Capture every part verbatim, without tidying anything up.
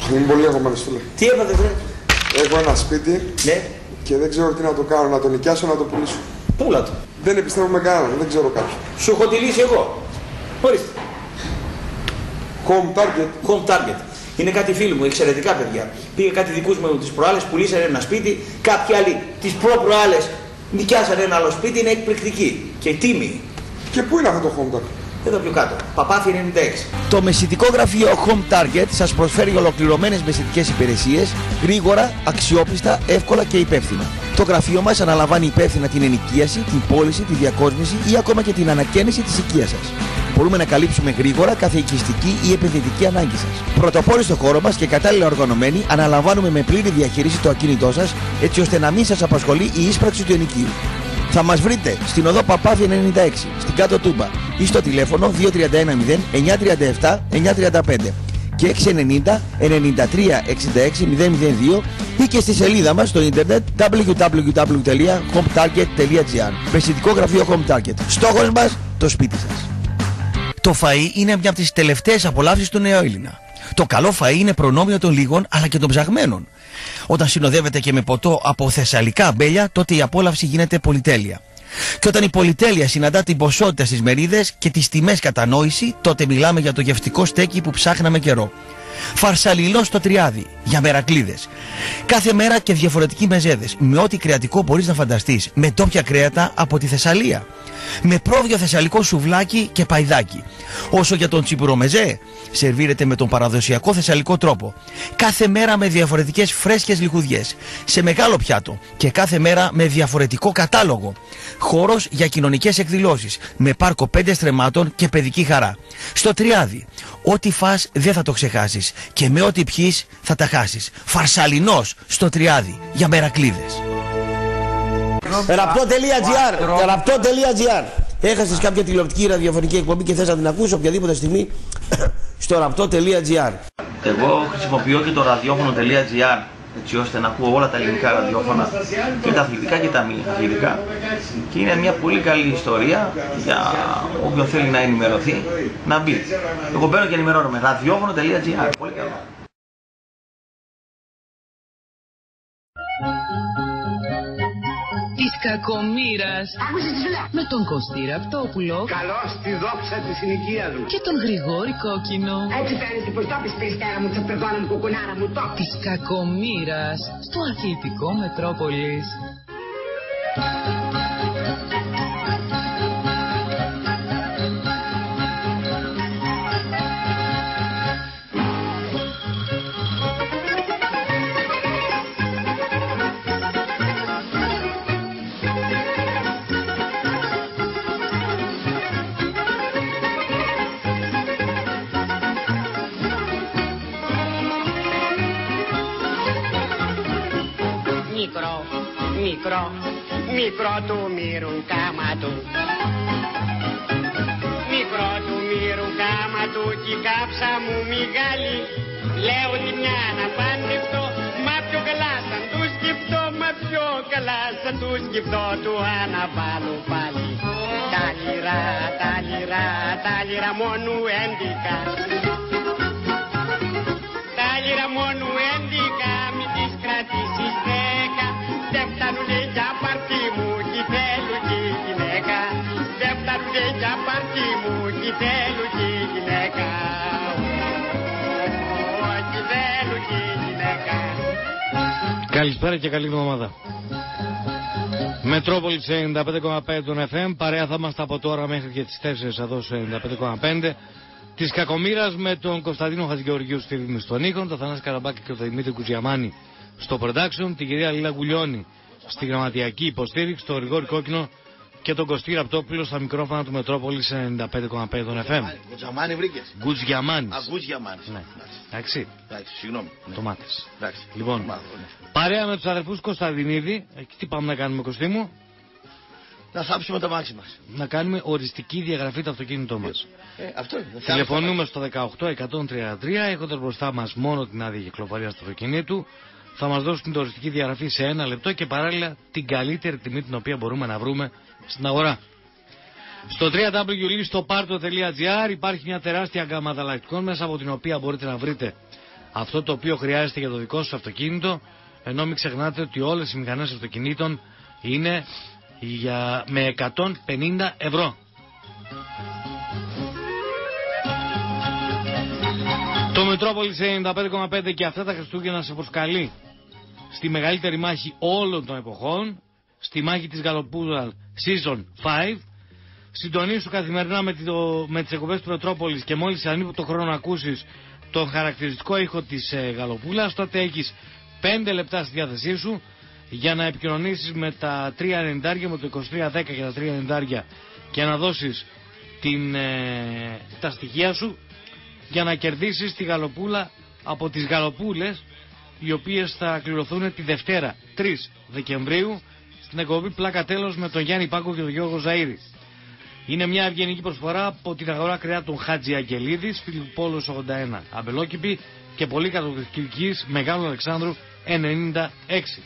Είμαι πολύ αγχωμένος, φίλε. Τι έπατε, βρε? Έχω ένα σπίτι, ναι, και δεν ξέρω τι να το κάνω, να το νοικιάσω, να το πουλήσω. Πούλα το. Δεν επιστρέφω κανέναν, δεν ξέρω κάποιον. Σου έχω τη λύση εγώ. Ορίστε. Home Target. Home Target. Είναι κάτι φίλοι μου, εξαιρετικά παιδιά. Πήγε κάτι δικούς μου τις προάλλες, πουλήσανε ένα σπίτι, κάποιοι άλλοι τις προ-προάλλες νοικιάσανε ένα άλλο σπίτι, είναι εκπληκτική και τίμη. Και πού είναι αυτό το Home Target? Εδώ πιο κάτω. Παπάθη ενενήντα έξι. Το μεσητικό γραφείο Home Target σας προσφέρει ολοκληρωμένες μεσητικές υπηρεσίες, γρήγορα, αξιόπιστα, εύκολα και υπεύθυνα. Το γραφείο μας αναλαμβάνει υπεύθυνα την ενοικίαση, την πώληση, τη διακόσμηση ή ακόμα και την ανακαίνιση της οικίας σας. Μπορούμε να καλύψουμε γρήγορα κάθε οικιστική ή επενδυτική ανάγκη σας. Πρωτοπόροι στο χώρο μας και κατάλληλα οργανωμένοι, αναλαμβάνουμε με πλήρη διαχείριση το ακίνητό σας, έτσι ώστε να μην σας απασχολεί η ίσπραξη του ενοικίου. Θα μας βρείτε στην οδό Παπάθη ενενήντα έξι, στην Κάτω Τούμπα, ή στο τηλέφωνο δύο τρία ένα μηδέν εννιά τρία επτά εννιά τρία πέντε και έξι εννιά μηδέν εννιά τρία εξήντα έξι μηδέν μηδέν δύο ή και στη σελίδα μας στο ίντερνετ double-u double-u double-u τελεία home target τελεία gr. Μεσητικό γραφείο Home Target. Στόχος μας, το σπίτι σας. Το φαΐ είναι μια από τις τελευταίες απολαύσεις του νεοέλληνα. Το καλό φαΐ είναι προνόμιο των λίγων αλλά και των ψαγμένων. Όταν συνοδεύεται και με ποτό από θεσσαλικά αμπέλια, τότε η απόλαυση γίνεται πολυτέλεια. Και όταν η πολυτέλεια συναντά την ποσότητα στις μερίδες και τις τιμές κατανόηση, τότε μιλάμε για το γευτικό στέκι που ψάχναμε καιρό. Φαρσαλιλό στο Τριάδι, για μερακλίδες. Κάθε μέρα και διαφορετικοί μεζέδες, με ό,τι κρεατικό μπορείς να φανταστείς, με ντόπια κρέατα από τη Θεσσαλία. Με πρόβιο θεσσαλικό σουβλάκι και παϊδάκι. Όσο για τον τσιπουρομεζέ, σερβίρεται με τον παραδοσιακό θεσσαλικό τρόπο. Κάθε μέρα με διαφορετικές φρέσκες λιχουδιές, σε μεγάλο πιάτο και κάθε μέρα με διαφορετικό κατάλογο. Χώρος για κοινωνικές εκδηλώσεις, με πάρκο πέντε στρεμμάτων και παιδική χαρά. Στο Τριάδι, ό,τι φας δεν θα το ξεχάσεις και με ό,τι πιείς θα τα χάσεις. Φαρσαλινός στο Τριάδι, για μερακλίδες. Ραπτό.gr Ραπτό.gr Έχασες κάποια τηλεοπτική ή ραδιοφωνική εκπομπή και θες να την ακούσεις οποιαδήποτε στιγμή στο ραπτό.gr. Εγώ χρησιμοποιώ και το ραδιόφωνο.gr έτσι ώστε να ακούω όλα τα ελληνικά ραδιόφωνα και τα αθλητικά και τα μη αθλητικά και είναι μια πολύ καλή ιστορία για όποιον θέλει να ενημερωθεί να μπει. Εγώ μπαίνω και ενημερώνομαι. ραδιόφωνο.gr. Πολύ καλό. Της κακομοίρας. Με τον Κωστή Ραπτόπουλο. Καλώς τη δόξα της συνοικίας μου. Και τον Γρηγόρη Κόκκινο. Έτσι φαίνεται πως το πεις περιστέρα μου, τσαπερδόνα μου, κουκουνάρα μου, το. Της κακομοίρας. Στο αθλητικό Μετρόπολης. Μικρό, μικρό, μικρό του μύρου κάμα του. Μικρό του μύρου κάμα του κι η κάψα μου μεγάλη. Λέω τη μια να παντρευτώ, μα πιο καλά σαν του σκεφτώ, μα πιο καλά σαν του σκεφτώ, του αναβάλω πάλι. Τα λιρά, τα λιρά, τα λιρά μόνο έντικα. Τα λιρά μόνο έντικα, μην τις κρατήσεις δέκα. Δεν φτάνουνε για παρτί μου κι θέλω κι γυναίκα. Δεν φτάνουνε για παρτί μου κι θέλω κι γυναίκα. Κι θέλω κι γυναίκα. Καλησπέρα και καλή εβδομάδα. Μετρόπολη ενενήντα πέντε κόμμα πέντε των εφ εμ. Παρέα θα είμαστε από τώρα μέχρι και τις τέσσερις εδώ στο ενενήντα πέντε κόμμα πέντε. Της κακομοίρας με τον Κωνσταντίνο Χατζηγεωργίου στη ρύθμιση των ήχων, τον Θανάση Καραμπάκη και τον Δημήτρη Κουτζιαμάνη στο production, την κυρία Λίλα Γουλιώνη στη γραμματιακή υποστήριξη, τον Γρηγόρη Κόκκινο και τον Κωστή Ραπτόπουλο στα μικρόφωνα του Μετρόπολης ενενήντα πέντε κόμμα πέντε των εφ εμ. Κουτζιαμάνη βρήκες. Κουτζιαμάνης. Α, Κουτζιαμάνης. Ναι. Εντάξει. Εντάξει, συγγνώμη. Το μάθες. Εντάξει. Λοιπόν, Μάθω, ναι. παρέα με τους αδερφούς Κωνσταντινίδη, τι πάμε να κάνουμε, Κωστή μου? Να θάψουμε τα μάξι μας. Να κάνουμε οριστική διαγραφή το αυτοκίνητό μας. Ε, αυτό είναι. Τηλεφωνούμε στο δεκαοκτώ εκατόν τριάντα τρία, έχοντας μπροστά μας μόνο την άδεια κυκλοφορία του αυτοκινήτου. Θα μας δώσουν την οριστική διαγραφή σε ένα λεπτό και παράλληλα την καλύτερη τιμή την οποία μπορούμε να βρούμε στην αγορά. Στο double-u double-u double-u τελεία listoparto τελεία gr υπάρχει μια τεράστια γκάμα ανταλλακτικών μέσα από την οποία μπορείτε να βρείτε αυτό το οποίο χρειάζεται για το δικό σας αυτοκίνητο, ενώ μην ξεχνάτε ότι όλες οι μηχανές αυτοκινήτων είναι για, με εκατόν πενήντα ευρώ. Το Μετρόπολης ενενήντα πέντε κόμμα πέντε και αυτά τα Χριστούγεννα σε προσκαλεί στη μεγαλύτερη μάχη όλων των εποχών, στη μάχη της Γαλοπούλας Season πέντε. Συντονίσου καθημερινά με, το, με τις εκπομπές του Μετρόπολης και μόλις ανοίγει το χρόνο να ακούσεις τον χαρακτηριστικό ήχο της ε, Γαλοπούλας, τότε έχεις πέντε λεπτά στη διάθεσή σου για να επικοινωνήσεις με τα τρία ενενήντα, με το είκοσι τρία δέκα και τα τρία ενενήντα και να δώσεις την, ε, τα στοιχεία σου για να κερδίσεις τη Γαλοπούλα από τις Γαλοπούλες, οι οποίες θα κληρωθούν τη Δευτέρα τρεις Δεκεμβρίου στην εκπομπή Πλάκα Τέλος με τον Γιάννη Πάκο και τον Γιώργο Ζαΐρη. Είναι μια ευγενική προσφορά από την αγορά κρεάτων Χάτζη Αγγελίδης, Φιλιππόλος ογδόντα ένα Αμπελόκηπη και πολύ κατοικικής Μεγάλου Αλεξάνδρου ενενήντα έξι.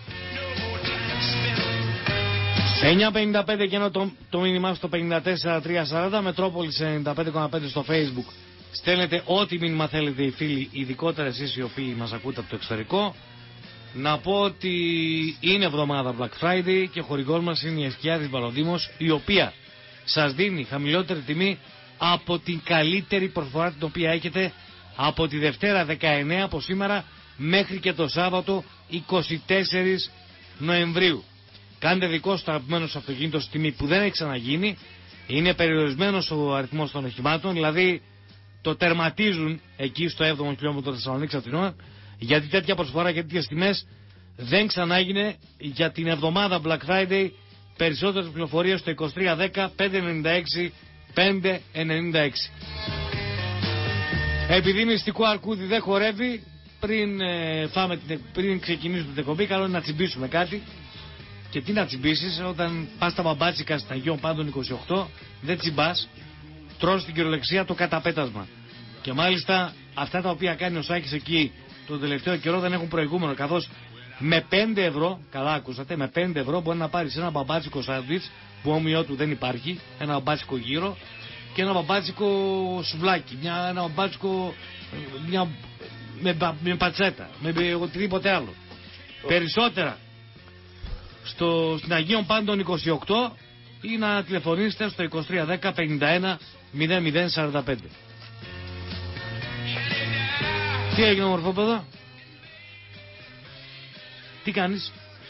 εννιά πενήντα πέντε και ενώ το, το μήνυμά στο πενήντα τέσσερα τριακόσια σαράντα, Μετρόπολης ενενήντα πέντε κόμμα πέντε στο Facebook. Στέλνετε ό,τι μήνυμα θέλετε οι φίλοι, ειδικότερα εσείς οι οποίοι μας ακούτε από το εξωτερικό. Να πω ότι είναι εβδομάδα Black Friday και ο χορηγός μας είναι η Εσκιάδης Βαλοδήμος, η οποία σας δίνει χαμηλότερη τιμή από την καλύτερη προσφορά την οποία έχετε από τη Δευτέρα δεκαεννέα από σήμερα μέχρι και το Σάββατο είκοσι τέσσερις Νοεμβρίου. Κάντε δικό στο αγαπημένο σας αυτοκίνητο στη τιμή που δεν έχει ξαναγίνει. Είναι περιορισμένος ο αριθμός των οχημάτων, δηλαδή το τερματίζουν εκεί στο έβδομο χιλιόμετρο Θεσσαλονίκης Αθηνών, γιατί τέτοια προσφορά και τέτοιες τιμές δεν ξανάγινε για την εβδομάδα Black Friday. Περισσότερες πληροφορίες στο είκοσι τρία δέκα πεντακόσια ενενήντα έξι πεντακόσια ενενήντα έξι. Επειδή μυστικό αρκούδι δεν χορεύει, πριν, ε, φάμε, πριν ξεκινήσουμε την εκπομπή, καλό είναι να τσιμπήσουμε κάτι. Και τι να τσιμπήσεις, όταν πας στα μπαμπάτσικα στην Αγίων Πάντων είκοσι οκτώ, δεν τσιμπάς, τρως στην κυριολεξία το καταπέτασμα. Και μάλιστα αυτά τα οποία κάνει ο Σάκης εκεί τον τελευταίο καιρό δεν έχουν προηγούμενο, καθώς με πέντε ευρώ, καλά ακούσατε, με πέντε ευρώ μπορεί να πάρεις ένα μπαμπάτσικο σάντουιτς που όμοιό του δεν υπάρχει, ένα μπαμπάτσικο γύρο και ένα μπαμπάτσικο σουβλάκι, μια, ένα μπαμπάτσικο μια, με, με πατσέτα, με, με οτιδήποτε άλλο. Oh. Περισσότερα στο, στην Αγίων Πάντων είκοσι οκτώ ή να τηλεφωνήσετε στο είκοσι τρία δέκα πενήντα ένα μηδέν μηδέν σαράντα πέντε. Τι έγινε μορφόπεδο? Τι κάνεις?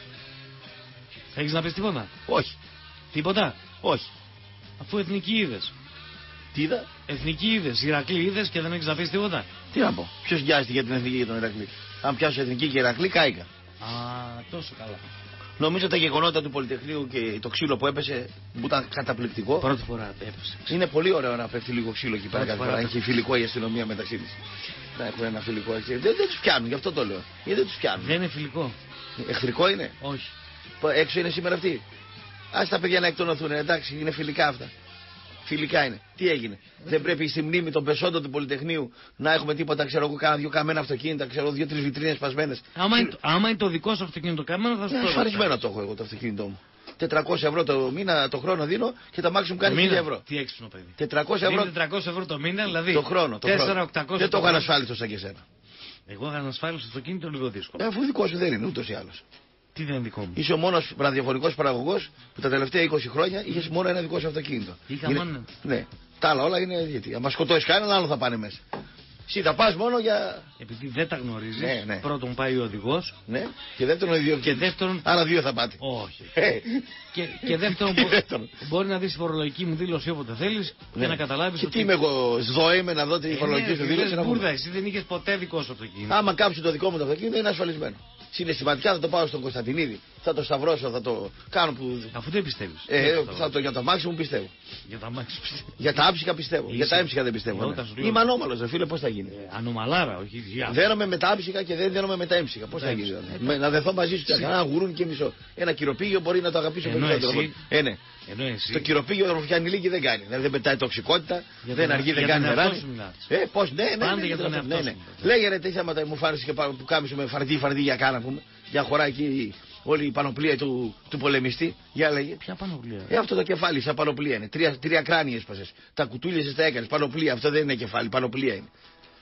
Έχεις να πεις τίποτα? Όχι. Τίποτα? Όχι. Αφού εθνική είδες. Τι είδα? Εθνική είδες, Ηρακλή είδες και δεν έχεις να πεις τίποτα. Τι να πω? Ποιος νοιάζεται για την εθνική και τον Ηρακλή? Αν πιάσω εθνική και Ηρακλή, κάηκα. Α, τόσο καλά. Νομίζω τα γεγονότα του Πολυτεχνείου και το ξύλο που έπεσε που ήταν καταπληκτικό. Πρώτη φορά έπεσε. Είναι πολύ ωραίο να πέφτει λίγο ξύλο εκεί πέρα. Φορά έχει φιλικό η αστυνομία μεταξύ της. Να έχουν ένα φιλικό. Δεν, δεν τους πιάνουν, γι' αυτό το λέω. Γιατί δεν τους πιάνουν? Δεν είναι φιλικό. Εχθρικό είναι? Όχι. Έξω είναι σήμερα αυτοί. Ας τα παιδιά να εκτονωθούν, εντάξει, είναι φιλικά αυτά. Φιλικά είναι. Τι έγινε? Δεν πρέπει στη μνήμη των πεσόντων του Πολυτεχνείου να έχουμε τίποτα, ξέρω εγώ, κάνα δύο καμένα αυτοκίνητα, ξέρω δύο-τρεις βιτρίνες σπασμένες. Άμα, είναι, άμα είναι το δικό σου αυτοκίνητο καμένο, θα σου πω. Ασφαλισμένο το έχω εγώ το αυτοκίνητό μου. τετρακόσια ευρώ το μήνα το χρόνο δίνω και τα μάξι μου κάνει χίλια ευρώ. Τι έξυπνο παιδί. τετρακόσια ευρώ. τετρακόσια ευρώ το μήνα, δηλαδή. Το χρόνο. Το τέσσερα χρόνο. οκτακόσια δεν το έχω ανασφάλιστο σαν και εσένα. Εγώ είχα ανασφάλιστο στο αυτοκίνητο λίγο δύσκολο. Ε, αφού δικό σου δεν είναι ούτως ή άλλως. Τι δεν είναι δικό μου? Είσαι ο μόνος ραδιοφωνικός παραγωγός που τα τελευταία είκοσι χρόνια είχες μόνο ένα δικό σου αυτοκίνητο. Είχα είναι... μόνο. Ναι. Τα άλλα όλα είναι γιατί. Αν σκοτώσεις κανέναν άλλο θα πάνε μέσα. Εσύ θα πας μόνο για. Επειδή δεν τα γνωρίζεις, ναι, ναι. Πρώτον πάει ο οδηγός. Ναι. Και δεύτερον ο ιδιοκτήτης. Και δεύτερον. Άρα δύο θα πάτε. Όχι. και, και δεύτερον, μπο... δεύτερον μπορεί να δεις τη φορολογική μου δήλωση όποτε θέλεις ναι. Και να καταλάβεις. Και ότι... τι είμαι εγώ, σδοέμαι να δω τη ε, φορολογική ναι, σου δήλωση. Μπούρδα, εσύ δεν είχες ποτέ δικό σου αυτοκίνητο. Άμα κάψει το δικό μου το αυτοκίνητο είναι ασφαλισμένο. Συναισθηματικά θα το πάω στον Κωνσταντινίδη. Θα το σταυρώσω, θα το κάνω που. Αφού δεν πιστεύεις. Ε, θα το, για το αμάξι μου πιστεύω. Για τα αμάξι πιστεύω. Για τα άψικα πιστεύω. Είσαι... Για τα έμψικα δεν πιστεύω. Ναι. Είμαι ανώμαλος, ρε φίλε, πώς θα γίνει. Ε, ανομαλάρα, όχι. Δένομαι με τα άψικα και δεν δένομαι με τα έμψικα. Πώς θα γίνει. Ε, με, να δεθώ μαζί σου και ένα γουρούνι και μισό. Ένα κυροπήγιο μπορεί να το αγαπήσω περισσότερο. Ε, ναι. Ενώ εσύ... Το κυροπήγιο ροφιάνι λίγη δεν κάνει. Δηλαδή δεν πετάει τοξικότητα, δεν αργεί, δεν κάνει νερά. Ε, πώς, ναι, ναι, ναι, για τον εαυτό σου. Λέγε ρε, τι θέματα μου φάνησε και που κάμισε με φαρδί, φαρδί για κάνα πούμε. Για χωράει εκεί όλη η πανοπλία του, του πολεμιστή. Για λέγε. Ποια πανοπλία? Ε, αυτό το κεφάλι, σαν πανοπλία είναι. Τρία, τρία κράνη έσπασες. Τα κουτούλια τα έκανες. Πανοπλία, αυτό δεν είναι κεφάλι, πανοπλία είναι.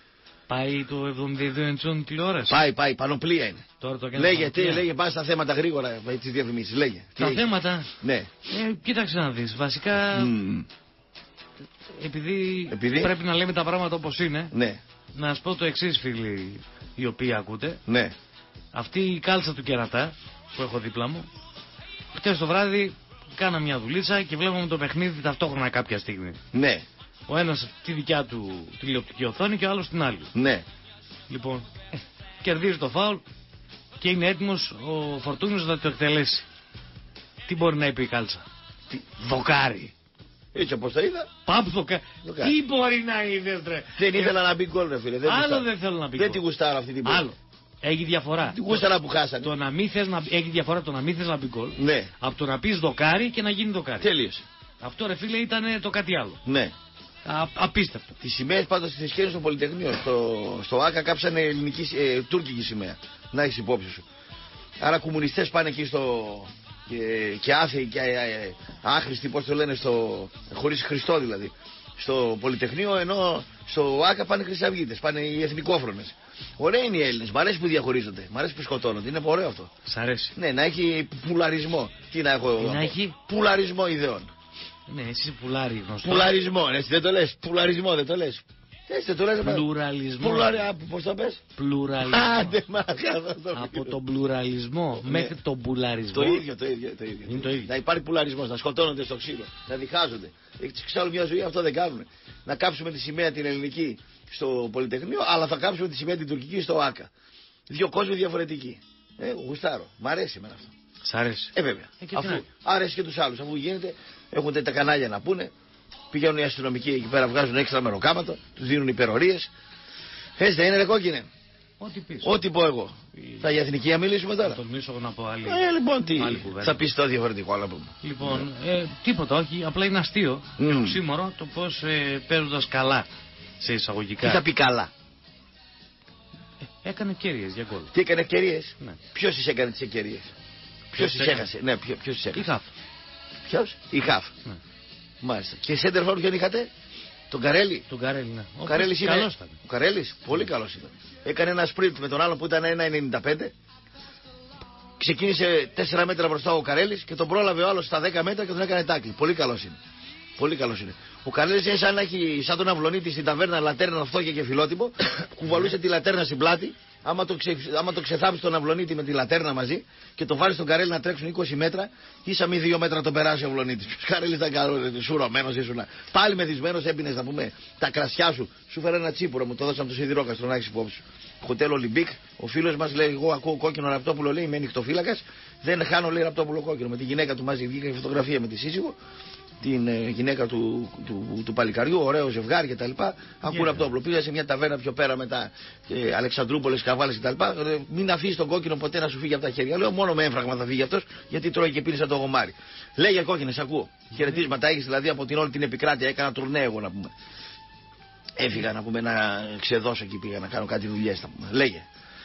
Πάει το εβδομήντα δύο εντσών τηλεόραση. Πάει, πάει, πανοπλία είναι. Τώρα το λέγε, τι, λέγε, πάει στα θέματα γρήγορα με τις διαφημίσεις. Λέγε. Τα θέματα. Ναι. Ε, κοίταξε να δεις. Βασικά. Mm. Επειδή, επειδή πρέπει να λέμε τα πράγματα όπως είναι. Ναι. Να σας πω το εξής, φίλοι, οι οποίοι ακούτε. Ναι. Αυτή η κάλτσα του κερατά που έχω δίπλα μου. Χτες το βράδυ κάνα μια δουλίτσα και βλέπουμε το παιχνίδι ταυτόχρονα κάποια στιγμή. Ναι. Ο ένας τη δικιά του τηλεοπτική οθόνη και ο άλλος την άλλη. Ναι. Λοιπόν, ε, κερδίζει το φάουλ και είναι έτοιμος ο Φορτούνιος να το εκτελέσει. Τι μπορεί να είπε η κάλτσα? Τι... Δοκάρι. Έτσι όπως το είδα. Πάπ δοκάρι. Τι μπορεί να είδες, ρε? Δεν ήθελα ε... να μπει γκολ, ρε φίλε. Δεν άλλο δεν θέλω να μπει γκολ. Δεν τη γουστάρω αυτή την πόλη. Άλλο. Έχει διαφορά. Την γούσταρα που χάσανε. Το να μην θες να... Έχει διαφορά το να μην θες να μπει γκολ. Ναι. Από το να πεις δοκάρι και να γίνει δοκάρι. Τέλειωσε. Αυτό, ρε φίλε, ήταν το κάτι άλλο. Ναι. Α, απίστευτο. Τις σημαίες πάντως στις σχέσεις στο Πολυτεχνείο. Στο, στο ΆΚΑ κάψανε ελληνική, ε, τουρκική σημαία. Να έχεις υπόψη σου. Άρα κομμουνιστές πάνε εκεί στο. και, και άθεοι και ε, ε, άχρηστοι, πώς το λένε, στο, χωρίς Χριστό δηλαδή. Στο Πολυτεχνείο, ενώ στο ΆΚΑ πάνε χρυσαυγίτες, πάνε οι εθνικόφρονες. Ωραία είναι οι Έλληνες, μ' αρέσει που διαχωρίζονται, μ' αρέσει που σκοτώνονται, είναι ωραίο αυτό. Σ' αρέσει. Ναι, να έχει πουλαρισμό. Τι να έχω εγώ. Να έχει πουλαρισμό ιδεών. Ναι, εσύ πουλάρι γνωστό. Πουλαρισμό, έτσι δεν το λες. Πουλαρισμό δεν το λες. Έτσι δεν το λες. Πλουραλισμό. Πουλαρι... Πώς το πες? Πλουραλισμό. Άντε μάχα. Από τον πλουραλισμό ναι. μέχρι τον πουλαρισμό. Το ίδιο, το ίδιο. Το ίδιο. Είναι το ίδιο. Να υπάρχει πουλαρισμός, να σκοτώνονται στο ξύλο, να διχάζονται. Εξάλλου μια ζωή αυτό δεν κάνουν. Να κάψουμε τη σημαία την ελληνική στο Πολυτεχνείο, αλλά θα κάψουμε τη σημαία την τουρκική στο ΆΚΑ. Δύο κόσμοι διαφορετικοί. Ε, γουστάρω. Μ' αρέσει εμένα αυτό. Σ' αρέσει. Ε, βέβαια. Ε, και αφού άρεσε και τους άλλους. Αφού γίνεται, έχουν τα κανάλια να πούνε. Πηγαίνουν οι αστυνομικοί εκεί πέρα, βγάζουν έξτρα μεροκάματο, τους δίνουν υπερορίες. Έτσι δεν είναι, ρε κόκκινε? Ό,τι πεις. Ό,τι πω εγώ. Η... Θα για εθνική μιλήσουμε τώρα. Θα τολμήσω να πω άλλη. Ε, λοιπόν, τι. Θα πεις το διαφορετικό, αλλά πούμε. Λοιπόν, ε, τίποτα, όχι. Απλά είναι αστείο mm. και οξύμορο το πώς ε, παίζοντας καλά σε εισαγωγικά. Τι θα πει καλά? Ε, έκανε ευκαιρίες για γκολ. Τι έκανε ευκαιρίες? Ναι. Ποιος τις έκανε τις ευκαιρίες? Ποιος τις έχασε? Ναι, ποιος τις έχασε? Η Χαφ. Ποιος? Η Χαφ. Ναι. Μάλιστα. Και σέντερφορ ποιον είχατε? Τον Καρέλη. Τον Καρέλη, ναι. Ο Καρέλης είναι. Καλός ήταν. Ο Καρέλης, πολύ καλός ήταν. Έκανε ένα σπριντ με τον άλλο που ήταν ένα ενενήντα πέντε. Ξεκίνησε τέσσερα μέτρα μπροστά ο Καρέλης και τον πρόλαβε ο άλλος στα δέκα μέτρα και τον έκανε τάκλι. Πολύ καλός είναι. Πολύ καλός είναι. Ο Καρέλης είναι σαν να έχει σαν τον Αυλονίτη στην ταβέρνα λατέρνα, φτώχεια και φιλότιμο. Κουβαλούσε τη λατέρνα στην πλάτη. Άμα το, ξε, άμα το ξεθάψει τον Αυλονίτη με τη λατέρνα μαζί και το βάλει στον Καρέλη να τρέξουν είκοσι μέτρα, ίσα μη δύο μέτρα τον περάσει ο Αυλονίτης. Ποιος Καρέλης ήταν καλό, σουρωμένος ήσουν. Πάλι μεθυσμένος έπινες να πούμε τα κρασιά σου. Σου φέρα ένα τσίπουρο, μου το δώσαμε το σιδηρόκαστρο να έχεις υπόψη. Χοτέλ Ολυμπίκ, ο φίλος μας λέει: εγώ ακούω κόκκινο ραπτόπουλο, λέει, είμαι νυχτοφύλακας. Δεν χάνω, λέει, ραπτόπουλο κόκκινο. Με τη γυναίκα του μαζί βγήκε φωτογραφία με τη σύζυγο. Την ε, γυναίκα του, του, του, του παλικαριού, ωραίο ζευγάρι κτλ. Ακούω από το όπλο. Πήγα σε μια ταβέρνα πιο πέρα με τα ε, Αλεξανδρούπολες, Καβάλες κτλ. Ε, μην αφήσει τον κόκκινο ποτέ να σου φύγει από τα χέρια. Λέω μόνο με έμφραγμα θα φύγει αυτός, γιατί τρώει και πίνει σαν το γομάρι. Λέγε κόκκινες, ακούω. Χαιρετίσματα έχει δηλαδή από την όλη την επικράτεια. Έκανα τουρνέ εγώ να πούμε. Έφυγα να πούμε να ξεδώσω εκεί, πήγα να κάνω κάτι δουλειές να πούμε. Λέγε.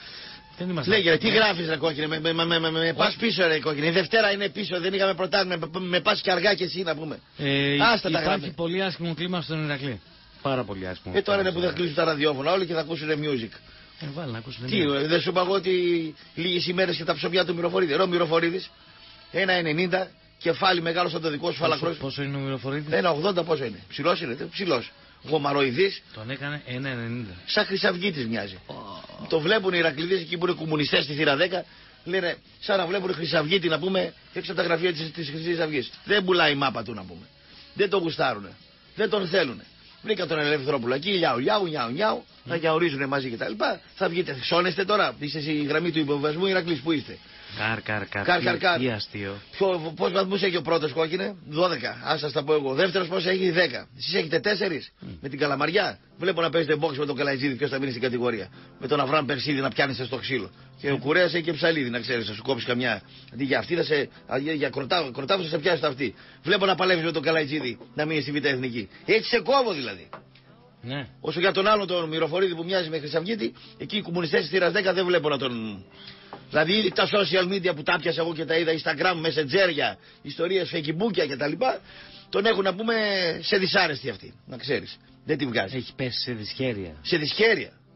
Λέγε, τι γράφεις ρε κόκκινε, με, με, με, με, με πας πίσω ρε κόκκινε. Η Δευτέρα είναι πίσω, δεν είχαμε πρωτάθλημα, με, με πας και αργά και εσύ να πούμε. Ε, Άστα τα υπάρχει πολύ άσχημο κλίμα στον Ηρακλή. Πάρα πολύ άσχημο. Ε, τώρα είναι που δεν κλείσουν τα ραδιόφωνα όλοι και θα ακούσουν music. Ε, βάλει να ακούσουν τι, music. Δεν σου είπα εγώ ότι λίγες ημέρες και τα ψωμιά του Μυροφορίδη. Ρε ο Μυροφορίδης, ένα ενενήντα, κεφάλι μεγάλο σαν το δικό σου φαλακρός. Πόσο είναι ο Μυροφορίδης? ένα ογδόντα πόσο είναι. Ψηλός είναι, ψηλός. Γομαροειδής. Τον έκανε ένα ενενήντα. Σαν Χρυσαυγίτης μοιάζει. Oh. Το βλέπουν οι Ηρακλήδες εκεί που είναι κομμουνιστές στη θύρα δέκα. Λένε σαν να βλέπουν Χρυσαυγίτη να πούμε έξω από τα γραφεία της, της Χρυσής Αυγής. Δεν πουλάει η μάπα του να πούμε. Δεν τον γουστάρουνε. Δεν τον θέλουνε. Βρήκα τον Ελεύθερο εκεί, λιάου, λιάου, λιάου, λιάου. Mm. Να γιαουρίζουνε μαζί κτλ. Θα βγείτε. Σώνεστε τώρα. Είστε στη γραμμή του υποβασμού Ηρακλής που είστε. Καρ, καρ, καρ. Καρ, καρ, καρ. Τι αστείο. Πόσους βαθμούς έχει ο πρώτος κόκκινε? δώδεκα. Ας σας τα πω εγώ. Δεύτερος πώς έχει? δέκα. Εσείς έχετε τέσσερις. Mm. Με την Καλαμαριά. Βλέπω να παίζετε box με τον Καλαϊτζίδη. Ποιος θα μείνει στην κατηγορία? Με τον Αβραάμ Περσίδη να πιάνεσαι στο ξύλο. Και ο Κουρέας έχει και ψαλίδι να ξέρεις. Θα σου κόψει καμιά. Αντί για αυτή θα σε. Για κροτάβο θα σε πιάσει τα αυτή. Βλέπω να παλεύει με τον Καλαϊτζίδη να μείνει στη Β' Εθνική. Έτσι σε κόβω δηλαδή. Ναι. Όσο για τον άλλο τον Μυροφορίδη που μοιάζει με Χρυσαυγίτη, εκεί οι κομμουνιστές της θύρας δέκα δεν βλέπω να τον. Δηλαδή τα social media που τα πιάσα εγώ και τα είδα, Instagram, Messenger, ιστορίες, Facebook κτλ. Τον έχουν να πούμε σε δυσάρεστη αυτή, να ξέρεις. Δεν τη βγάζει. Έχει πέσει σε δυσχέρεια. Σε δυσχέρεια.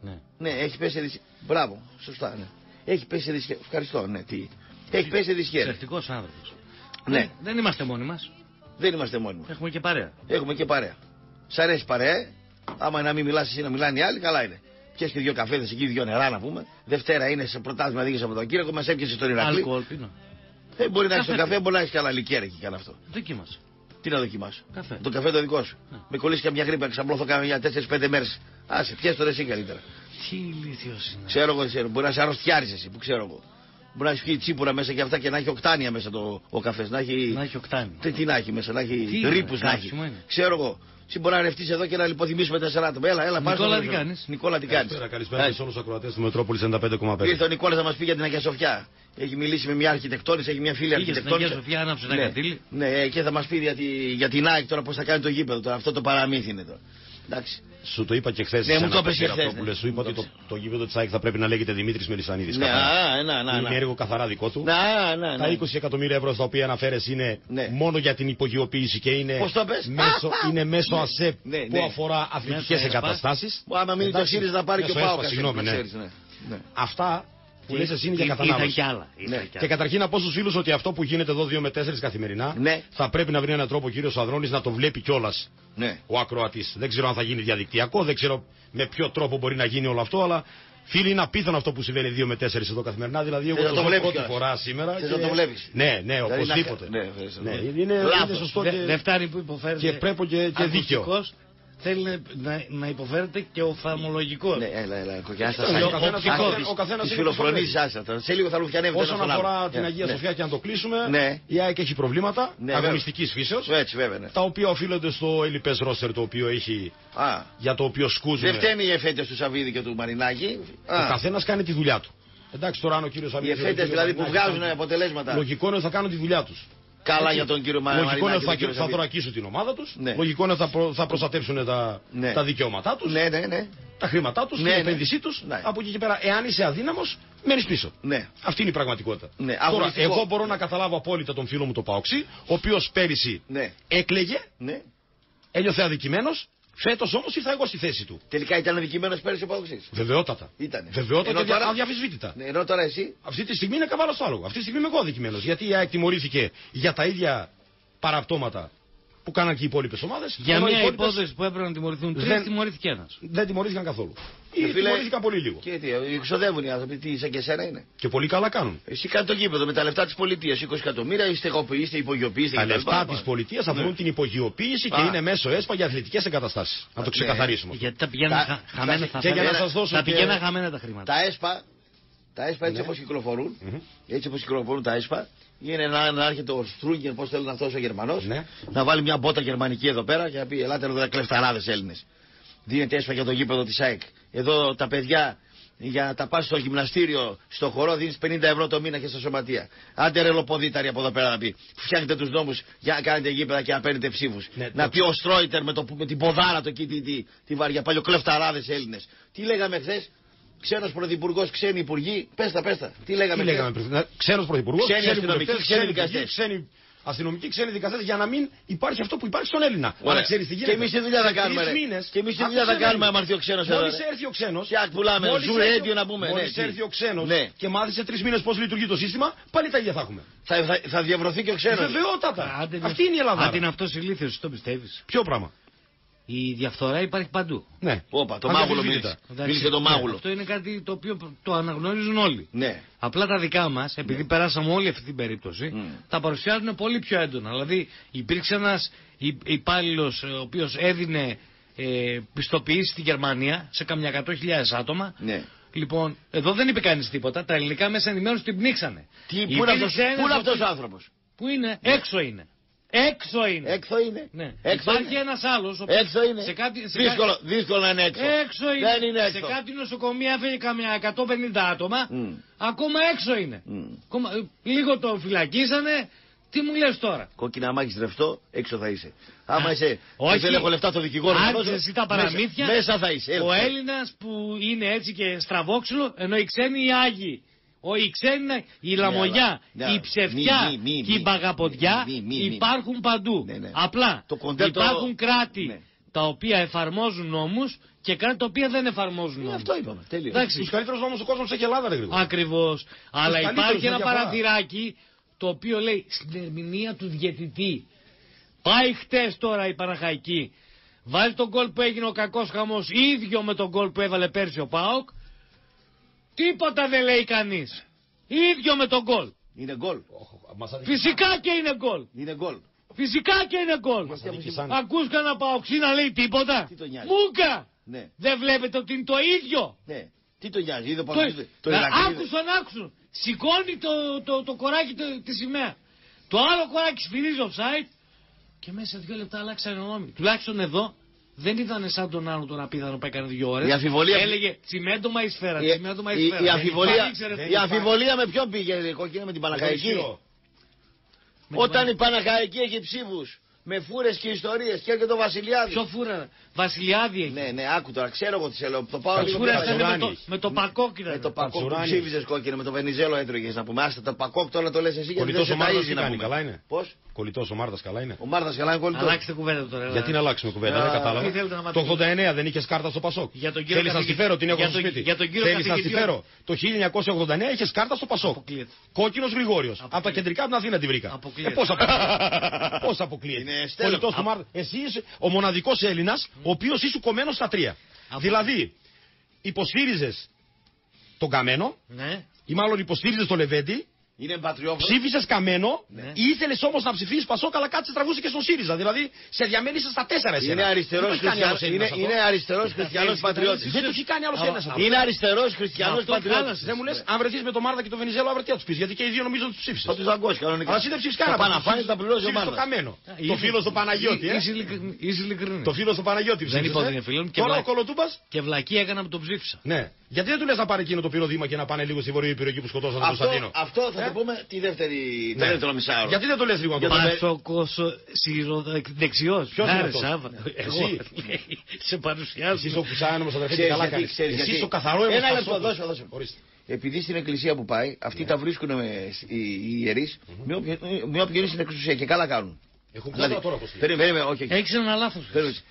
Ναι, ναι έχει πέσει σε δυσχέρεια. Μπράβο, σωστά, ναι. Έχει πέσει σε δυσχέρεια. Ευχαριστώ, ναι, τι. Έχει πέσει σε δυσχέρεια. Ψευτικός άνθρωπος. Ναι. Δεν, δεν είμαστε μόνοι μας. Δεν είμαστε μόνοι μας. Έχουμε και παρέα. Έχουμε και παρέα. Σ' αρέσει παρέα. Άμα να μην μιλάς εσύ να μιλάνε οι άλλοι, καλά είναι. Πιες και δύο καφέδες εκεί, δύο νερά να πούμε. Δευτέρα είναι σε πρωτάθλημα δίκες από τον Κύριακο, μας έπιασε στον Ηρακλή. Αλκοόλ πίνω. Ε, μπορεί να έχει τον Καφέ. καφέ, μπορεί να έχει καλά λικέρα εκεί καλά αυτό. Δοκίμασε. Τι να δοκιμάσω. Καφέ. Το καφέ το δικό σου. Ναι. Με κολλήσει καμιά γρήπα, ξαπλώθω κάνα για τέσσερις πέντε μέρες. Άσε, πιες το εσύ καλύτερα. Τι ηλίθιος είναι. Ξέρω εγώ, ξέρω. Μπορεί να σε αρρωστιάρεις εσύ, που ξέρω εγώ. Μπορεί να έχει πιει τσίπουρα μέσα και αυτά και να έχει οκτάνια μέσα το, ο καφές. Να έχει. Να έχει οκτάνια. Τι, τι να έχει μέσα, να έχει Τι ρήπους είναι, να έχει. κάψιμο είναι. Ξέρω εγώ. Εσύ μπορεί να ρευτείς εδώ και να λιποθυμίσουμε τέσσερα άτομα. Έλα, έλα, πάρε Νικόλα, το τι λόγο. κάνεις? Νικόλα, τι κάνεις? Καλησπέρα, καλησπέρα σε όλους τους ακροατές του Μετρόπολης ενενήντα πέντε κόμμα πέντε. Ήρθε ο Νικόλας να μας πει για την Αγία Σοφιά. Έχει μιλήσει με μια αρχιτεκτόνισσα, έχει μια φίλη Πήγε στην αρχιτεκτόνισσα. Αγία Σοφιά, άναψε ένα Ναι. κατήλι. Ναι, και θα μας πει για, τη, για την ΑΕΚ τώρα πώς θα κάνει το γήπεδο. Τώρα. Αυτό το παραμύθι είναι τώρα. Εντάξει. Σου το είπα και χθες. Ναι, μου το είπες και χθες, Που ναι. λες, σου είπα ότι το, το γήπεδο της ΑΕΚ θα πρέπει να λέγεται Δημήτρης Μελισσανίδης. Ναι, α, να, να, Είναι να. έργο καθαρά δικό του. Να, να, Τα να. είκοσι εκατομμύρια ευρώ στα οποία αναφέρεσαι είναι Ναι. μόνο για την υπογειοποίηση και είναι Πώς το πες? μέσω, είναι μέσω ΑΣΕΠ Ναι, που ναι. αφορά αθλητικές Μέσω ΕΣΠΑ. εγκαταστάσεις. Άμα μείνει το Εντάξει, ΣΥΡΙΖΑ να πάρει και ο μέσω ΠΑΟΚ. ΕΣΠΑ, συγγνώμη, ναι. ναι. Ναι. Αυτά που λες εσύ είναι για Ήταν κατανάλωση. κι άλλα. Ναι. Ήταν κι Και άλλα. καταρχήν να πω στους φίλους ότι αυτό που γίνεται εδώ δύο με τέσσερις καθημερινά Ναι. θα πρέπει να βρει έναν τρόπο ο κύριος Αδρώνης να το βλέπει κιόλας Ναι. ο ακροατής. Δεν ξέρω αν θα γίνει διαδικτυακό, δεν ξέρω με ποιο τρόπο μπορεί να γίνει όλο αυτό, αλλά φίλοι είναι απίθανο αυτό που συμβαίνει δύο με τέσσερις εδώ καθημερινά. Δηλαδή, εγώ Θες να το το ζω βλέπεις πρώτη κιόλας. φορά σήμερα. Θες και- να το βλέπεις. Ναι, ναι, Δηλαδή, οπωσδήποτε. να- ναι, θες να Ναι, το- είναι, είναι Λάθος. σωστό Δε- και, Δεν φτάνει που υποφέρεται. και πρέπει και, και δίκαιο. ακουστικός, θέλει να, να, να υποφέρεται και οφθαλμολογικός. Ναι, έλα, έλα, κοκκινάστα. Ο καθένας- οπτικός. ο καθένας Τις είναι το φιλοφρονήσεις άστα τώρα. Σε λίγο θα λουφιανεύει Όσον αφορά την Αγία Σοφιά και αν το κλείσουμε, Ναι. η ΑΕΚ έχει προβλήματα Ναι, αγωνιστικής φύσεως, Έτσι, βέβαια. Ναι. τα οποία οφείλονται στο ελλειπές ρόστερ το οποίο έχει, Α, για το οποίο σκούζουμε. δεν φταίνει οι εφέτες του Σαββίδη και του Μαρινάκη. Ο Α, καθένας κάνει τη δουλειά του. Εντάξει, τώρα αν ο κύριος οι Σαββίδης. εφέτες δηλαδή που βγάζουν αποτελέσματα. Λογικό είναι ότι θα κάνουν τη δουλειά τους. Καλά Έτσι. για τον κύριο Λογικό είναι Μαρινάκη. ότι τον θα, κύριο θα Σαββίδη. θωρακίσουν την ομάδα τους. Ναι. Λογικό είναι ότι θα, προ- θα προστατεύσουν τα, Ναι. τα δικαιώματά τους, Ναι, ναι, ναι. τα χρήματά τους, Ναι, την ναι. επένδυσή τους. Ναι. Από εκεί και πέρα, εάν είσαι αδύναμος, μένεις πίσω. Ναι. Αυτή είναι η πραγματικότητα. Ναι, Τώρα, αγωνιστικό. εγώ μπορώ να καταλάβω απόλυτα τον φίλο μου τον Παοξή, ο οποίος πέρυσι Ναι. έκλαιγε, Ναι. ένιωθε αδικημένος, φέτος όμως ήρθα εγώ στη θέση του. Τελικά ήταν αδικημένος πέρυσι ο Παοξής. Βεβαιότατα. Ήτανε. Βεβαιότατα Ενώ και δια- τώρα- αδιαφυσβήτητα. Ναι, ενώ τώρα εσύ. Αυτή τη στιγμή είναι καβάλα στο άλογο. Αυτή τη στιγμή είμαι εγώ αδικημένος. Γιατί η ΑΕΚ τιμωρήθηκε για τα ίδια παραπτώματα που κάναν και οι υπόλοιπες ομάδες. Για ενώ οι μια υπόλοιπες υπόθεση που έπρεπε να τιμωρηθούν τρεις, δεν- τιμωρήθηκε ένας. δεν τιμωρήθηκαν καθόλου. Ή Ε, φίλε, τιμωρήθηκαν πολύ λίγο. Και, Και τι, εξοδεύουν οι άνθρωποι, τι σαν και εσένα είναι. πολύ καλά κάνουν. Εσύ κάνει το γήπεδο με τα λεφτά τη πολιτεία, είκοσι εκατομμύρια, είστε εγωποιοί, είστε υπογειοποιήστε Τα κτλ. λεφτά της πολιτείας αφορούν Ναι. την υπογειοποίηση και Α. είναι μέσω ΕΣΠΑ για αθλητικές εγκαταστάσεις. Να το Ναι. ξεκαθαρίσουμε. Γιατί τα πηγαίνουν Τα- χα- χαμένα τα- θα και για να φέρουν- σας δώσω θα και- πηγαίνουν χαμένα τα χρήματα. Τα ΕΣΠΑ, τα ΕΣΠΑ έτσι Ναι. όπως κυκλοφορούν, Μμμ. έτσι όπως κυκλοφορούν τα ΕΣΠΑ, είναι να, να έρχεται ο Στρούγκερ, πώς θέλει αυτός ο Γερμανός, Ναι. να βάλει μια μπότα γερμανική εδώ πέρα και να πει: Ελάτε εδώ κλεφταράδες Έλληνες. Δίνεται ΕΣΠΑ για το γήπεδο της ΑΕΚ. Εδώ τα παιδιά για να τα πας στο γυμναστήριο, στο χορό, δίνεις πενήντα ευρώ το μήνα και στα σωματεία. Άντε ρε λοποδίταροι από εδώ πέρα να πει: Φτιάχνετε τους νόμους για να κάνετε γήπεδα και να παίρνετε ψήφους. Ναι, να το πει ο Στρόιτερ με, το, με την ποδάρα το εκεί, τη, τη, τη βαριά παλιοκλεφταράδες Έλληνες. Τι λέγαμε χθες, ξένος πρωθυπουργός, ξένοι υπουργοί, πες τα, πες τα. Τι λέγαμε Τι χθες. λέγαμε πριν, να- ξένος πρωθυπουργός, Ξένοι ξένοι αστυνομικοί, βουλευτές, ξένοι ξένοι δικαστές. δικαστές, ξένοι αστυνομικοί, ξένοι δικαστές, για να μην υπάρχει αυτό που υπάρχει στον Έλληνα. Ωραία. Αλλά ξέρεις τι γίνεται. Και εμείς τι δουλειά θα Σε κάνουμε, τρεις ρε. μήνες, Και εμείς τι άκουσε δουλειά θα με, κάνουμε, ρε. άμα έρθει ο ξένος εδώ, Μόλις ρε. έρθει ο ξένος, Τι πουλάμε, μόλις ζου έρθει ο- radio να πούμε, ναι, μόλις τι. έρθει ο ξένος Ναι. και μάθησε τρεις μήνες πώς λειτουργεί το σύστημα, πάλι τα ίδια θα έχουμε. Θα, θα, θα διαβρωθεί και ο ξένος. Βεβαιότατα. Άντε, Αυτή είναι η Ελλάδα. Αν είναι αυτός ηλίθιος, το πιστεύεις. Ποιο πράγμα. Η διαφθορά υπάρχει παντού. Ναι. Όπα, το Αδιαφυσβήτητα. μάγουλο μίλησε. Εντάξει, Μίλησε το ναι, μάγουλο. Αυτό είναι κάτι το οποίο το αναγνωρίζουν όλοι. Ναι. Απλά τα δικά μας, επειδή περάσαμε όλη αυτή την περίπτωση, Mm. τα παρουσιάζουν πολύ πιο έντονα. Δηλαδή, υπήρξε ένας υπάλληλος ο οποίος έδινε ε, πιστοποιήσεις στη Γερμανία σε καμιά εκατό χιλιάδες άτομα. Ναι. Λοιπόν, εδώ δεν είπε κανείς τίποτα. Τα ελληνικά μέσα ενημέρωση την πνίξανε. Τι, πού είναι Υπήρξε αυτός, ένας πού είναι αυτός οποίος- ο άνθρωπος. Πού είναι, έξω είναι. Έξω είναι. Έξω είναι. Ναι. Έξω Υπάρχει είναι. ένας άλλος. ο οποίος Έξω είναι. Σε κάτι, σε δύσκολο, κάτι- δύσκολο να είναι έξω. Έξω είναι. Δεν είναι έξω. Σε κάτι νοσοκομεία έφεγε καμιά εκατόν πενήντα άτομα. Μμ. Ακόμα έξω είναι. Μμ. Ακόμα, ε, λίγο το φυλακίσανε. Τι μου λες τώρα. Κόκκινα μάχης ρευστό, έξω θα είσαι. Άμα Α, είσαι. όχι. Δεν έχω λεφτά το δικηγόρο. να Άντζες δώσω, εσύ τα παραμύθια. Μέσα, μέσα θα είσαι. Έλα. Ο Έλληνας που είναι έτσι και στραβόξυλο, ενώ οι ξένοι οι Άγιοι. Ο, οι ξένοι, η λαμογιά, Ναι, αλλά- η ψευτιά μη, μη, μη, και η μη, μπαγαποδιά μη, μη, μη. υπάρχουν παντού. Ναι, ναι. Απλά Το κοντέ το- υπάρχουν κράτη Ναι. τα οποία εφαρμόζουν νόμους και κράτη τα οποία δεν εφαρμόζουν. Ε, αυτό είπαμε. Τέλειο. Τους καλύτερους νόμους του κόσμου έχει η Ελλάδα, ρε Γρηγόρη. Ακριβώς. Αλλά υπάρχει ένα διαφορά. παραθυράκι το οποίο λέει στην ερμηνεία του διαιτητή. Πάει χτες τώρα η Παναχαϊκή. Βάζει τον γκολ που έγινε ο κακός χαμός ίδιο με τον γκολ που έβαλε πέρσι ο ΠΑΟΚ. Τίποτα δεν λέει κανείς. Ίδιο με τον γκολ. Είναι γκολ. Φυσικά και είναι γκολ. Είναι γκολ. Φυσικά και είναι γκολ. Ακούς κανένα ΠΑΟΚσί να λέει τίποτα. Τι τον νοιάζει. Μούγκα. Ναι. Δεν βλέπετε ότι είναι το ίδιο. Ναι. Τι τον νοιάζει. Είδε Το, το, το, το άκουσαν, άκουσαν. Σηκώνει το, το, το κοράκι το, τη σημαία. Το άλλο κοράκι σφυρίζει offside και μέσα σε δύο λεπτά αλλάξανε γνώμη. Τουλάχιστον εδώ δεν ήταν σαν τον άλλο τον απίθανο που έκανε δύο ώρες. Η αμφιβολία... Έλεγε τσιμέντομα η σφαίρα. Η, τσιμέντομα η, η, σφαίρα. η, αμφιβολία, ήξερε, η αμφιβολία με ποιον πήγε κόκκινη, με την Παναχαϊκή. Όταν η Παναχαϊκή έχει ψήφους με φούρες και ιστορίες και έρχεται ο Βασιλιάδης. Ποιο φούρα, Βασιλιάδη έχει. Ναι, ναι, άκου τώρα, ξέρω εγώ τι σε λέω. Το πάω λίγο φούρα πέρα. με το, με το πακόκ ήταν. Με το πακόκ που ψήφιζες κόκκινο, με το Βενιζέλο έτρωγες να πούμε. Άστα το πακόκ τώρα το λες εσύ γιατί δεν σε ταΐζει να πούμε. Καλά είναι. Πώς? Κολλητός ο Μάρτας καλά είναι. Ο Μάρτας καλά είναι κολλητός. Αλλάξτε κουβέντα τώρα. Γιατί να αλλάξουμε κουβέντα, δεν κατάλαβα. Το ογδόντα εννέα δεν είχες κάρτα στο Πασόκ. Θέλεις να στη φέρω, την έχω στο σπίτι. Θέλεις να στη φέρω. Το χίλια εννιακόσια ογδόντα εννέα είχες κάρτα στο Πασόκ. Κόκκινος Γρηγόριος. Από τα κεντρικά από την Αθήνα την βρήκα. Πώς αποκλείεται. Κολλητός του Μάρτα. Εσύ είσαι ο μοναδικός Έλληνας ο οποίος είσαι κομμένος στα τρία. Δηλαδή, υποστήριζες τον Καμένο, ναι. Ή μάλλον υποστήριζες τον Λεβέντη, είναι πατριόφωνο. Ψήφισες Καμένο, ναι. Ή ήθελες όμως να ψηφίσεις Πασόκ, αλλά κάτσε τραβούσε και στον ΣΥΡΙΖΑ. Δηλαδή, σε διαμέλησες στα τέσσερα εσένα. Είναι αριστερός χριστιανός, είναι, είναι αριστερός χριστιανός πατριώτης. Δεν το έχει κάνει άλλος ένας αυτό. Είναι αριστερός χριστιανός πατριώτης. Δεν μου λες, αν βρεθείς με τον Μάρτα και τον Βενιζέλο, αύριο τι θα τους πεις, γιατί και οι δύο νομίζω ότι τους ψήφισες. Θα τους αγκώσει κανονικά. Αλλά εσύ δεν ψήφισες κανένα. Τα Παναφάνη τα πληρώσει ο Μάρτας. Το Καμένο. Το φίλο στο Παναγιώτη. Είσαι ειλικρινής. Το φίλο στο Παναγιώτη δεν είπα ότι είναι φίλο. Τώρα ο Κολοτούμπας. Και βλακή έκανα που τον ψήφισα. Ναι. Γιατί δεν του λες να πάρει εκείνο το πυροδήμα και να πάνε λίγο στη Βορειοήπειρο εκεί που σκοτώσαν τον Κωνσταντίνο. Αυτό θα το πούμε τη δεύτερη. Το δεύτερο μισάωρο. Γιατί δεν το λες λίγο να το πεις. Πασόκος σιροδεξιός. Ποιος είναι αυτός? Εσύ. Σε παρουσιάζω. Εσύ ο Κουσάνομος αδερφέ καλά κάνεις. Εσύ είσαι ο καθαρό ένα λεπτό, δώσε, δώσε. Επειδή στην εκκλησία που πάει, αυτοί τα βρίσκουν οι ιερείς με όποιο είναι στην εξουσία και καλά κάνουν. Δηλαδή, έχεις ένα λάθος.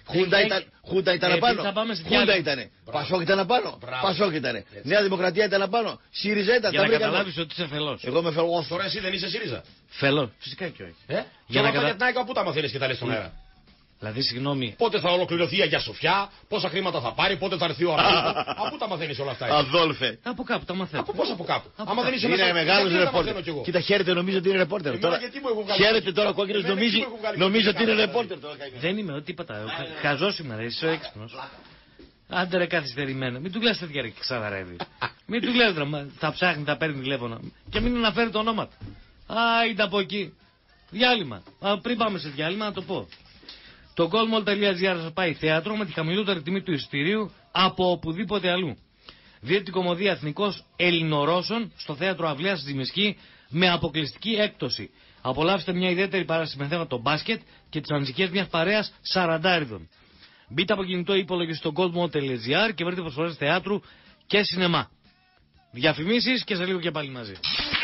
Χούντα ήταν απάνω. Χούντα ήταν. Πασόκ ήταν απάνω. Πασόκ ήταν. Νέα Δημοκρατία ήταν απάνω. ΣΥΡΙΖΑ ήταν. Για να καταλάβεις ότι είσαι φελός. Εγώ είμαι φελός. Τώρα εσύ δεν είσαι ΣΥΡΙΖΑ. Φελός. Φυσικά και όχι. Ε? Για να καταλάβεις πού τα μαθαίνεις και τα λες στον αέρα. Δηλαδή, συγγνώμη. Πότε θα ολοκληρωθεί η Αγία Σοφιά, πόσα χρήματα θα πάρει, πότε θα έρθει ο Αρνίκο. Από πού τα μαθαίνεις όλα αυτά. Αδόλφε. Από κάπου τα μαθαίνω. Από πώς από κάπου. Άμα δεν είσαι είναι μεγάλος ρεπόρτερ. Κοίτα, χαίρετε, νομίζω ότι είναι ρεπόρτερ. Χαίρετε τώρα ο κόκκινος, νομίζω ότι είναι ρεπόρτερ. Δεν είμαι, τίποτα. Χαζός είμαι, είσαι ο έξυπνος. Άντε ρε καθυστερημένο. Μην του λες τέτοια ρε ξαδαρεύει. Μην του λες ρε, θα ψάχνει, θα παίρνει τηλέφωνο. Και μην αναφέρει το ονόματα. Α, ήταν από εκεί. Διάλειμμα. Α, πριν πάμε σε διάλειμμα να το πω. Το goldmall.gr σας πάει θέατρο με τη χαμηλότερη τιμή του εισιτηρίου από οπουδήποτε αλλού. Δείτε την κωμωδία Εθνικός Ελληνορώσων στο θέατρο Αυλίας στη Ζημισκή με αποκλειστική έκπτωση. Απολαύστε μια ιδιαίτερη παράσταση με θέμα το μπάσκετ και τις ανησυχίες μιας παρέας σαραντάριδων. Μπείτε από κινητό ή υπολογιστή στο goldmall.gr και βρείτε προσφορές θεάτρου και σινεμά. Διαφημίσεις και σε λίγο και πάλι μαζί.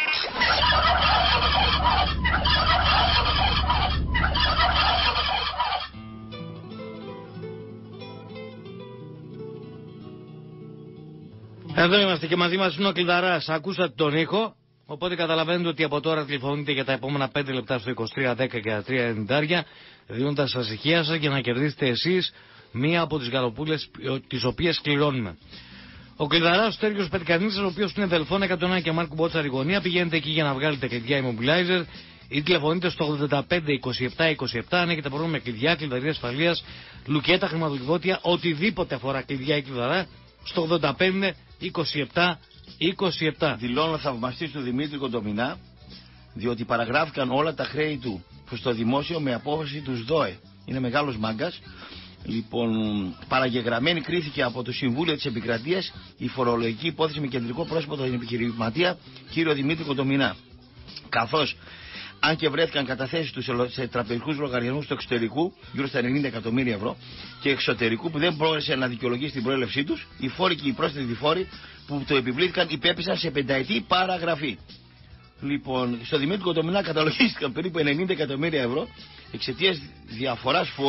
Εδώ είμαστε και μαζί μας είναι ο Κλειδαράς. Ακούσατε τον ήχο, οπότε καταλαβαίνετε ότι από τώρα τηλεφωνείτε για τα επόμενα πέντε λεπτά στο είκοσι τρία δέκα και τα τρία ενενήντα, δίνοντας σας ησυχία σας για να κερδίσετε εσείς μία από τις γαλοπούλες τις οποίες κληρώνουμε. Ο Κλειδαράς, ο Στέργιος Πετικανίτσας, ο οποίος είναι Δελφών εκατόν ένα και Μάρκου Μπότσα Ριγωνία, πηγαίνετε εκεί για να βγάλετε κλειδιά immobilizer ή τηλεφωνείτε στο ογδόντα πέντε είκοσι επτά είκοσι επτά αν έχετε πρόβλημα με κλειδιά, κλειδαρία ασφαλείας, λουκέτα, χρηματοκιβώτια, οτιδήποτε αφορά κλειδιά ή κλειδαρά, στο ογδόντα πέντε είκοσι επτά είκοσι επτά. Δηλώνω θαυμαστής του Δημήτρη Κοντομινά, διότι παραγράφηκαν όλα τα χρέη του προς το δημόσιο με απόφαση του ΣΔΟΕ. Είναι μεγάλος μάγκας. Λοιπόν, παραγεγραμμένη κρίθηκε από το Συμβούλιο της Επικρατείας η φορολογική υπόθεση με κεντρικό πρόσωπο τον επιχειρηματία κύριο Δημήτρη Κοντομινά. Καθώς, αν και βρέθηκαν καταθέσεις του σε τραπεζικούς λογαριασμούς του εξωτερικού, γύρω στα ενενήντα εκατομμύρια ευρώ, και εξωτερικού που δεν μπόρεσε να δικαιολογήσει την προέλευσή τους, οι φόροι και οι πρόσθετοι φόροι που το επιβλήθηκαν υπέπεσαν σε πενταετή παραγραφή. Λοιπόν, στο Δημήτρη Κοντομινά καταλογίστηκαν περίπου ενενήντα εκατομμύρια ευρώ εξαιτίας διαφοράς φόρου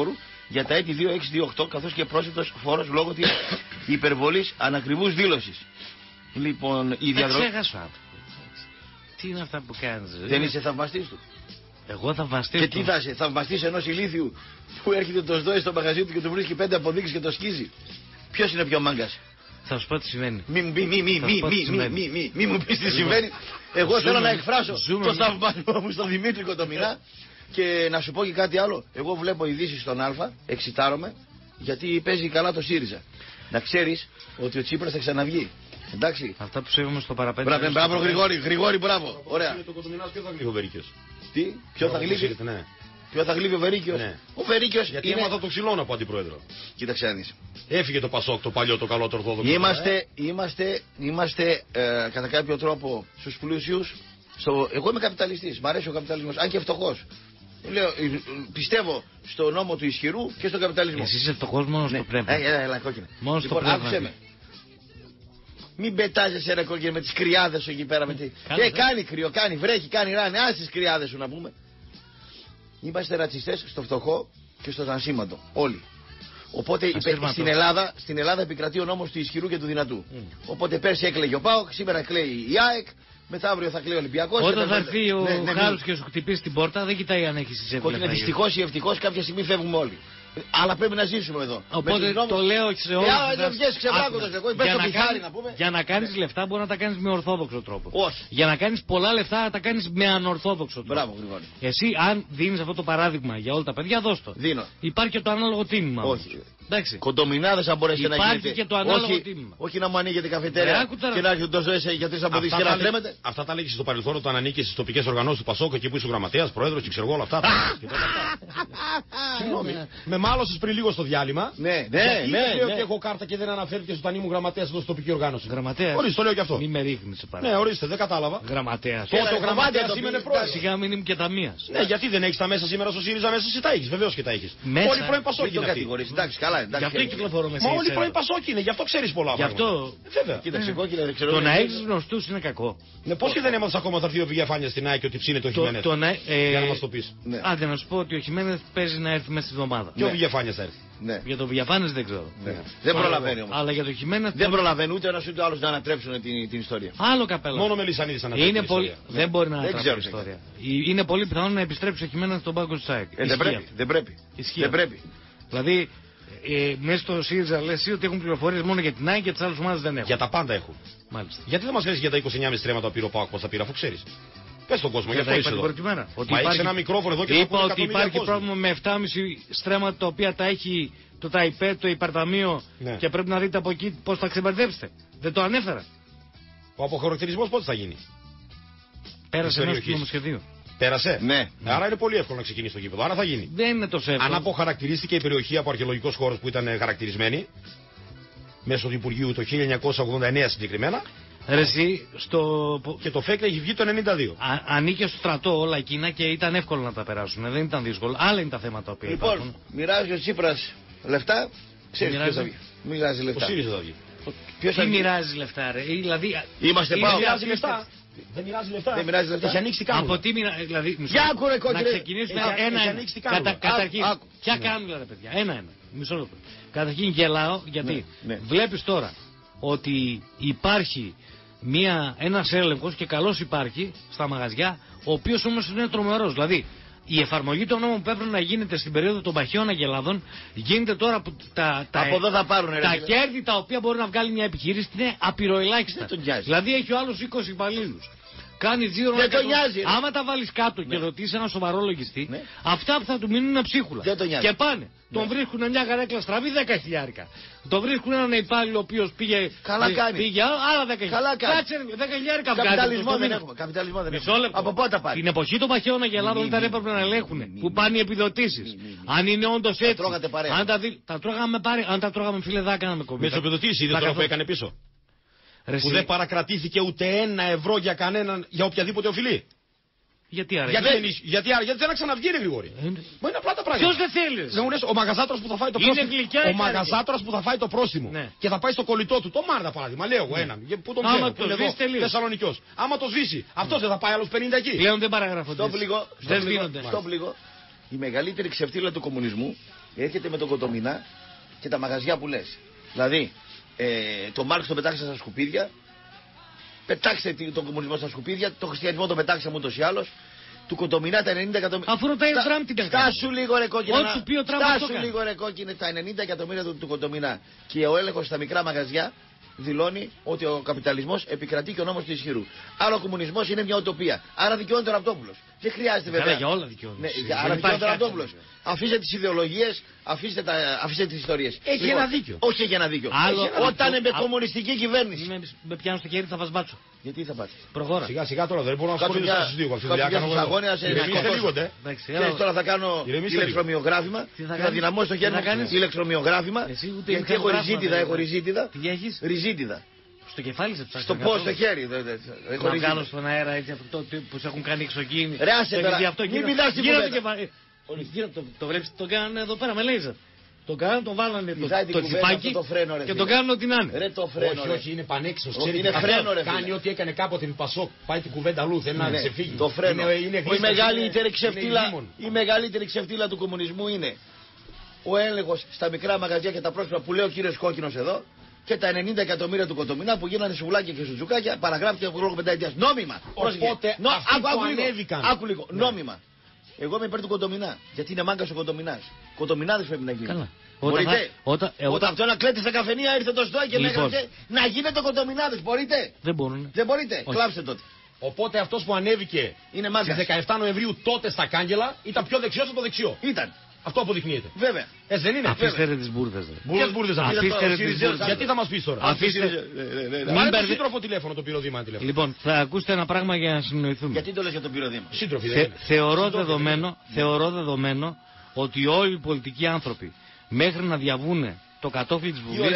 για τα έτη δύο έξι δύο οκτώ καθώς και πρόσθετος φόρος λόγω της υπερβολής ανακριβούς δήλωσης. Λοιπόν, η διαδρομή. Ξέχασα. Τι είναι αυτά που κάνεις? Δεν είσαι θαυμαστής του? Εγώ θαυμαστής. Και τι θα είσαι, θαυμαστής ενός ηλίθιου που έρχεται το ΣΔΟΕ στο μαγαζί του και του βρίσκει πέντε αποδείξεις και το σκίζει? Ποιος είναι πιο μάγκας? Θα σου πω τι συμβαίνει. Μη, μη, μη, μη, μη, μη, μη, μη, μη μου πεις τι συμβαίνει. Εγώ θέλω να εκφράσω το θαυμασμό μου στον Δημήτρη Κοντομηνά. Και να σου πω και κάτι άλλο. Εγώ βλέπω ειδήσεις στον Α, εξητάρομαι, γιατί παίζει καλά το ΣΥΡΙΖΑ. Να ξέρεις ότι ο Τσίπρας θα ξαναβγεί. Εντάξει. Αυτά που ξέρουμε στο παραπέντε. Μπράβο, μπράβο, Γρηγόρη, Γρηγόρη, μπράβο. Ωραία. Το Κοντομηνάς ποιο θα γλύφει ο Βερίκιος? Τι, ποιο θα γλύφει? Ναι. Ποιο θα γλύφει ο Βερίκιος? Ναι. Ο Βερίκιος. Γιατί είναι... έμαθα το ξυλώνα από αντιπρόεδρο. Κοίταξε να δεις. Έφυγε το Πασόκ, το παλιό, το καλό, το ορθόδοξο. Είμαστε, ε? είμαστε, είμαστε ε, κατά κάποιο τρόπο στους πλούσιους. Στο... Εγώ είμαι καπιταλιστής, μ' αρέσει ο καπιταλισμός, αν και φτωχός. Λέω, πιστεύω στο νόμο του ισχυρού και στον καπιταλισμό. Εσύ είσαι φτωχός μόνο στο πνεύμα. Ε, ε, ε, κόκκινε. Μόνο λοιπόν, στο πνεύμα. άκουσε με. Μην πετάζεσαι ρε κόκκινε με τις κρυάδες σου εκεί πέρα. Με τη... Κάνε, ε, κάνει κρύο, κάνει βρέχει, κάνει ράνι. Άσε τις κρυάδες σου να πούμε. Είμαστε ρατσιστές στο φτωχό και στο ζανσίμαντο. Όλοι. Οπότε υπε... στην, Ελλάδα, στην Ελλάδα επικρατεί ο νόμος του ισχυρού και του δυνατού. Mm. Οπότε πέρσι έκλαιγε ο ΠΑΟΚ, σήμερα κλαίει η ΑΕΚ. Μεθαύριο θα κλαίει ο Ολυμπιακός. Όταν θα έρθει ο ναι, ναι, Χάρος και σου χτυπήσει την πόρτα, δεν κοιτάει αν έχει εισέβει. Όχι, είναι δυστυχώς ή ευτυχώς κάποια στιγμή φεύγουμε όλοι. Αλλά πρέπει να ζήσουμε εδώ. Οπότε το λέω σε όλους. Για να κάνεις λεφτά μπορεί να τα κάνεις με ορθόδοξο τρόπο. Όχι. Για να κάνεις πολλά λεφτά να τα κάνεις με ανορθόδοξο τρόπο. Μπράβο, Γρηγόρη. Εσύ αν δίνεις αυτό το παράδειγμα για όλα τα παιδιά, δώσ' το. Δίνω. Υπάρχει και το ανάλογο τίμημα. Όχι. Εντάξει. Κοντομηνάδες αν μπορέσετε να γίνετε. Υπάρχει και το ανάλογο όχι, τίμημα. Όχι να μου ανοίγετε καφετέρια και να έρχεται το ΖΟΕ για τρεις αποδείξεις και να τρέμετε. Αυτά τα λέγεις στο παρελθόν όταν ανήκεις στις τοπικές οργανώσεις του Πασόκ, εκεί που είσαι γραμματέας, πρόεδρος και ξέρω εγώ όλα αυτά. Συγγνώμη. Με μάλωσες πριν λίγο στο διάλειμμα. Ναι, ναι, ναι. Λέω και έχω κάρτα και δεν αναφέρθηκε όταν ήμουν γραμματέας εδώ στην τοπική οργάνωση. Γραμματέας. Ορίστε, το λέω και αυτό. Μην με ρίχνεις πάρα. Ναι, ορίστε, δεν κατάλαβα. Γραμματέας. Τότε ο γραμματέας σήμαινε πρόεδρος. Σιγά μην είμαι και ταμείας. Ναι, γιατί δεν έχεις τα μέσα σήμερα στο ΣΥΡΙΖΑ μέσα, εσύ τα έχεις. Βεβαίως και τα έχεις. Όλοι πρώην Πασόκοι είναι αυτοί. Εντάξει, καλά, εντάξει. Γι' αυτό κυκλοφορώ με Μα όλοι πρώην Πασόκοι είναι, γι' αυτό ξέρεις πολλά. Γι' αυτό. Βέβαια. Κοίταξε, κόκκινε, δεν ξέρω. Το να έχεις γνωστούς είναι κακό. Ναι, πώς και δεν έμαθες ακόμα θα έρθει ο Βηγιαφάνιας στην ΑΕΚ και ότι ψήνεται ο Χιμένεθ. Για να μας το πεις. Άντε να σου πω ότι ο Χιμένεθ παίζει να έρθει μέσα στη εβδομάδα. Και ο Βηγιαφάνιας θα έρθει. Ναι. Για τον Βηγιαφάνες δεν ξέρω. Ναι. Δεν προλαβαίνει όμως. Αλλά για τον Χιμένεθ. Δεν προλαβαίνει ούτε ένας ούτε άλλος να ανατρέψουν την, την ιστορία. Άλλο καπέλα. Μόνο με Λυσανίδης ανατρέψει την πολύ... ιστορία. Δεν μπορεί να δεν ανατρέψει την ιστορία. Είναι πολύ πιθανό να επιστρέψει ο Χιμένεθ στον πάγκο της ΑΕΚ. Ε, δεν πρέπει. Δεν πρέπει. Δεν πρέπει. Δηλαδή ε, μέσα στο ΣΥΡΙΖΑ λες εσύ ότι έχουν πληροφορίες μόνο για την ΑΕΚ και τις άλλες ομάδες δεν έχουν. Για τα πάντα έχουν. Μάλιστα. Γιατί δεν μας λες για τα είκοσι εννιά στρέμματα που πήρε ο ΠΑΟΚ, πώς τα πήρε, αφού ξέρεις. Πες στον κόσμο, για αυτό είσαι εδώ. Ότι Μα υπάρχει... έχεις ένα μικρόφωνο εδώ και είπα ότι υπάρχει πρόβλημα με επτά κόμμα πέντε στρέμματα τα οποία τα έχει το ΤΑΙΠΕ, το υπαρταμείο ναι. Και πρέπει να δείτε από εκεί πώς θα ξεμπερδέψετε. Δεν το ανέφερα. Ο αποχαρακτηρισμός πότε θα γίνει? Πέρασε ενός του νομοσχεδίου. Πέρασε. Ναι. Άρα είναι πολύ εύκολο να ξεκινήσει το γήπεδο. Άρα θα γίνει. Δεν είναι τόσο εύκολο. Αν αποχαρακτηρίστηκε η περιοχή από αρχαιολογικός χώρος που ήταν χαρακτηρισμένη μέσω του Υπουργείου το χίλια εννιακόσια ογδόντα εννέα συγκεκριμένα. Ρε εσύ, στο... Και το ΦΕΚ έχει βγει το ενενήντα δύο. Α, ανήκε στο στρατό όλα εκείνα και ήταν εύκολο να τα περάσουν. Δεν ήταν δύσκολο. Άλλα είναι τα θέματα που λοιπόν, υπάρχουν. Μοιράζει ο Τσίπρας λεφτά. Ξέρεις ποιος θα βγει. Μοιράζει λεφτά. Ο ΣΥΡΙΖΑ θα βγει. Ποιος θα μοιράζει λεφτά, ρε. Δηλαδή, είμαστε πάνω. Μοιράζει λεφτά. Δεν μοιράζει λεφτά. Δεν μοιράζει λεφτά. Έχει ανοίξει κάμερα. Από τι μοιράζει. Δηλαδή, για άκουρε κόκκινε. Να ξεκινήσουμε ένα-ένα. Κατα, καταρχήν, ποια κάμερα, ρε παιδιά. Ένα-ένα. Μισό λεπτό. Καταρχήν γελάω γιατί βλέπεις τώρα ότι υπάρχει μια, ένας έλεγχος και καλώς υπάρχει στα μαγαζιά, ο οποίος όμως είναι τρομερός. Δηλαδή, η εφαρμογή των νόμων που έπρεπε να γίνεται στην περίοδο των παχαίων αγελάδων γίνεται τώρα που τα, τα, από εδώ θα πάρουν, τα κέρδη τα οποία μπορεί να βγάλει μια επιχείρηση είναι απειροελάχιστα. Δηλαδή έχει ο άλλος είκοσι υπαλλήλους. Κάνει δύο δεν τον νοιάζει. Άμα τα βάλεις κάτω ναι. Και ρωτήσεις ένα σοβαρό λογιστή, ναι. Αυτά που θα του μείνουν είναι ψίχουλα. Δεν τον νοιάζει. Και πάνε. Ναι. Τον βρίσκουν μια καρέκλα στραβή δέκα χιλιάρικα. Τον βρίσκουν έναν υπάλληλο ο οποίος πήγε. Καλά κάνει. Πήγε άλλα δέκα χιλιάρικα. Κάτσε δέκα χιλιάρικα βγάζει. Καπιταλισμό δεν έχουμε. Καπιταλισμό δεν έχουμε. Από πότε πάει. Την εποχή των παχαίων αγελάδων ήταν έπρεπε να ελέγχουν. Πού πάνε οι επιδοτήσεις. Αν είναι όντως έτσι. Αν τα τρώγαμε φίλε δεν έκαναμε κομμάτι. Με τις επιδοτήσεις είδες τώρα που έκανε πίσω. Που δεν παρακρατήθηκε ούτε ένα ευρώ για κανέναν, για οποιαδήποτε οφειλή. Γιατί άρα. Γιατί, δεν, γιατί άρα, γιατί δεν να ξαναβγεί, ρε Γρηγόρη. Ε, Μα είναι απλά τα πράγματα. Ποιος δεν θέλει. Δεν μου λες, ο μαγαζάτρος που θα φάει το είναι πρόστιμο. Ο μαγαζάτρος που θα φάει το πρόστιμο ναι. Και θα πάει στο κολλητό του, το Μάρτα παράδειγμα, λέω εγώ ναι. Έναν. Που τον ξέρω, που είναι εδώ, Θεσσαλονικιός. Άμα το σβήσει, αυτός δεν θα πάει άλλος πενήντα εκεί. Πλέον δεν παραγραφονται. Στο πληγό, η μεγαλύτερη ξεφτύλα του κομμουνισμού έρχεται με τον Κοτομινά και τα μαγαζιά που λες. Δηλαδή, ε, το Μάρξ το πετάξε στα σκουπίδια, πετάξτε τον κομμουνισμό στα σκουπίδια, το χριστιανισμό το πετάξαμε ούτως ή άλλως. Του Κοτομινά τα ενενήντα εκατομμύρια. Αφού ρωτάει ο Τραμπ τι κάνει. Στάσου λίγο ρε κόκκινε. Ό,τι σου πει ο Τραμπ. Στάσου λίγο ρε κόκκινε. Τα ενενήντα εκατομμύρια του, του Κοτομινά και ο έλεγχος στα μικρά μαγαζιά δηλώνει ότι ο καπιταλισμός επικρατεί και ο νόμος του ισχυρού. Άρα ο κομμουνισμός είναι μια ουτοπία. Άρα δικαιώνεται ο Ραπτόπουλος. Δεν χρειάζεται βέβαια. Καλά, για όλα δικαιώνεται. Ναι, άρα δικαιώνεται ο Ραπτόπουλος. Αφήστε τις ιδεολογίες, αφήστε, τα, αφήστε τις ιστορίες. Έχει λοιπόν, ένα δίκιο. Όχι έχει ένα δίκιο. Άλλο, έχει ένα όταν είναι με κομμουνιστική κυβέρνηση. Με, με πιάνω στο χέρι θα вас μπάτσω. Γιατί θα πάτε. Προχώρα. Σιγά σιγά τώρα δεν μπορώ να ασχοληθώ στους δύο. Αυτή τη δουλειά κάνω εγώ. Και τώρα θα κάνω ηλεκτρομυογράφημα. Θα δυναμώσω το χέρι μου ηλεκτρομυογράφημα. Γιατί έχω ριζίτιδα, έχω ριζίτιδα. Τι έχεις? Ριζίτιδα. Στο κεφάλι σε ψάχνει. Στο πώς, στο χέρι. Έχω να κάνω στον αέρα έτσι αυτό που σε έχουν κάνει εξωγήινοι. Ρε άσε τώρα, μην πηδάς την κουβέντα. Το βλέπεις, το κάνανε εδώ πέρα με λέιζερ. Το κάνανε, το βάλανε το τσιπάκι και το κάνουν ό,τι να είναι. Ρε το φρένο. Όχι, όχι, είναι πανέξυπνος. Ξέρει είναι φρένο, ρε. Κάνει ό,τι έκανε κάποτε με Πασόκ. Πάει την κουβέντα αλλού, θέλει να ξεφύγει. Το φρένο. Η μεγαλύτερη ξεφτύλα του κομμουνισμού είναι ο έλεγχος στα μικρά μαγαζιά και τα πρόσωπα που λέει ο κύριος Κόκκινος εδώ. Και τα ενενήντα εκατομμύρια του Κοτομινά που γίνανε σουβλάκια και σουτζουκάκια παραγράφηκε από λόγω πενταετίας. Νόμιμα! Οπότε Νο... αυτοί άκου, που άκου, ανέβηκαν. Άκου λίγο. Ναι. Νόμιμα. Εγώ είμαι υπέρ του Κοτομινά. Γιατί είναι μάγκας ο Κοτομινάς. Κοτομινάδες πρέπει να γίνει. Καλά. Μπορείτε. Όταν, όταν, όταν, όταν αυτό να κλαίτε στα καφενεία ήρθε το Στόι και λοιπόν. λέγανε να γίνετε Κοτομινάδες. Μπορείτε. Δεν μπορούν. Δεν μπορείτε. Όχι. Κλάψτε τότε. Οπότε αυτός που ανέβηκε στις δεκαεφτά Νοεμβρίου τότε στα κάγκελα ήταν πιο δεξιός από το δεξιό. Ήταν. Αυτό αποδεικνύεται. Βέβαια. Έτσι δεν είναι. Αφήστε ρε τις μπουρδες. Ποιες μπουρδες αφήστε ρε τις μπουρδες. Γιατί θα μας πεις τώρα. Αφήστε. Μην το σύντροφο τηλέφωνο, το πυροδήμα τηλέφωνο. Λοιπόν, θα ακούσετε ένα πράγμα για να συνοηθούμε. Γιατί το λες για τον πυροδήμα. Σύντροφοι δεν Θεωρώ δεδομένο, θεωρώ δεδομένο ότι όλοι οι πολιτικοί άνθρωποι μέχρι να διαβούνε το κατόφλι της Βουλής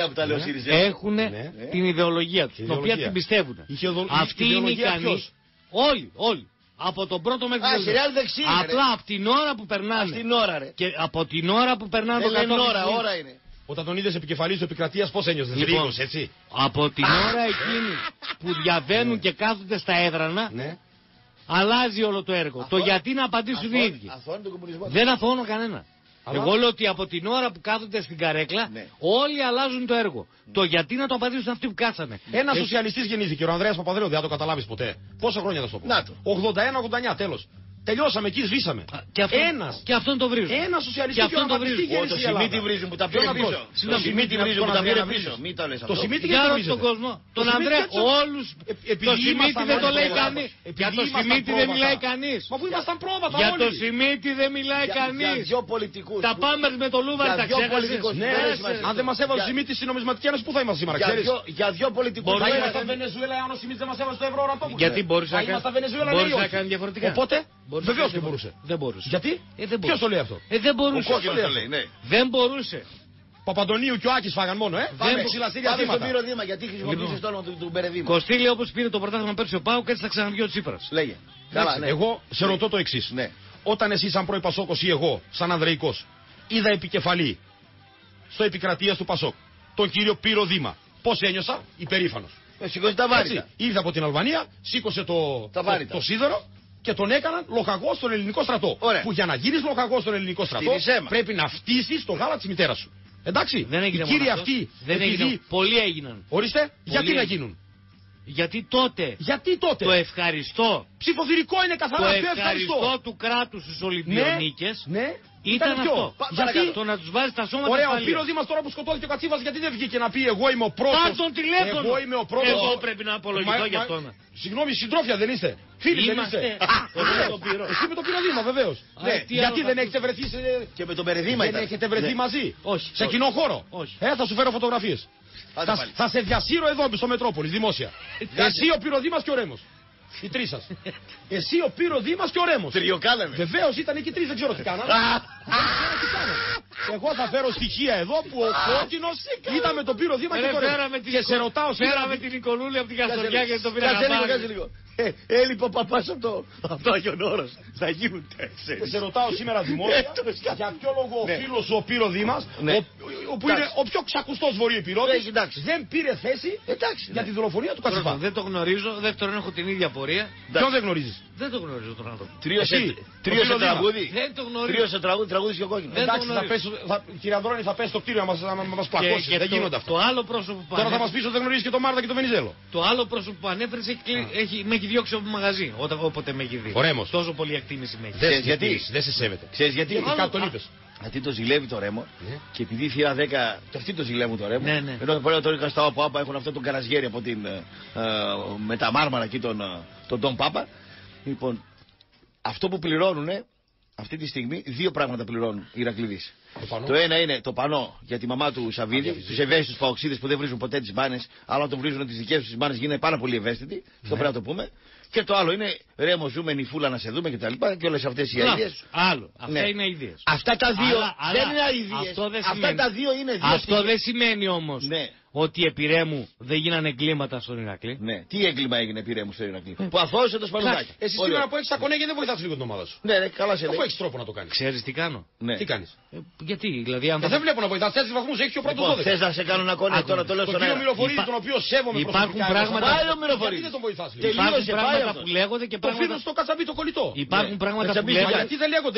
έχουν την ιδεολογία τους, την οποία την πιστεύουν. Αυτοί είναι ικανοί. Όλοι, όλοι. Από τον πρώτο μέχρι τον τελευταίο. Απλά από την ώρα που περνάνε. Και από την ώρα που περνάνε το κατόφλι. ώρα, ώρα είναι. Όταν τον είδες επικεφαλής της επικρατείας, πώς ένιωσες? Λοιπόν, έτσι. Από την ώρα εκείνη που διαβαίνουν και κάθονται στα έδρανα, ναι. αλλάζει όλο το έργο. Το γιατί να απαντήσουν οι ίδιοι. Δεν αθώνω κανένα. Αλλά... Εγώ λέω ότι από την ώρα που κάθονται στην καρέκλα, ναι. όλοι αλλάζουν το έργο. Ναι. Το γιατί να το απαντήσουν αυτοί που κάτσανε. Ένα Έχει... σοσιαλιστής γεννήθηκε, ο Ανδρέας Παπαδρέου, δεν θα το καταλάβεις ποτέ. Πόσα χρόνια θα στο πω. ογδόντα ένα ογδόντα εννιά, τέλος. Τελειώσαμε εκεί, σβήσαμε. Και αυτό, ένας. Και αυτόν το βρίζουν. Ένα σοσιαλιστή και αυτόν το βρίζουν. Το Σιμίτι βρίζουν που τα πήρε πίσω. Το Σιμίτι βρίζουν που τα πήρε πίσω. Μην το λες αυτό. Το Σιμίτι για όλο τον κόσμο. Τον Ανδρέα, όλους. Το Σιμίτι δεν το λέει κανείς. Για το Σιμίτι δεν μιλάει κανείς. Μα που ήμασταν πρόβατα όλοι. Για το Σιμίτι δεν μιλάει κανείς. Τα Πάμπερς με το Λούβαρ τα ξέχασες. Αν δεν μας έβαλε ο Σιμίτι στην νομισματική ένωση, πού θα είμαστε σήμερα, ξέρεις. Για δυο πολιτικούς. Θα ήμασταν Βενεζουέλα αν ο Σιμίτι δεν μας έβαλε στο ευρώ Ραπτόπουλο. Γιατί μπορούσε να κάνει διαφορετικά. Οπότε βεβαίως και μπορούσε. Δεν μπορούσε. Γιατί? Ε, δεν Ποιος το λέει αυτό? Ε, δεν μπορούσε. Ο Κόκκινος το λέει, ναι. Δεν μπορούσε. Παπαντονίου και ο Άκης φάγαν μόνο, ε. Πάμε στον πυροδήμα, γιατί χρησιμοποιήσεις το όνομα του Μπερεδίμου. Κωστήλη, όπως πήρε το πρωτάθλημα πέρσι ο Πάουκ, έτσι θα ξαναβγεί ο Τσίπρας. Λέγε. Καλά, ναι. Εγώ σε ρωτώ το εξής. Ναι. Όταν εσύ σαν πρώην Πασόκος ή εγώ, σαν Ανδρεϊκός, είδα επικεφαλή στο επικρατείας του Πασόκ, τον κύριο Πυροδήμα, πώς ένιωσα? Υπερήφανος. Σήκωσε τα βάρυτα. Ήρθε από την Αλβανία, σήκωσε το, το, το σίδερο. Και τον έκαναν λοχαγό στον ελληνικό στρατό. Ωραία. Που για να γίνεις λοχαγό στον ελληνικό στρατό πρέπει να φτύσεις το γάλα της μητέρας σου. Εντάξει. Δεν έγινε. Οι κύριοι αυτοί. Δεν επειδή... έγινε. Πολλοί έγιναν. Ορίστε. Πολλοί γιατί έγιναν. να γίνουν? Γιατί τότε. Γιατί τότε. Το ευχαριστώ. Ψηφοδηρικό είναι καθαρά. Το ευχαριστώ, ευχαριστώ του κράτους στους Ολυμπιονίκες. Ναι. ναι. Ήταν, Ήταν αυτό. Πα, γιατί το να τους βάζει τα σώματα. Ωραία, ο Πυροδήμας τώρα που σκοτώθηκε ο Κατσίβας, γιατί δεν βγήκε να πει εγώ είμαι ο πρώτος? Πάρ' τον τηλέφωνο. Εγώ είμαι ο πρώτος. Εγώ πρέπει να απολογηθώ για αυτόν. Συγγνώμη, συντρόφια δεν είστε? Φίλοι δεν είστε? Εσύ με τον Πυροδήμα βεβαίως. Γιατί δεν έχετε βρεθεί σε... Και με τον Περεδήμα δεν έχετε βρεθεί μαζί? Όχι. Σε κοινό χώρο? Όχι. Ε, θα σου φέρω φωτογραφίες. Θα, θα σε διασύρω εδώ στο Μετρόπολη, δημόσια. Εσύ ο Πυροδήμας και ο Ρέμος. Οι τρεις σας. Εσύ ο Πυροδήμας και ο Ρέμος. Τριοκάλαμε. Βεβαίως ήταν εκεί τρεις, δεν ξέρω τι κάνανε. Εγώ θα φέρω στοιχεία εδώ που ο Κόκκινος ήταν με τον Πυροδήμα και το Ρέμος. Και σε ρωτάω σήμερα. Φέραμε την Νικολούλη από την Καστοριά και τον πήρα να πάρει. Ε, έλειπε ο παπάς από το, από το Άγιον Όρος. Θα γίνουν τέσσερις. Σε ρωτάω σήμερα δημόσια για ποιο λόγο ο φίλος σου ο Πύρο Δήμας, που είναι ο πιο ξακουστός βορειοϊπηρώτης, δεν πήρε θέση για τη δολοφονία του Κατσιφά. Δεν το γνωρίζω. Δεύτερον, έχω την ίδια πορεία. Ποιον δεν γνωρίζεις? Δεν το γνωρίζω τον άνθρωπο. Τρίο σε τραγούδι. Δεν το γνωρίζω. Τρίο σε τραγούδι, τραγούδι και ο κόκκινο. Εντάξει, κύριε Ανδρώνη, θα πέσει στο κτίριο να μας πλακώσει. Δεν γίνονται αυτά. Το άλλο πρόσωπο που Τώρα θα μας πεις ότι δεν γνωρίζεις και τον Μάρτα και τον Βενιζέλο. Το άλλο πρόσωπο που ανέφερες με έχει διώξει από το μαγαζί. Όποτε με έχει δει. Ο Ρέμος. Τόσο πολύ εκτίμηση με έχει. Γιατί δεν σε σέβεται. Ξέρεις γιατί? Γιατί κάτι τον είπες. Γιατί το ζηλεύει το Ρέμο ναι. Και επειδή η θύρα δέκα και αυτοί το ζηλεύουν το Ρέμο. Ναι, ναι. Ενώ το τον είχα στα ΟΠΑ έχουν αυτό τον Καραζιέρι από την, ε, με τα μάρμαρα εκεί τον, τον Τον Πάπα. Λοιπόν, αυτό που πληρώνουν αυτή τη στιγμή, δύο πράγματα πληρώνουν οι Ηρακλήδεις. Το, το ένα είναι το πανό για τη μαμά του Σαββίδη, τους ευαίσθητους παοξίδες που δεν βρίζουν ποτέ τις μπάνες, αλλά όταν βρίζουν τις δικές τους μπάνες γίνονται πάρα πολύ ευαίσθητοι. Ναι. Αυτό πρέπει να το πούμε. Και το άλλο είναι Ρέμο, ζούμε νυφούλα να σε δούμε και τα λοιπά και όλες αυτές οι αηδίες. Άλλο. Αυτά ναι. είναι αηδίες. Αυτά τα δύο αλλά, αλλά, δεν είναι αηδίες. Αυτό δεν αυτά σημαίνει, τα δύο είναι δύο. Αυτό δεν σημαίνει όμως ναι. ότι επί Ρέμου δεν γίνανε εγκλήματα στον Ηρακλή. Ναι. Τι έγκλημα έγινε επί Ρέμου στον Ηρακλή? Mm. Που αθώωσε το Σπανουδάκι. Εσύ σήμερα που έχεις τα κονέγια δεν βοηθάς λίγο την ομάδα σου. Ναι, ναι, καλά σε λέει. Αφού έχεις τρόπο να το κάνεις. Ξέρεις τι κάνω? Ναι. Τι κάνεις? Ε, γιατί, δηλαδή αν ε, δεν βλέπω να βοηθάς. Τέσσερις βαθμούς έχει και ο πρώτος δώδεκα. Θες να σε κάνω ένα κονέ τώρα το λέω στον αέρα. Τον κύριο Μυροφορίδη, τον οποίο σέβομαι προσωπικά. Γιατί δεν τον βοηθάς λίγο? Υπάρχουν πράγματα που λέγονται και πράγματα. Το φίλο στο κατσαμπί το κολλητό. Υπάρχουν πράγματα που λέγονται. Γιατί δεν λέγονται?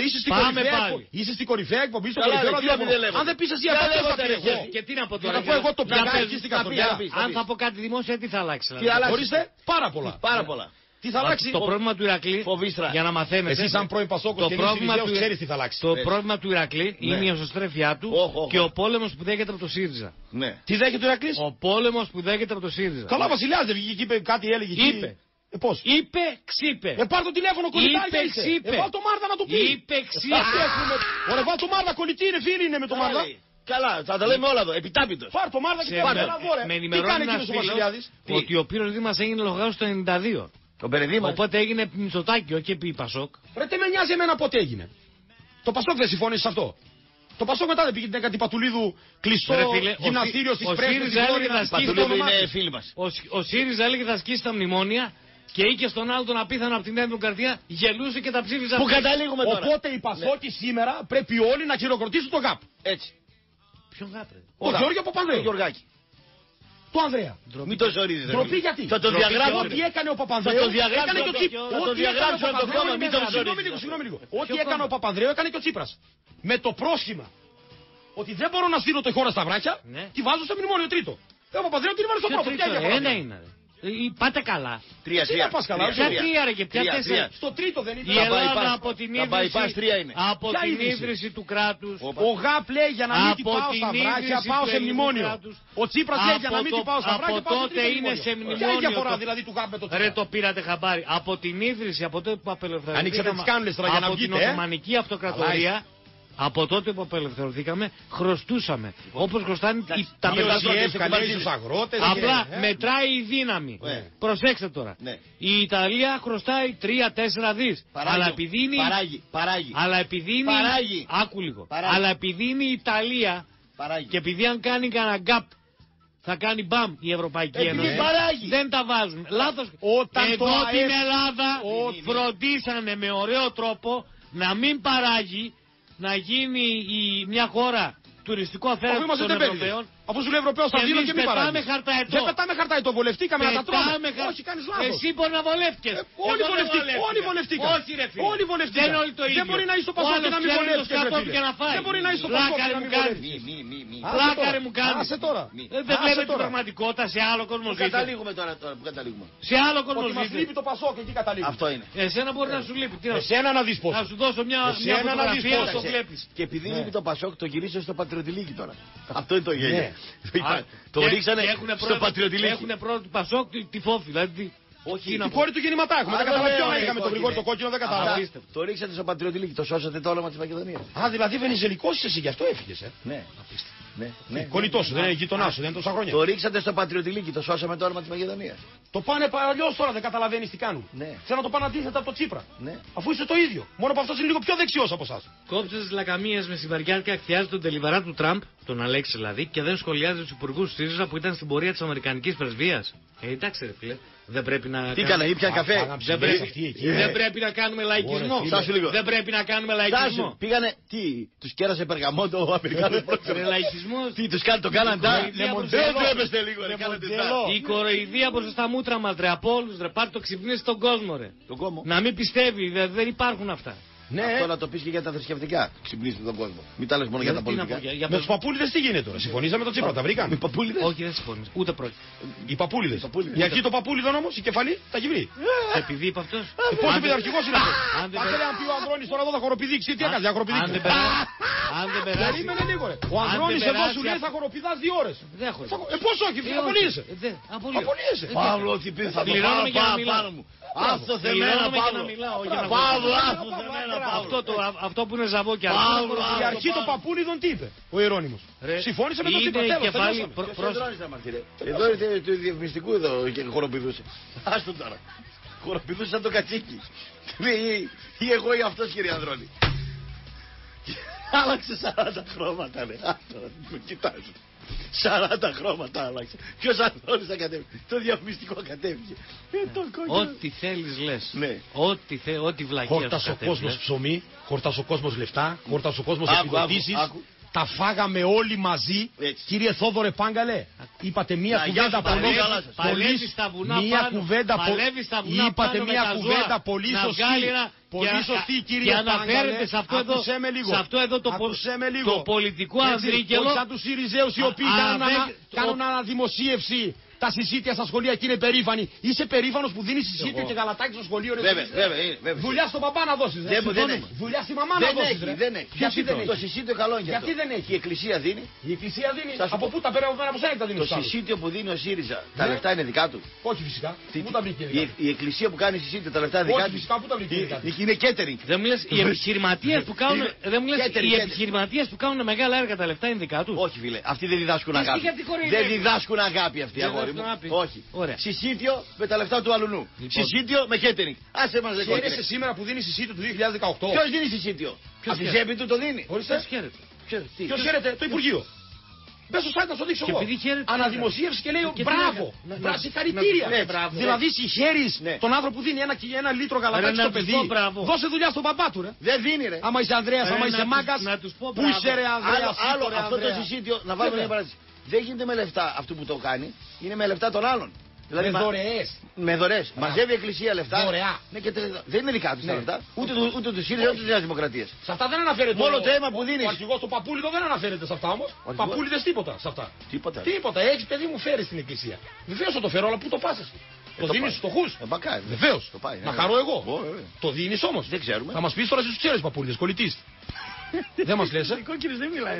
Είσαι στην κορυφαία εκπομπή στο κορυφαίο ραδιόφωνο. Αν δεν πεις εσύ αυτό θα πει εγώ. Και τι να πω τώρα? Θα πω εγώ το πλακάκι στην καθολιά. Αν θα πω κάτι δημόσια, τι θα αλλάξει? Τι αλλάξει? Ορίστε, πάρα πολλά. Πάρα πολλά. Τι θα αλλάξει? Το πρόβλημα του Ηρακλή, για να μαθαίνετε. Εσύ, σαν πρώην Πασόκος και Νησιλιζέος, ξέρεις τι θα αλλάξει. Το πρόβλημα του Ηρακλή είναι η εσωστρέφειά του και ο πόλεμος που δέχεται από το ΣΥΡΙΖΑ. Τι δέχεται ο Ηρακλής? Ο πόλεμος που δέχεται από το ΣΥΡΙΖΑ. Καλά, Βασιλιάς δεν βγήκε και είπε κάτι, έλεγε. Είπε. Ε, πώς? Είπε, ξύπε. Ε, πάρ' το τηλέφωνο, κολλητάρια είσαι. Ε, βάλ' το Μάρτα να το πει. Είπε, ξύπε. Ωραία, βάλ' το Μάρτα, κολλητή είναι, φίλη είναι με το Μάρτα. Καλά, θα τα λέμε όλα εδώ, επιτάπητος. Πάρ' το Μάρτα και πάρ' ένα δώρο. Τι κάνει εκείνος ο Βασιλιάδης? Ότι ο Πύρος Δήμας έγινε λογάρος το ενενήντα δύο. Το Περιδήμα. Οπότε έγινε Μητσοτάκη, όχι επί Πασόκ. Ρε, τι με νοιάζει εμένα πότε έγινε. Το Πασόκ δεν συμφωνεί σε αυτό. Το Πασόκ μετά δεν πήγε την έκατη Πατουλίδου κλειστό γυμναστήριο στις Πρέσβες. Ο ΣΥΡΙΖΑ έλεγε θα σκίσει τα μνημόνια. Και είχε στον άλλο τον απίθανο από την Νέα Δημοκρατία, γελούσε και τα ψήφιζε. Πού καταλήγουμε τώρα? Οπότε οι Πασόκοι σήμερα πρέπει όλοι να χειροκροτήσουν τον ΓΑΠ. Έτσι. Ποιον ΓΑΠ? Ο Γιώργο Παπανδρέου. Ο Γιωργάκη. Το Ανδρέα. Μην το ζορίζεις. Ντροπή γιατί? Θα το διαγράψω. Ό,τι έκανε ο Παπανδρέου. Θα το διαγράψω. Θα το διαγράψω από το κόμμα. Μην το ζορίζεις. Συγγνώμη λίγο. Ό,τι έκανε ο Παπανδρέου έκανε και ο Τσίπρας. Με το πρόσχημα ότι δεν μπορώ να στείλω τη χώρα στα βράχια, τη βάζω σε μνημόνιο τρίτο. Ο Παπανδρέου την βάλει στο πρώτο. Ένα είναι. Πάτε καλά. Τρία, τρία. Ποια τρία ρε και ποια τέσσερα? Στο τρίτο δεν είναι. Η Ελλάδα από την ίδρυση, από την ίδρυση του κράτους. Ο ΓΑΠ λέει για να μην την πάω στα βράχια, πάω σε μνημόνιο. Ο Τσίπρας λέει για να μην την πάω στα βράχια, πάω σε μνημόνιο. είναι σε μνημόνιο. Ποια είναι η διαφορά δηλαδή του ΓΑΠ με το Τσίπρα? Ρε το πήρατε χαμπάρι. Από την ίδρυση, από τότε που απελευθερωθήκαμε από την Οθωμανική Αυτοκρατορία. Από τότε που απελευθερωθήκαμε, χρωστούσαμε. Όπως χρωστάνε τα μετανάστες αγρότες. Απλά μετράει η δύναμη. Ναι. Προσέξτε τώρα. Ναι. Η Ιταλία χρωστάει τρία τέσσερα δις. Αλλά επειδή είναι. Παράγει. Παράγει. Αλλά επειδή είναι. Παράγει. Άκου λίγο. Παράγει. Αλλά επειδή είναι η Ιταλία. Παράγει. Και επειδή αν κάνει κανένα γκάπ. Θα κάνει μπαμ η Ευρωπαϊκή Ένωση. Δεν τα βάζουν. Λάθος. Όταν εδώ το την ΑΕΣ... Ελλάδα ο... φροντίσανε με ωραίο τρόπο να μην παράγει. Να γίνει η, μια χώρα τουριστικό αφαίρετο των Ευρωπαίων. Αφού σου λέει Ευρωπαίος θα δίνω και μη παράγει. Πετάμε χαρταετό. Δεν πετάμε χαρταετό, βολευτήκαμε να τα τρώμε. Χα... Όχι, κάνεις λάθος. Εσύ μπορεί να βολεύτηκες. Ε, όλοι βολευτήκαμε. Όλοι βολευτήκαμε. Όχι ρε φίλε. Όλοι βολευτήκαμε. Δεν είναι όλοι το ίδιο. Δεν μπορεί να είσαι στο Πασόκ και να μην βολεύτηκες ρε φίλε. Δεν μπορεί να είσαι στο Πασόκ και να μην βολεύτηκες. Πλάκαρε μου κάνεις. Άσε τώρα. Δεν βλέπετε την πραγματικότητα σε άλλο κόσμο ζείτε. Καταλήγουμε τώρα που καταλήγουμε. Σε άλλο κόσμο ζείτε. Ότι μας λείπει το Πασόκ εκεί καταλήγουμε. Αυτό είναι. Εσένα μπορεί να σου λείπει. Εσένα να δεις πώς. Να σου δώσω μια φωτογραφία να το βλέπεις. Και επειδή λείπει το Πασόκ το γυρίσω στο Πατριωτηλίκι τώρα. Αυτό είναι το γέλιο. Το ρίξανε στο Πατριωτηλίκι. Έχουν πρώτο του Πασόκ τη φόφη. Δηλαδή. Όχι, την κόρη του γεννηματά έχουμε. Δεν κατάλαβα ποιον είχαμε τον Γρηγόρη το κόκκινο, δεν κατάλαβα. Το ρίξατε στο Πατριωτηλίκι, το σώσατε το όνομα της Μακεδονίας. Α, δηλαδή Βενιζελικός είσαι εσύ, γι' αυτό έφυγες, ε. Ναι. Ναι, ναι. Κολλητός σου, δεν είναι γειτονάς σου, δεν είναι τόσα χρόνια. Το ρίξατε στο Πατριωτηλίκι, το σώσαμε το όνομα της Μακεδονίας. Το πάνε αλλιώς τώρα, δεν καταλαβαίνεις τι κάνουν. Ναι. Θέλω να το πάνε αντίθετα από το Τσίπρα. Ναι. Αφού είσαι το ίδιο. Μόνο που αυτός είναι λίγο πιο δεξιός από εσάς. Κόψε τις λακαμίες με συμπαριάτικα, εκθιάζει τον τελιβαρά του Τραμπ, τον Αλέξη δηλαδή, και δεν σχολιάζει τους υπουργούς ΣΥΡΙΖΑ που ήταν στην πορεία της Αμερικανικής πρεσβείας. Ε, εντάξει, ρε φίλε. Δεν πρέπει να. Τι έκανε, ήπια καφέ. Δεν πρέπει, δεν πρέπει να κάνουμε λαϊκισμό. Δεν πρέπει να κάνουμε λαϊκισμό. Πήγανε. Τι, του κέρασε περγαμότο ο Αμερικάνος πρόεδρος. Λαϊκισμό. Τι, του κάνει, το κάναν τα. Δεν τρέπεστε λίγο, ρε. Η κοροϊδία προς τα μούτρα μας, ρε. Από όλους, ρε. Πάρτε το ξυπνήσει τον κόσμο, ρε. Να μην πιστεύει, δεν υπάρχουν αυτά. Ναι. Αυτό να το πεις και για τα θρησκευτικά. Ξυπνήστε τον κόσμο. Μην τα λες μόνο για τα πολιτικά. Για με τους παππούλιδες τι γίνεται τώρα. Συμφωνήσαμε με τον Τσίπρα, τα βρήκαμε. Οι παππούλιδες. Όχι, δεν συμφωνείς. Ούτε πρόκειται. Οι παππούλιδες. Η αρχή των παππούλιδων όμως, η κεφαλή, τα έχει βρει. Επειδή είπε αυτός. Πόσο παιδαρχικός είναι αυτός. Αν πει ο Ανδρώνης τώρα εδώ θα χοροπηδήξει, τι έκανε, θα χοροπηδήξει. Αν δεν περάσει. Περίμενε λίγο, ρε. Ο Ανδρώνης εδώ σου λέει θα χοροπηδάς δύο ώρες. Δεν έχω. Ε, πώς όχι, απολύεσαι. Απολύεσαι. Παύλο, τι πει, θα πληρώνουμε για να μιλάω. Αυτό θεμένα, Παύλο. Παύλο, αυτό θεμένα, Παύλο. Αυτό που είναι ζαβό και Παύλο. Η αρχή των παππούλιδων τι είπε ο Ιερώνυμος. Συμφώνησε με τον Τσίπρα. Εδώ ήρθε του διαφημιστικού εδώ και χοροπηδούσε. Άστο τώρα. Χοροπηδούσε σαν το κατσίκι. Ή εγώ ή αυτός, κύριε Ανδρώνη. Άλλαξε σαράντα χρώματα, ρε. Άστο, με κοιτάζει. σαράντα χρώματα άλλαξε. Ποιος Ανδρώνης θα κατέβει. Το διαφημιστικό κατέβηκε. Ό,τι θέλεις λες. Ναι. Ό,τι θε, ό,τι βλακία. Χόρτασε ο κόσμος ψωμί, χόρτασε ο κόσμος λεφτά, χόρτασε ο κόσμος επιδοτήσεις. Τα φάγαμε όλοι μαζί. Έτσι. Κύριε Θόδωρε Πάγκαλε, είπατε μία κουβέντα πολύ μία κουβέντα είπατε μία κουβέντα πολύ σωστή. Πολύ σωστή, κύριε Πάγκαλε. Και αναφέρεται σε αυτό εδώ, σε αυτό εδώ το, το πολιτικό ανδρίκελο. Σαν τους Συριζέους οι οποίοι κάνουν αναδημοσίευση τα συσίτια στα σχολεία και είναι περήφανοι. Είσαι περήφανος που δίνεις συσίτιο και γαλατάκι στο σχολείο. Βέβαια, βέβαια. Δουλειά στον παπά να δώσεις. Δεν, δεν έχει. Δουλειά στη μαμά να δώσεις. Δεν έχει. Γιατί δεν έχει. Το συσίτιο καλό είναι. Γιατί δεν έχει. Η εκκλησία δίνει. Η εκκλησία δίνει. Από πού τα παίρνει, από σένα τα δίνει. Το συσίτιο που δίνει ο ΣΥΡΙΖΑ, τα λεφτά είναι δικά του. Όχι φυσικά. Πού τα βρήκε. Η εκκλησία που κάνει συσίτιο, τα λεφτά είναι δικά του. Όχι φυσικά, πού τα βρήκε. Είναι catering. Δεν μου λες οι επιχειρηματίες που κάνουν. Δεν μου λες οι επιχειρηματίες που κάνουν μεγάλα έργα τα λεφτά είναι δικά του. Όχι φίλε. Αυτοί δεν διδάσκουν αγάπη. Δεν διδάσκουν αγάπη αυτοί αγόρι μου. Όχι. Συσίτιο με τα λεφτά του αλουνού. Συσίτιο με catering. Άσε μας δεν χαίρεσαι σήμερα που δίνει συσίτιο του δύο χιλιάδες δεκαοκτώ. Ποιος δίνει συσίτιο. Από τη τσέπη του το δίνει. Ποιος χαίρεται. χαίρεται. Το Υπουργείο. Μπες στο site να σου δείξω εγώ. Αναδημοσίευση και λέει μπράβο. Συγχαρητήρια. Δηλαδή συγχαίρεις τον άνθρωπο που δίνει ένα λίτρο γαλατάκι στο παιδί. Δώσε δουλειά στον παπά του, ρε. Δεν δίνει, ρε. Άμα είσαι Ανδρέας, άμα είσαι Μάγκας. Πού είσαι, ρε Ανδρέας. Άλλο αυτό το συσίτιο, να βάλουμε μια παράδειγμα. Δεν γίνεται με λεφτά αυτού που το κάνει, είναι με λεφτά των άλλων. Δηλαδή, με δωρεές. Με δωρεές. Μαζεύει η εκκλησία λεφτά. Δωρεά. Ναι, και δεν είναι δικά του τα λεφτά. Ούτε του ούτε του ΣΥΡΙΖΑ ούτε τη Νέα Δημοκρατία. Σε αυτά δεν αναφέρεται. Μόνο το αίμα που δίνει. Ο αρχηγός του Παπούλιδο δεν αναφέρεται σε αυτά όμως. Παπούλιδες τίποτα σε αυτά. Τίποτα. Τίποτα. Έχει παιδί μου φέρει στην εκκλησία. Βεβαίως θα το φέρω, αλλά πού το πας εσύ. Το δίνει στου φτωχού. Βεβαίως. Να χαρώ εγώ. Το δίνει όμως. Δεν ξέρουμε. Θα μα πει τώρα στου ξέρει Παπούλιδε, κολλητή. Δεν μα λε. Ο κόκκινο δεν μιλάει.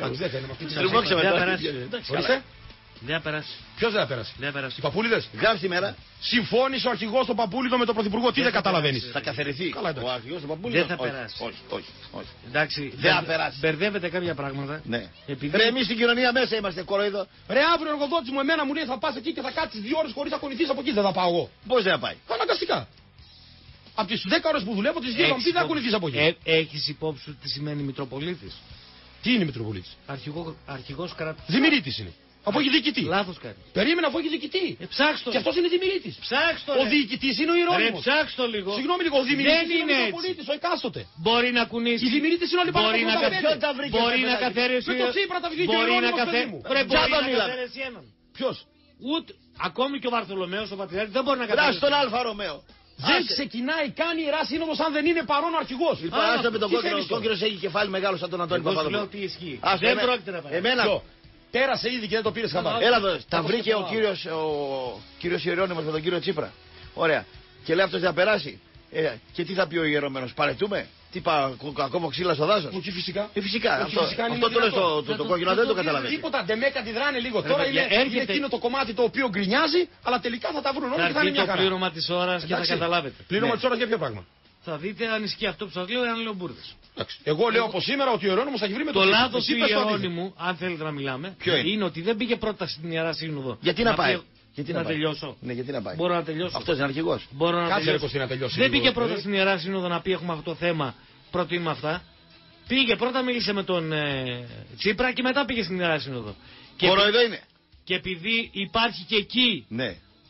Δεν Δεν θα περάσει. Ποιος δεν θα περάσει. Δεν θα περάσει. Οι παππούλιδες. Γράψει τη μέρα. Συμφώνησε ο αρχηγός των Παππούλιδων με τον Πρωθυπουργό. Τι δεν καταλαβαίνεις. Θα καθαριθεί. Καλά, ο αρχηγός των Παππούλιδων. Δεν θα περάσει. Όχι, όχι, όχι. Εντάξει, δεν θα περάσει. Μπερδεύετε κάποια πράγματα. Ναι. Επειδή... Ρε, εμείς στην κοινωνία μέσα είμαστε κοροϊδό. Ρε, αύριο ο εργοδότης μου εμένα μου λέει θα πας εκεί και θα κάτσεις δύο ώρες χωρίς να κονηθείς από εκεί. Δεν θα πάω εγώ. Πώς δεν θα πάει. Αναγκαστικά. Από τις δέκα ώρες που δουλεύω, τις δύο θα μου πει δεν κονηθείς από εκεί. Έχεις υπόψη σου τι σημαίνει Μητροπολίτης. Τι είναι Μητροπολίτης. Αρχηγός κράτους. Δημηρίτης είναι. Από έχει διοικητή. Λάθος κάνει. Περίμενα αφού έχει διοικητή. Ε, ψάξτε το. Και αυτός είναι δημηρίτης. Ψάξτε το. Ο διοικητής είναι ο Ιερώνυμος. Ρε, ψάξτε το λίγο. Συγγνώμη λίγο, ο δημηρίτης είναι ο Μητροπολίτης, ο εκάστοτε. Μπορεί να κουνήσει. Οι δημηρίτες είναι όλοι πάνω μπορεί να καθαρίσει. Μπορεί να καθαρίσει. Με το Τσίπρα τα βγήκε ο Ιερώνυμος, παιδί μου. Ρε, μπορεί να καθαρίσει έναν. Ποιος. Ούτε ακόμη και ο Βαρθολομαίος, ο Πατριάρχης, δεν μπορεί να καθαρίσει. Βράσ' τον Αλφα Ρωμαίο. Δεν ξεκινάει καν η Ιερά Σύνοδος αν δεν είναι παρόν ο αρχηγός. Λοιπόν, άστο με τον κόκκινο. Ο κόκκινος έχει κεφάλι μεγάλο σαν τον Αντώνη Παπαδόπουλο. Εγώ σου λέω τι ισχύει. Δεν πρόκειται να πάει. Εμένα. Πέρασε ήδη και δεν το πήρες χαμπάρι. Έλα εδώ, τα βρήκε ο κύριος, ο κύριος Ιερώνυμος με τον κύριο Τσίπρα. Ωραία. Και λέει αυτός δεν θα περάσει. Ε, και τι θα πει ο ιερωμένος, παρετούμε. Τι είπα, ακόμα ξύλα στο δάσος. Όχι φυσικά. Ε, φυσικά. Όχι, αυτό φυσικά αυτό το λες το, το, το κόκκινο, δεν το καταλαβαίνει. Τίποτα, ντεμέκα αντιδράνε λίγο. Τώρα είναι, είναι εκείνο το κομμάτι το οποίο γκρινιάζει, αλλά τελικά θα τα βρουν όλα και θα είναι μια χαρά. Το πλήρωμα της ώρας και θα καταλάβετε. Πλήρωμα της ώρας για ποιο πράγμα. Θα δείτε αν ισχύει αυτό που σας λέω ή αν λέω μπουρδες. Εγώ λέω από σήμερα ότι ο Ιερώνυμος θα έχει βρει με το Το λάθος του Ιερώνυμου, αν θέλετε να μιλάμε, είναι ότι δεν πήγε πρώτα στην Ιερά Σύνοδο. Γιατί να πάει. Γιατί να, να τελειώσω. Ναι, γιατί να πάει. Μπορώ να τελειώσω. Αυτός είναι αρχηγός. Μπορώ να Κάτσε τελειώσω. να τελειώσει. Δεν πήγε πρώτα στην Ιερά Σύνοδο να πει έχουμε αυτό το θέμα, προτείνουμε αυτά. Πήγε πρώτα, μίλησε με τον ε, Τσίπρα και μετά πήγε στην Ιερά Σύνοδο. Κοροϊδό είναι. Και επειδή υπάρχει και εκεί ναι.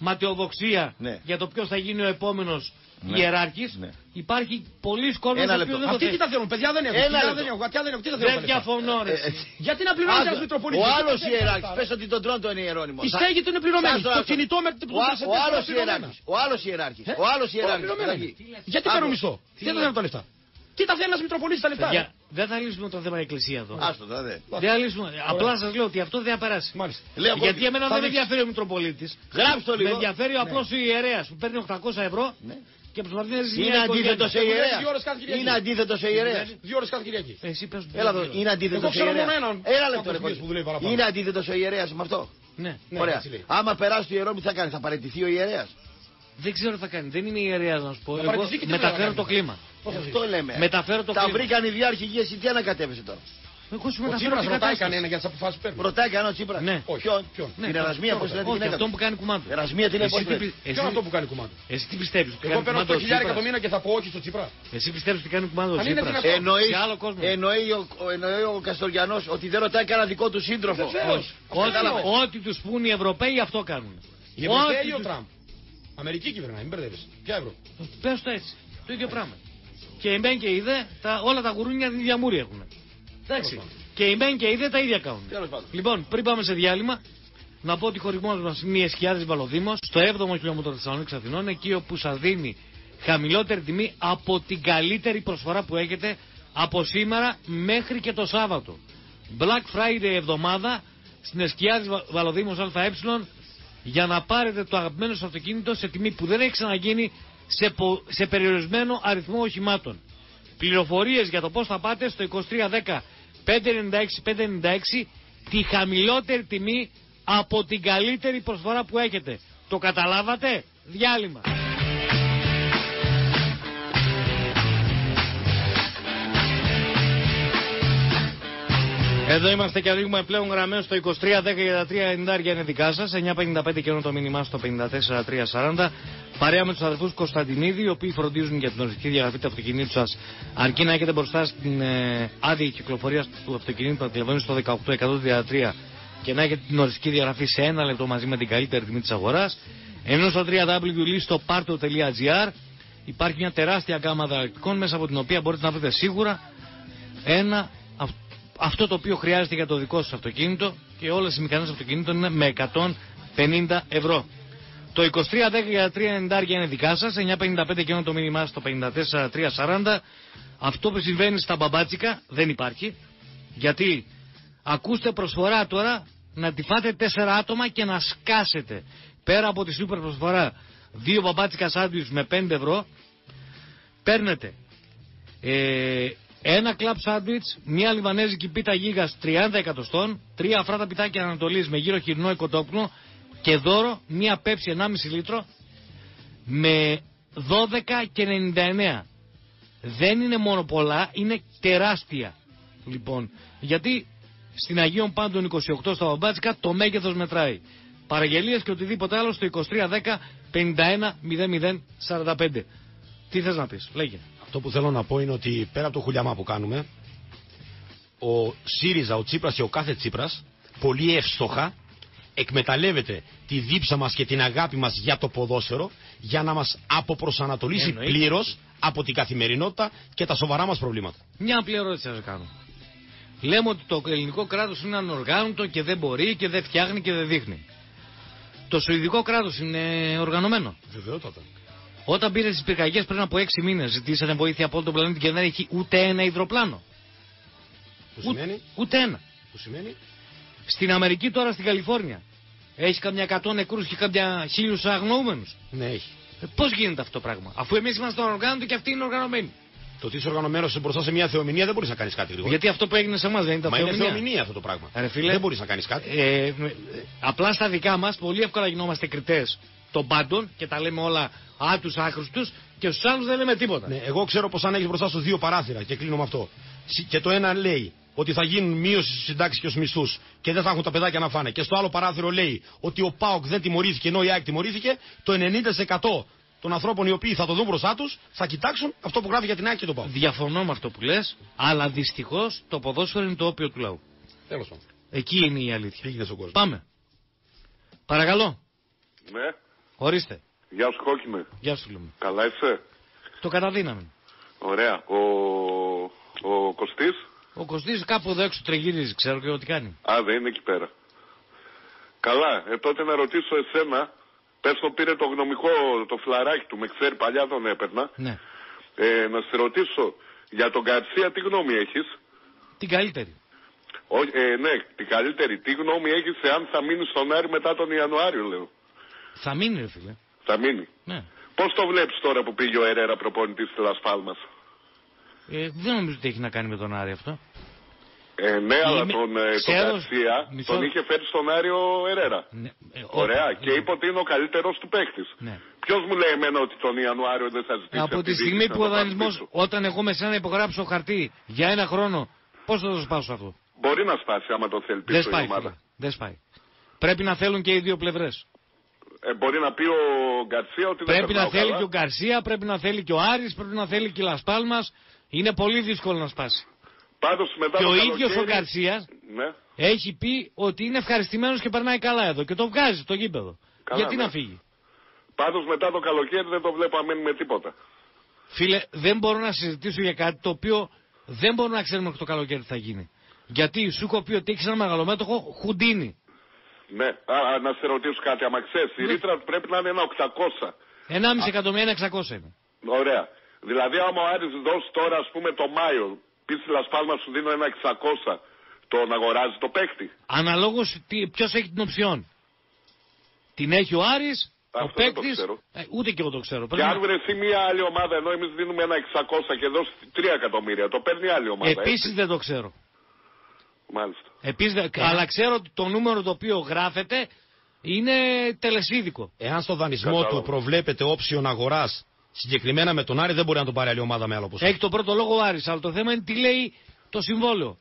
ματαιοδοξία ναι. για το ποιος θα γίνει ο επόμενος ναι. ιεράρχης. Ναι. Υπάρχει πολλοί κόσμος που δεν το Αυτοί τι τα θέλουν, παιδιά δεν έχουν. Ένα δεν έχουν, δεν έχουν, τι τα θέλουν. Δεν διαφωνώ, ρε. Ε, γιατί να πληρώνει ένα Μητροπολίτη. Ο άλλος ιεράρχης, πες ότι τον τρώνε τον ιερώνυμο. Η στέγη του είναι πληρωμένη. Το κινητό με την Ο άλλος ιεράρχης. Ο άλλος ιεράρχης. Ο άλλος ιεράρχης. Γιατί παίρνουν μισθό. Τι δεν θέλουν τα λεφτά. Τι τα θέλει ένας Μητροπολίτης τα λεφτά. Δεν θα λύσουμε το θέμα εκκλησία εδώ. Άστο, δε. Δεν θα λύσουμε. Απλά σας λέω ότι αυτό δεν θα περάσει. Γιατί εμένα δεν με ενδιαφέρει ο Μητροπολίτης. Γράψτε το λίγο. Με ενδιαφέρει ο απλός ο ιερέας που παίρνει οκτακόσια ευρώ. Και προσπαθεί να ζήσει είναι αντίθετο σε ιερέα. Είναι αντίθετο σε ιερέα. Δύο ώρες κάθε Κυριακή. Εσύ πες Έλα εδώ, είναι αντίθετο σε ιερέα. Ένα λεπτό ρε. Είναι αντίθετο σε ιερέα με αυτό. Ναι. Ωραία. Άμα περάσει το ιερό, τι θα κάνει, θα παραιτηθεί ο ιερέας. Δεν ξέρω τι θα κάνει. Δεν είναι ιερέας να σου πω. Εγώ μεταφέρω το κλίμα. Αυτό λέμε. Μεταφέρω το κλίμα. Τα βρήκαν οι διάρχηγοι, εσύ τι ανακατεύεσαι τώρα. Εγώ σου ο Τσίπρας ρωτάει κανένα για τις αποφάσεις που παίρνει. Ρωτάει κανένα ο Τσίπρας. Ναι. Ποιον. Την Ερασμία, πώς λένε. Όχι, αυτόν που κάνει κουμάντο. Ερασμία τι λέει, πώς λένε. Ποιο είναι αυτό που κάνει κουμάντο. Εσύ τι πιστεύεις. Εγώ παίρνω οκτώ χιλιάδες το μήνα και θα πω όχι στο Τσίπρα. Εσύ πιστεύεις ότι κάνει κουμάντο ο Τσίπρας. Εννοεί ο Καστοριανός ότι δεν ρωτάει κανένα δικό του σύντροφο. Ό,τι τους πούν οι Ευρωπαίοι αυτό κάνουν. Οι Ευρωπαίοι ή ο Τραμπ. Αμερική κυβερνάει, μην μπερδεύεσαι. Ποια Ευρώπη. Πες το έτσι. Το ίδιο πράγμα. Και η Μεν και η Δε, όλα τα γουρούνια την ίδια μούρη έχουν. Εντάξει. Και η Μεν και η Δε τα ίδια κάνουν. Λοιπόν, πριν πάμε σε διάλειμμα, να πω ότι χωρισμός μας είναι η Εσκιάδης Βαλοδήμος, στο έβδομο χιλιόμετρο Θεσσαλονίκης Αθηνών, εκεί όπου σας δίνει χαμηλότερη τιμή από την καλύτερη προσφορά που έχετε από σήμερα μέχρι και το Σάββατο. Black Friday εβδομάδα στην Εσκιάδης Βαλοδήμος ΑΕ για να πάρετε το αγαπημένο σας αυτοκίνητο σε τιμή που δεν έχει ξαναγίνει σε, πο... σε περιορισμένο αριθμό οχημάτων. Πληροφορίες για το πώς θα πάτε στο είκοσι τρία δέκα πεντακόσια ενενήντα έξι πεντακόσια ενενήντα έξι, τη χαμηλότερη τιμή από την καλύτερη προσφορά που έχετε. Το καταλάβατε? Διάλειμμα. Εδώ είμαστε και ανοίγουμε πλέον γραμμές στο είκοσι τρία δέκα για τα τρία ενενήντα είναι δικά σας, εννιά πενήντα πέντε και το μήνυμά στο πενήντα τέσσερα τρία σαράντα. Παρέα με τους αδερφούς Κωνσταντινίδη, οι οποίοι φροντίζουν για την οριστική διαγραφή του αυτοκινήτου σας, αρκεί να έχετε μπροστά στην ε, άδεια κυκλοφορία του αυτοκινήτου να τηλεφωνείτε στο δεκαοκτώ εκατόν τριάντα τρία και να έχετε την οριστική διαγραφή σε ένα λεπτό μαζί με την καλύτερη τιμή της αγοράς. Ενώ στο double-u double-u double-u τελεία λίστο πάρτο τελεία τζι άρ υπάρχει μια τεράστια γάμα ανταλλακτικών μέσα από την οποία μπορείτε να βρείτε σίγουρα ένα αυτό το οποίο χρειάζεται για το δικό σας αυτοκίνητο, και όλες οι μηχανές αυτοκινήτων είναι με εκατόν πενήντα ευρώ. Το είκοσι τρία δέκα για τρία ενενήντα είναι δικά σας, εννιά πενήντα πέντε και το μήνυμά στο πενήντα τέσσερα τρία σαράντα. Αυτό που συμβαίνει στα μπαμπάτσικα δεν υπάρχει, γιατί ακούστε προσφορά τώρα να τη φάτε τέσσερα άτομα και να σκάσετε. Πέρα από τη σούπερ προσφορά δύο μπαμπάτσικα σάντουιτς με πέντε ευρώ, παίρνετε ε, ένα κλαμπ σάντουιτς, μια λιβανέζικη πίτα γίγας τριάντα εκατοστών, τρία αφράτα πιτάκια Ανατολής με γύρο χοιρινό οικοτόπουλο και δώρο μια πέψη ενάμιση λίτρο με δώδεκα και ενενήντα εννέα. Δεν είναι μόνο πολλά, είναι τεράστια. Λοιπόν, γιατί στην Αγίων Πάντων είκοσι οκτώ στα μπαμπάτσικα το μέγεθος μετράει. Παραγγελίες και οτιδήποτε άλλο στο είκοσι τρία δέκα πενήντα ένα μηδέν μηδέν σαράντα πέντε. Τι θες να πεις, λέγε. Αυτό που θέλω να πω είναι ότι πέρα από το χουλιαμά που κάνουμε, ο ΣΥΡΙΖΑ, ο Τσίπρας και ο κάθε Τσίπρας πολύ εύστοχα εκμεταλλεύεται τη δίψα μας και την αγάπη μας για το ποδόσφαιρο για να μας αποπροσανατολίσει πλήρως από την καθημερινότητα και τα σοβαρά μας προβλήματα. Μια απλή ερώτηση θα σας κάνω. Λέμε ότι το ελληνικό κράτος είναι ανοργάνωτο και δεν μπορεί και δεν φτιάχνει και δεν δείχνει. Το σουηδικό κράτος είναι οργανωμένο. Βεβαιότατα. Όταν πήρε τις πυρκαγιές πριν από έξι μήνες, ζητήσανε βοήθεια από όλο τον πλανήτη και δεν έχει ούτε ένα υδροπλάνο. Που σημαίνει? Ούτε ένα. Που σημαίνει? Στην Αμερική τώρα, στην Καλιφόρνια, έχει καμιά εκατό νεκρούς και καμιά χίλιους αγνοούμενους. Ναι, έχει. Ε, πώς γίνεται αυτό το πράγμα, αφού εμείς είμαστε οργάνωτοι και αυτοί είναι οργανωμένοι? Το ότι είσαι οργανωμένος μπροστά σε μια θεομηνία δεν μπορείς να κάνεις κάτι γρήγορα. Γιατί αυτό που έγινε σε εμάς δεν ήταν Μα θεομηνία. είναι θεομηνία αυτό το πράγμα. Ρε, φίλε, δεν μπορείς να κάνεις κάτι. Ε, ε, απλά στα δικά μας πολύ εύκολα γινόμαστε κριτές των πάντων και τα λέμε όλα α, τους άχρηστους, και στους άλλους δεν λέμε τίποτα. Ναι, εγώ ξέρω πως αν έχεις μπροστά σου δύο παράθυρα και κλείνω με αυτό, και το ένα λέει ότι θα γίνουν μείωση στους συντάξεις και στους μισθούς και δεν θα έχουν τα παιδάκια να φάνε, και στο άλλο παράθυρο λέει ότι ο ΠΑΟΚ δεν τιμωρήθηκε ενώ η ΑΕΚ τιμωρήθηκε, το ενενήντα τοις εκατό των ανθρώπων οι οποίοι θα το δουν μπροστά τους θα κοιτάξουν αυτό που γράφει για την ΑΕΚ και τον ΠΑΟΚ. Διαφωνώ με αυτό που λες, αλλά δυστυχώς το ποδόσφαιρο είναι το όπιο του λαού. Τέλος πάντων. Εκεί είναι η αλήθεια. Πήγαινε στον κόσμο. Πάμε. Παρακαλώ. Ναι. Ορίστε. Γεια σου, Κόκκινε. Γεια σου, Λούμι. Καλά είσαι? Το καταδύναμη. Ωραία. Ο, ο Κωστής. Ο Κωστής κάπου εδώ έξω τριγυρίζει, ξέρω και ό,τι κάνει. Α, δεν είναι εκεί πέρα. Καλά. Ε, τότε να ρωτήσω εσένα. Πες το πήρε το γνωμικό, το φλαράκι του. Με ξέρει, παλιά τον έπαιρνα. Ναι. Ε, να σε ρωτήσω. Για τον Γκαρσία τι γνώμη έχεις? Την καλύτερη. Ό, ε, ναι, την καλύτερη. Τι γνώμη έχεις εάν θα μείνει στον Άρη μετά τον Ιανουάριο, λέω? Θα μείνει, ρε φίλε. Θα μείνει. Ναι. Πώς το βλέπεις τώρα που πήγε ο Ερέρα προπονητής της Λας Πάλμας? Ε, δεν νομίζω ότι έχει να κάνει με τον Άρη αυτό. Ε, ναι, αλλά Είμαι... τον, ε, Ξέρω... τον Γκαρσία Μισό... τον είχε φέρει στον Άρη ο Ερέρα. Ναι. Ε, Ωραία. ό, και είπε ότι είναι ο καλύτερος του παίκτης. Ναι. Ποιος μου λέει εμένα ότι τον Ιανουάριο δεν θα ζητήσει? Από τη στιγμή που ο δανεισμός, όταν εγώ με σένα υπογράψω χαρτί για ένα χρόνο, πώς θα το σπάσω αυτό? Μπορεί να σπάσει άμα το θέλει πίσω η ομάδα. Δεν σπάει. Πρέπει να θέλουν και οι δύο πλευρές. Ε, μπορεί να πει ο Γκαρσία ότι πρέπει δεν να θέλει καλά. Και ο Γκαρσία, πρέπει να θέλει και ο Άρης, πρέπει να θέλει και η Λας Πάλμας. Είναι πολύ δύσκολο να σπάσει. Πάντως, μετά και το ο καλοκαίρι... ίδιος ο Γκαρσίας ναι. έχει πει ότι είναι ευχαριστημένος και περνάει καλά εδώ και το βγάζει στο γήπεδο. Καλά, γιατί ναι. να φύγει? Πάντως μετά το καλοκαίρι δεν το βλέπω αμένει με τίποτα. Φίλε, δεν μπορώ να συζητήσω για κάτι το οποίο δεν μπορούμε να ξέρουμε ότι το καλοκαίρι θα γίνει. Γιατί σου έχω πει ότι έχεις ένα μεγαλομέτωχο Χουντίνι. Ναι, α, να σε ρωτήσω κάτι, άμα ξέρεις, η ρήτρα πρέπει να είναι ένα οκτακόσια. ενάμιση εκατομμύρια, ένα εξακόσια είναι. Ωραία. Δηλαδή άμα ο Άρης δώσει τώρα ας πούμε το Μάιο, πει στη Λας Πάλμας σου δίνω ένα εξακόσια, τον αγοράζει το παίκτη? Αναλόγως ποιος έχει την οψιόν. Την έχει ο Άρης, αυτό ο παίκτης, ε, ούτε και εγώ το ξέρω. Και αν βρεθεί μια άλλη ομάδα, ενώ εμείς δίνουμε ένα εξακόσια και δώσει τρία εκατομμύρια, το παίρνει άλλη ομάδα. Επίσης δεν το ξέρω. Μάλιστα. Επίσης, ε. αλλά ξέρω ότι το νούμερο το οποίο γράφεται είναι τελεσίδικο. Εάν στο δανεισμό του προβλέπεται όψιον αγοράς, συγκεκριμένα με τον Άρη, δεν μπορεί να τον πάρει άλλη ομάδα με άλλο ποσό. Έχει το πρώτο λόγο ο Άρης, αλλά το θέμα είναι τι λέει το συμβόλαιο.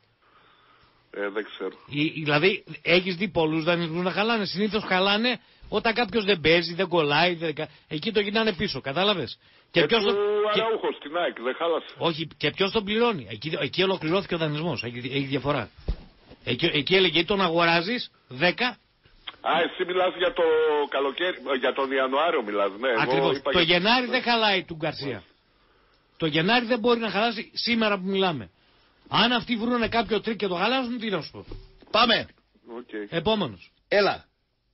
Ε, δεν ξέρω. Η, δηλαδή, έχεις δει πολλούς δανεισμούς να χαλάνε. Συνήθως χαλάνε όταν κάποιος δεν παίζει, δεν κολλάει. Δεν... Εκεί το γυρνάνε πίσω, κατάλαβες. Και, και ποιος του το... Αραούχο στην ΑΕΚ, δεν χάλασε. Όχι, και ποιος τον πληρώνει. Εκεί, εκεί ολοκληρώθηκε ο δανεισμός. Έχει, έχει διαφορά. Εκεί, εκεί έλεγε τον αγοράζεις δέκα. Α, εσύ μιλάς για το καλοκαίρι, για τον Ιανουάριο μιλάς, ναι. Ακριβώς. Το για... Γενάρη δεν χαλάει του Γκαρσία. Το Γενάρη δεν μπορεί να χαλάσει σήμερα που μιλάμε. Αν αυτοί βρουν κάποιο τρίκ και το χαλάσουν, τι να σου πω. Πάμε. Okay. Επόμενος. Έλα.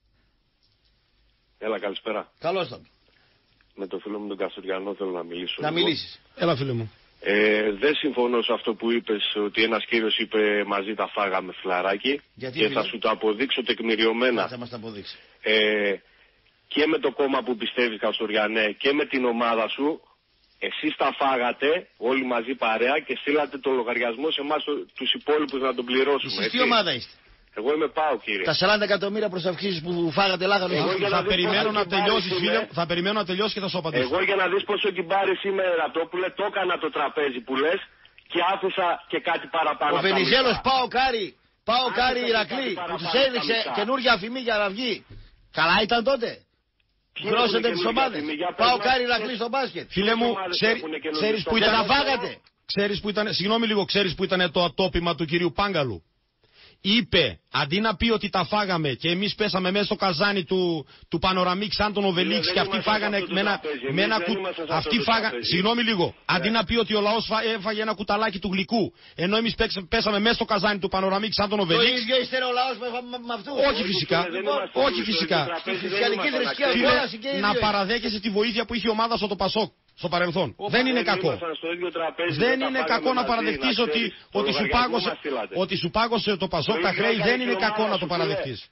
Έλα, καλησπέρα. Καλώς τον. Με το φίλο μου τον Καστοριανό θέλω να μιλήσω. Να μιλήσεις. Έλα, φίλε μου. Ε, δεν συμφωνώ σε αυτό που είπες, ότι ένας κύριος είπε μαζί τα φάγαμε φλαράκι. Γιατί, και φίλε? θα σου το αποδείξω τεκμηριωμένα. Θα μας το αποδείξει. Ε, και με το κόμμα που πιστεύεις, Καστοριανέ, και με την ομάδα σου, εσείς τα φάγατε όλοι μαζί παρέα και στείλατε το λογαριασμό σε εμάς τους υπόλοιπους να τον πληρώσουμε. Εσείς τι ομάδα είστε? Εγώ είμαι ΠΑΟ, κύριε. Τα σαράντα εκατομμύρια προσαυξήσεις που φάγατε λάγανε. Εγώ θα, θα, περιμένω να τελειώσει, είμαι... φίλε, θα περιμένω να τελειώσει και θα σου απαντήσω. Εγώ για να δεις πόσο κυμπάρι είμαι, Ραπτόπουλε, το έκανα το τραπέζι που λες και άφησα και κάτι παραπάνω. Ο Βενιζέλος πάω κάρι, πάω κάρι Ηρακλή, που τους έδειξε καινούργια αφημί για να βγει. Καλά ήταν τότε. Γρώσετε τις ομάδες. Πάω κάρι Ηρακλή στο μπάσκετ. Φίλε μου, ξέρεις που ήταν. Τα φάγατε. Ξέρεις που ήταν, συγγνώμη λίγο, ξέρεις που ήταν το ατόπιμα του κυρίου Πάγκαλου? Είπε, αντί να πει ότι τα φάγαμε και εμείς πέσαμε μέσα στο καζάνι του, του Πανοραμίκ σαν τον Οβελίξ και αυτοί φάγανε με ένα, με ένα κου... αυτοί φάγανε, συγγνώμη λίγο, αντί να πει ότι ο λαός έφαγε ένα κουταλάκι του γλυκού, ενώ εμείς πέσαμε μέσα στο καζάνι του Πανοραμίκ σαν τον Οβελίξ. Το ίδιο είστε ο λαός με αυτούς. Όχι φυσικά, όχι φυσικά. Να παραδέχεσαι τη βοήθεια που είχε η ομάδα στο Πασόκ στο παρελθόν. Δεν είναι κακό. Δεν είναι κακό να παραδεχτείς ότι, ότι, σου πάγωσε, ότι σου πάγωσε το Πασόκ τα χρέη. Δεν είναι κακό να το παραδεχτείς.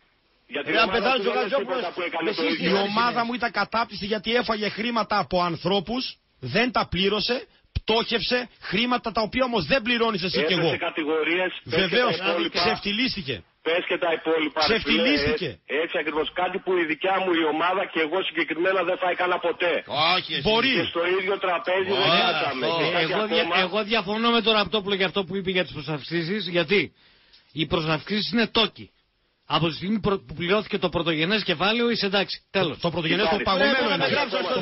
Η ομάδα μου ήταν κατάπτυστη γιατί έφαγε χρήματα από ανθρώπους, δεν τα πλήρωσε, πτώχευσε, χρήματα τα οποία όμως δεν πληρώνεις εσύ και εγώ. Βεβαίως, ξεφτυλίστηκε. Πες και τα υπόλοιπα. Ξεφτυλίστηκε. Ε, έτσι ακριβώς, κάτι που η δικιά μου η ομάδα και εγώ συγκεκριμένα δεν θα έκανα ποτέ. Όχι, μπορεί. Και στο ίδιο τραπέζι δεν κάτσαμε. Εγώ, δια, εγώ διαφωνώ με τον Ραπτόπουλο για αυτό που είπε για τις προσαυξήσεις, γιατί οι προσαυξήσεις είναι τόκοι. Από τη στιγμή που πληρώθηκε το πρωτογενές κεφάλαιο είσαι εντάξει. Τέλος. Το πρωτογενές το παγωμένο είναι.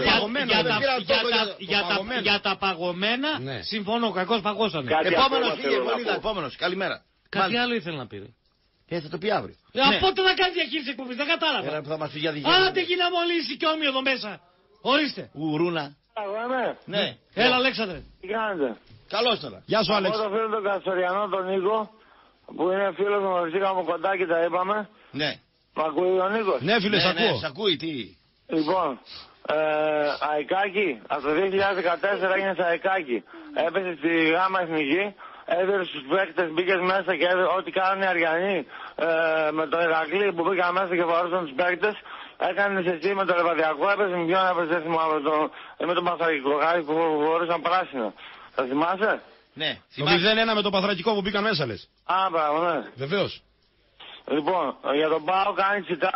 Για τα παγωμένα συμφωνώ, κακώς παγώσανε. Επόμενος, κύριε Βολίδα, επόμενος. Καλημέρα. Κάτι άλλο ήθελα να πει. Ε, θα το πει αύριο. Ε, ναι. Πότε θα κάνει διαχείριση εκπομπής, δεν κατάλαβα. Έλα που θα μας πει για διαχείριση. Άντε εκεί να μολύσει και όμοιο εδώ μέσα. Ορίστε. Ουρούνα. Ναι. Έλα, Αλέξανδρε. Τι κάνετε? Καλώς τώρα. Γεια σου, Άλεξ. Εγώ το φίλο τον Καστοριανό, τον Νίκο, που είναι φίλος μου, βρεθήκαμε κοντά και τα είπαμε. Ναι. Μ' ακούει ο Νίκος? Ναι, φίλε, ναι, σ' ακούω. Ναι, σ' ακούει, τι. Λοιπόν, ε, Αϊκάκι, από το δύο χιλιάδες δεκατέσσερα έγινε σε Αϊκάκι. Έπεσε στη γάμα εθνική, έδωσε στους παίκτες, μπήκε μέσα και έδωσε ό,τι κάνουν οι Αριανοί ε, με το Ηρακλή που μπήκαν μέσα και φορούσαν τους παίκτες. Έκανες εσύ με το Λεβαδιακό, έπεσε με ποιον έπεσε, δεν θυμάμαι, με, το, με τον Παθρακικό γάρι που φορούσαν πράσινο. Θα θυμάσαι? Ναι. Το μηδέν ένα με το Παθρακικό που μπήκαν μέσα, λες. Α, μπράβο, ναι. Βεβαίως. Λοιπόν, για τον Πάο κάνει τσιτά.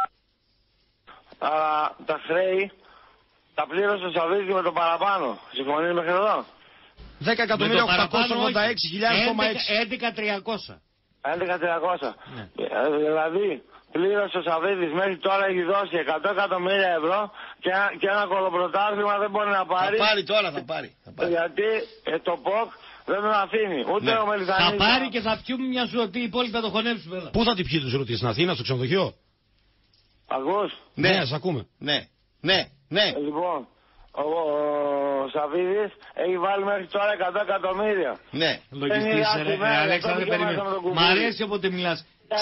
Αλλά τα χρέη τα πλήρωσε ο Σαββίδης με το παραπάνω. Συμφωνείς μέχρι εδώ? δέκα εκατομμύρια οκτακόσια ογδόντα έξι χιλιάδες κόμμα έξι. έντεκα χιλιάδες τριακόσια. έντεκα χιλιάδες τριακόσια. Ναι. Δηλαδή, πλήρωσε ο Σαββίδης μέχρι τώρα έχει δώσει εκατό εκατομμύρια ευρώ και ένα, και ένα κολοπρωτάθλημα δεν μπορεί να πάρει. Θα πάρει τώρα, θα πάρει. Θα πάρει. Γιατί ε, το ΠΟΚ δεν τον αφήνει. Ούτε Ναι. ο Μελισανίδης. Θα πάρει και θα πιούμε μια ζωτή, οι υπόλοιποι θα το χωνέψουμε εδώ. Πού θα την πιει τους ρωτήσεις, στην Αθήνα, στο ξενοδοχείο? Ακούς? Ναι, Ναι, σ' ακούμε. Ναι, ναι, ναι. Λοιπόν, ο, ο Σαββίδης έχει βάλει μέχρι τώρα εκατό εκατομμύρια. Ναι. Λογιστής, ρε, Αλέξανδρε, περίμενε. Μ' αρέσει όποτε μιλάς.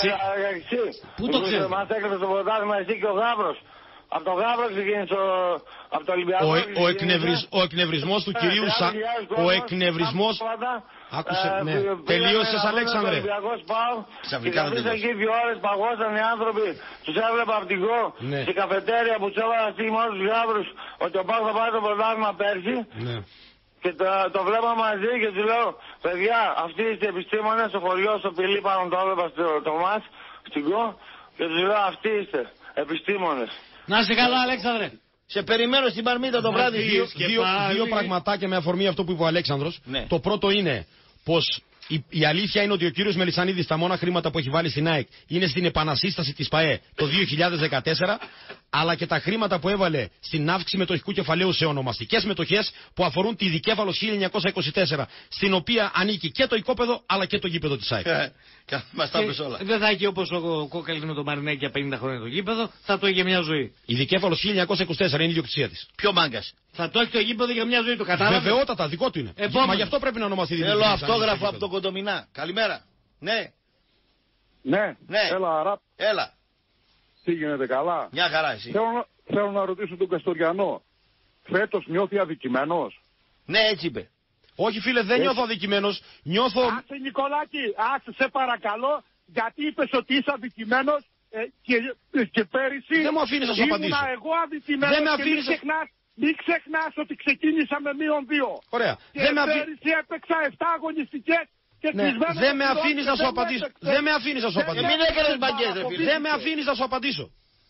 Πού το ξέρεις? Μας έκλεισε το πρωτάθλημα εσύ και ο Γάβρος. Από το Γάβρο ξεκίνησε από το Ολυμπιακό. Ο, ο, εκνευρισμ, ο εκνευρισμός του κυρίου Σα... Ο εκνευρισμός... Άκουσε, ναι. Τελείωσες, Αλέξανδρε. Ξαφνικά δεν τελείωσε. Εκεί δύο ώρες παγώσαν οι άνθρωποι. Τους έβλεπα από την ΚΟ στην καφετέρια που τους έβαλα στίγμα όλους τους Γάβρους ότι ο Πάου θα πάρει το πρωτάθλημα πέρσι. Και το, το βλέπα μαζί και του λέω, παιδιά, αυτοί είστε επιστήμονες στο χωριό, στο Πηλί, πάνω το έβλεπα στο το ΜΑΣ, στην ΚΟ, και του λέω, αυτοί είστε επιστήμονες. Να είσαι καλά, Αλέξανδρε. Σε περιμένω στην Παρμίδα το βράδυ. Δύο, δύο, δύο πραγματάκια με αφορμή αυτό που είπε ο Αλέξανδρος. Ναι. Το πρώτο είναι πως η, η αλήθεια είναι ότι ο κύριος Μελισανίδης τα μόνα χρήματα που έχει βάλει στην ΑΕΚ είναι στην επανασύσταση της ΠΑΕ το δύο χιλιάδες δεκατέσσερα, αλλά και τα χρήματα που έβαλε στην αύξηση μετοχικού κεφαλαίου σε ονομαστικές μετοχές που αφορούν τη Δικέφαλος χίλια εννιακόσια είκοσι τέσσερα, στην οποία ανήκει και το οικόπεδο αλλά και το γήπεδο της ΑΕΚ. Μας τα πες όλα. Δεν θα έχει όπως ο Κόκαλης με το Μαρινέκη για πενήντα χρόνια το γήπεδο, θα το έχει για μια ζωή. Η Δικέφαλος χίλια εννιακόσια είκοσι τέσσερα είναι η ιδιοκτησία της. Ποιο μάγκας? Θα το έχει το γήπεδο για μια ζωή, το κατάλαβε. Βεβαιότατα, δικό του είναι. Επόμενο. Μα γι' αυτό πρέπει να ονομαστεί η Θέλω αυτόγραφο από τον Κοντομινά. Καλημέρα. Ναι. Ναι. Ναι. Έλα, Ραπ. Έλα. Τι γίνεται, καλά? Μια χαρά εσύ. Θέλω, να- θέλω να ρωτήσω τον Καστοριανό. Φέτος νιώθει αδικημένος? Ναι, έτσι είπε. Όχι, φίλε, δεν νιώθω αδικημένος. Νιώθω. Άσε, Νικολάκη, άσε, σε παρακαλώ, γιατί είπες ότι είσαι αδικημένος ε, και, και πέρυσι. Δεν μου αφήνεις να σου ήμουνα απαντήσω. εγώ αδικημένος. Δεν με και αφήνεις μην να- ξεχνάς, μην ξεχνάς ότι ξεκίνησα με μείον δύο. Ωραία. Και Δεν με αφή- πέρυσι έπαιξα επτά αγωνιστικές. Και Ναι. Δεν με αφήνεις να σου απαντήσω. Δεν με αφήνεις να σου απαντήσω. Μην έκανες μπαγκές, ρε φίλε. Δεν με αφήνεις να σου απαντήσω.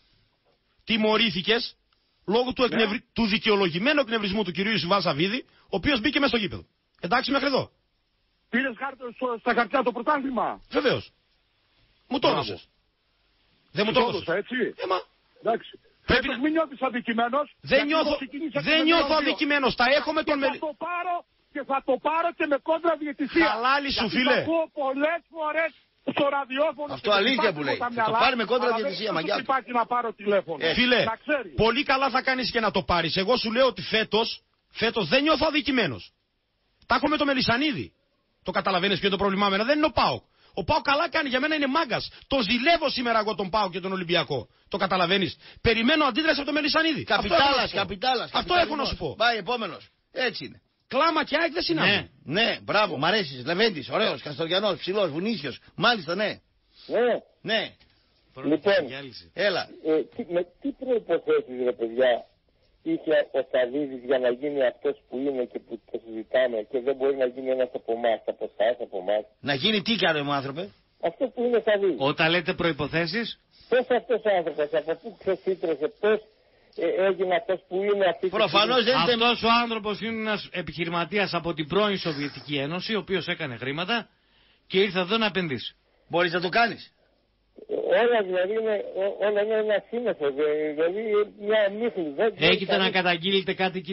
Τιμωρήθηκες λόγω του, εκνευρι... του δικαιολογημένου εκνευρισμού του κυρίου Ιβάν Σαββίδη, ο οποίος μπήκε μέσα στο γήπεδο. Εντάξει μέχρι εδώ? Πήρες στα χαρτιά το πρωτάθλημα? Βεβαίως. Μου το έδωσες. Δεν μου το έδωσες. Έτσι. Ε, μα... Εντάξει. Πρέπει Φέτος να- μην νιώθεις αδικημένος. Δεν νιώθω, δεν νιώθω αδικημένος. Τα έχω με τον Και θα Μελ... το πάρω και θα το πάρω και με κόντρα διαιτησία. Χαλάλι σου, Γιατί φίλε. το ακούω πολλές φορές στο ραδιόφωνο. Αυτό και δεν αλήθεια υπάρχει που λέει. στα Θα μυαλά, το πάρει με κόντρα αλλά δεν διαιτησία, ξέρω μαγιά τι του. υπάρχει να πάρω τηλέφωνο. Ε, Φίλε, να ξέρεις. πολύ καλά θα κάνεις και να το πάρεις. Εγώ σου λέω ότι φέτος, φέτος δεν νιώθω αδικημένος. Τα έχω με το Μελισανίδη. Το καταλαβαίνεις ποιο είναι το πρόβλημά μένα? Δεν είναι ο ΠΑΟΚ. Ο ΠΑΟΚ καλά κάνει, για μένα είναι μάγκας. Το ζηλεύω σήμερα εγώ τον ΠΑΟΚ και τον Ολυμπιακό. Το καταλαβαίνεις? Περιμένω αντίδραση από το Μελισανίδη. Καπιτάλας, καπιτάλας. Αυτό έχω να σου πω. Πάει επόμενος. Έτσι είναι. Κλάμα και ΑΕΚ δεν συνάδουν. Ναι, ναι, μπράβο, μ' αρέσει. Λεβέντης, ωραίος, Καστοριανός, ψηλός, βουνίσιος. Μάλιστα, ναι. Ναι. Ναι. Λοιπόν, Έλα. ε, τι, με τι προϋποθέσεις, ρε παιδιά, είχε ο Σαββίδης για να γίνει αυτός που είναι και που το συζητάμε και δεν μπορεί να γίνει ένας από εμάς, από εσάς, από εμάς? Να γίνει τι κάνε μου, άνθρωπε? Αυτό που είναι ο Σαββίδης. Όταν λέτε προϋποθέσεις. Πώς αυτός ο άνθρωπος, από πού ξεφύτρωσε, πώς ε, έγινε αυτός που είναι αυτή τη Προφανώς δεν είναι. Αυτός ο άνθρωπος είναι ένας επιχειρηματίας από την πρώην Σοβιετική Ένωση, ο οποίος έκανε χρήματα και ήρθε εδώ να επενδύσει. Μπορείς να το κάνεις? Όλα δηλαδή είναι, ό- όλα είναι ένα σύννεφο, δηλαδή μια μύχλη. Δεν- δεν Έχετε να κανείς- καταγγείλετε κάτι, κύριε μου?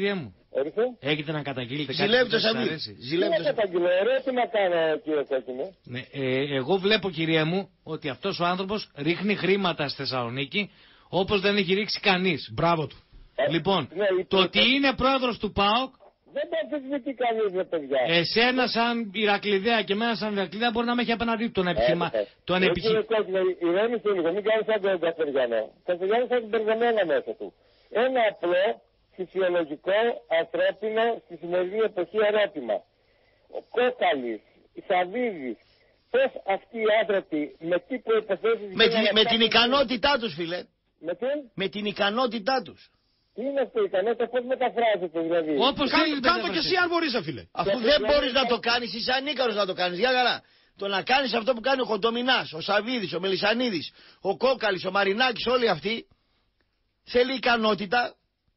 Έχετε να καταγγείλετε κάτι? Ζηλεύει το Σαββίδη. Τι να καταγγείλω, ερώτημα κάνω, κύριε Κόκκινο. Ναι, ε, εγώ βλέπω, κυρία μου, ότι αυτός ο άνθρωπος ρίχνει χρήματα στη Θεσσαλονίκη όπως δεν έχει ρίξει κανείς. Μπράβο του. Ε, λοιπόν, ναι, το ότι είναι πρόεδρος του ΠΑΟΚ, δεν το αμφισβητεί κανείς, ρε παιδιά. εσένα σαν Ηρακλειδέα και εμένα σαν Ηρακλειδέα μπορεί να με έχει απέναντί του τον επιχειρημα... Ε, τον ε, επιχει... Κύριε Κόκκινο, ηρέμησε λίγο, μην κάνεις σαν τον Καστοριανό. Καστοριανό θα την μπερδεμένα μέσα του. Ένα απλό, φυσιολογικό, ανθρώπινο, στη σημερινή εποχή ερώτημα. Ο Κόκαλης, η Σαββίδης, πώς αυτοί οι άνθρωποι, με τι προϋποθέσεις... Με, τη, με την ικανότητά τους, φίλε. Με τι? Με την ικανότητά τους. Τι είναι αυτό η ικανότητα, πώς μεταφράζεται δηλαδή. Όπως θέλει, κάν' το και εσύ αν μπορείς, φίλε. Αφού δεν μπορείς να το κάνεις, είσαι ανίκανος να το κάνεις. Για καλά. Το να κάνεις αυτό που κάνει ο Κοντομινάς, ο Σαββίδης, ο Μελισσανίδης, ο Κόκαλης, ο Μαρινάκης, όλοι αυτοί, θέλει ικανότητα.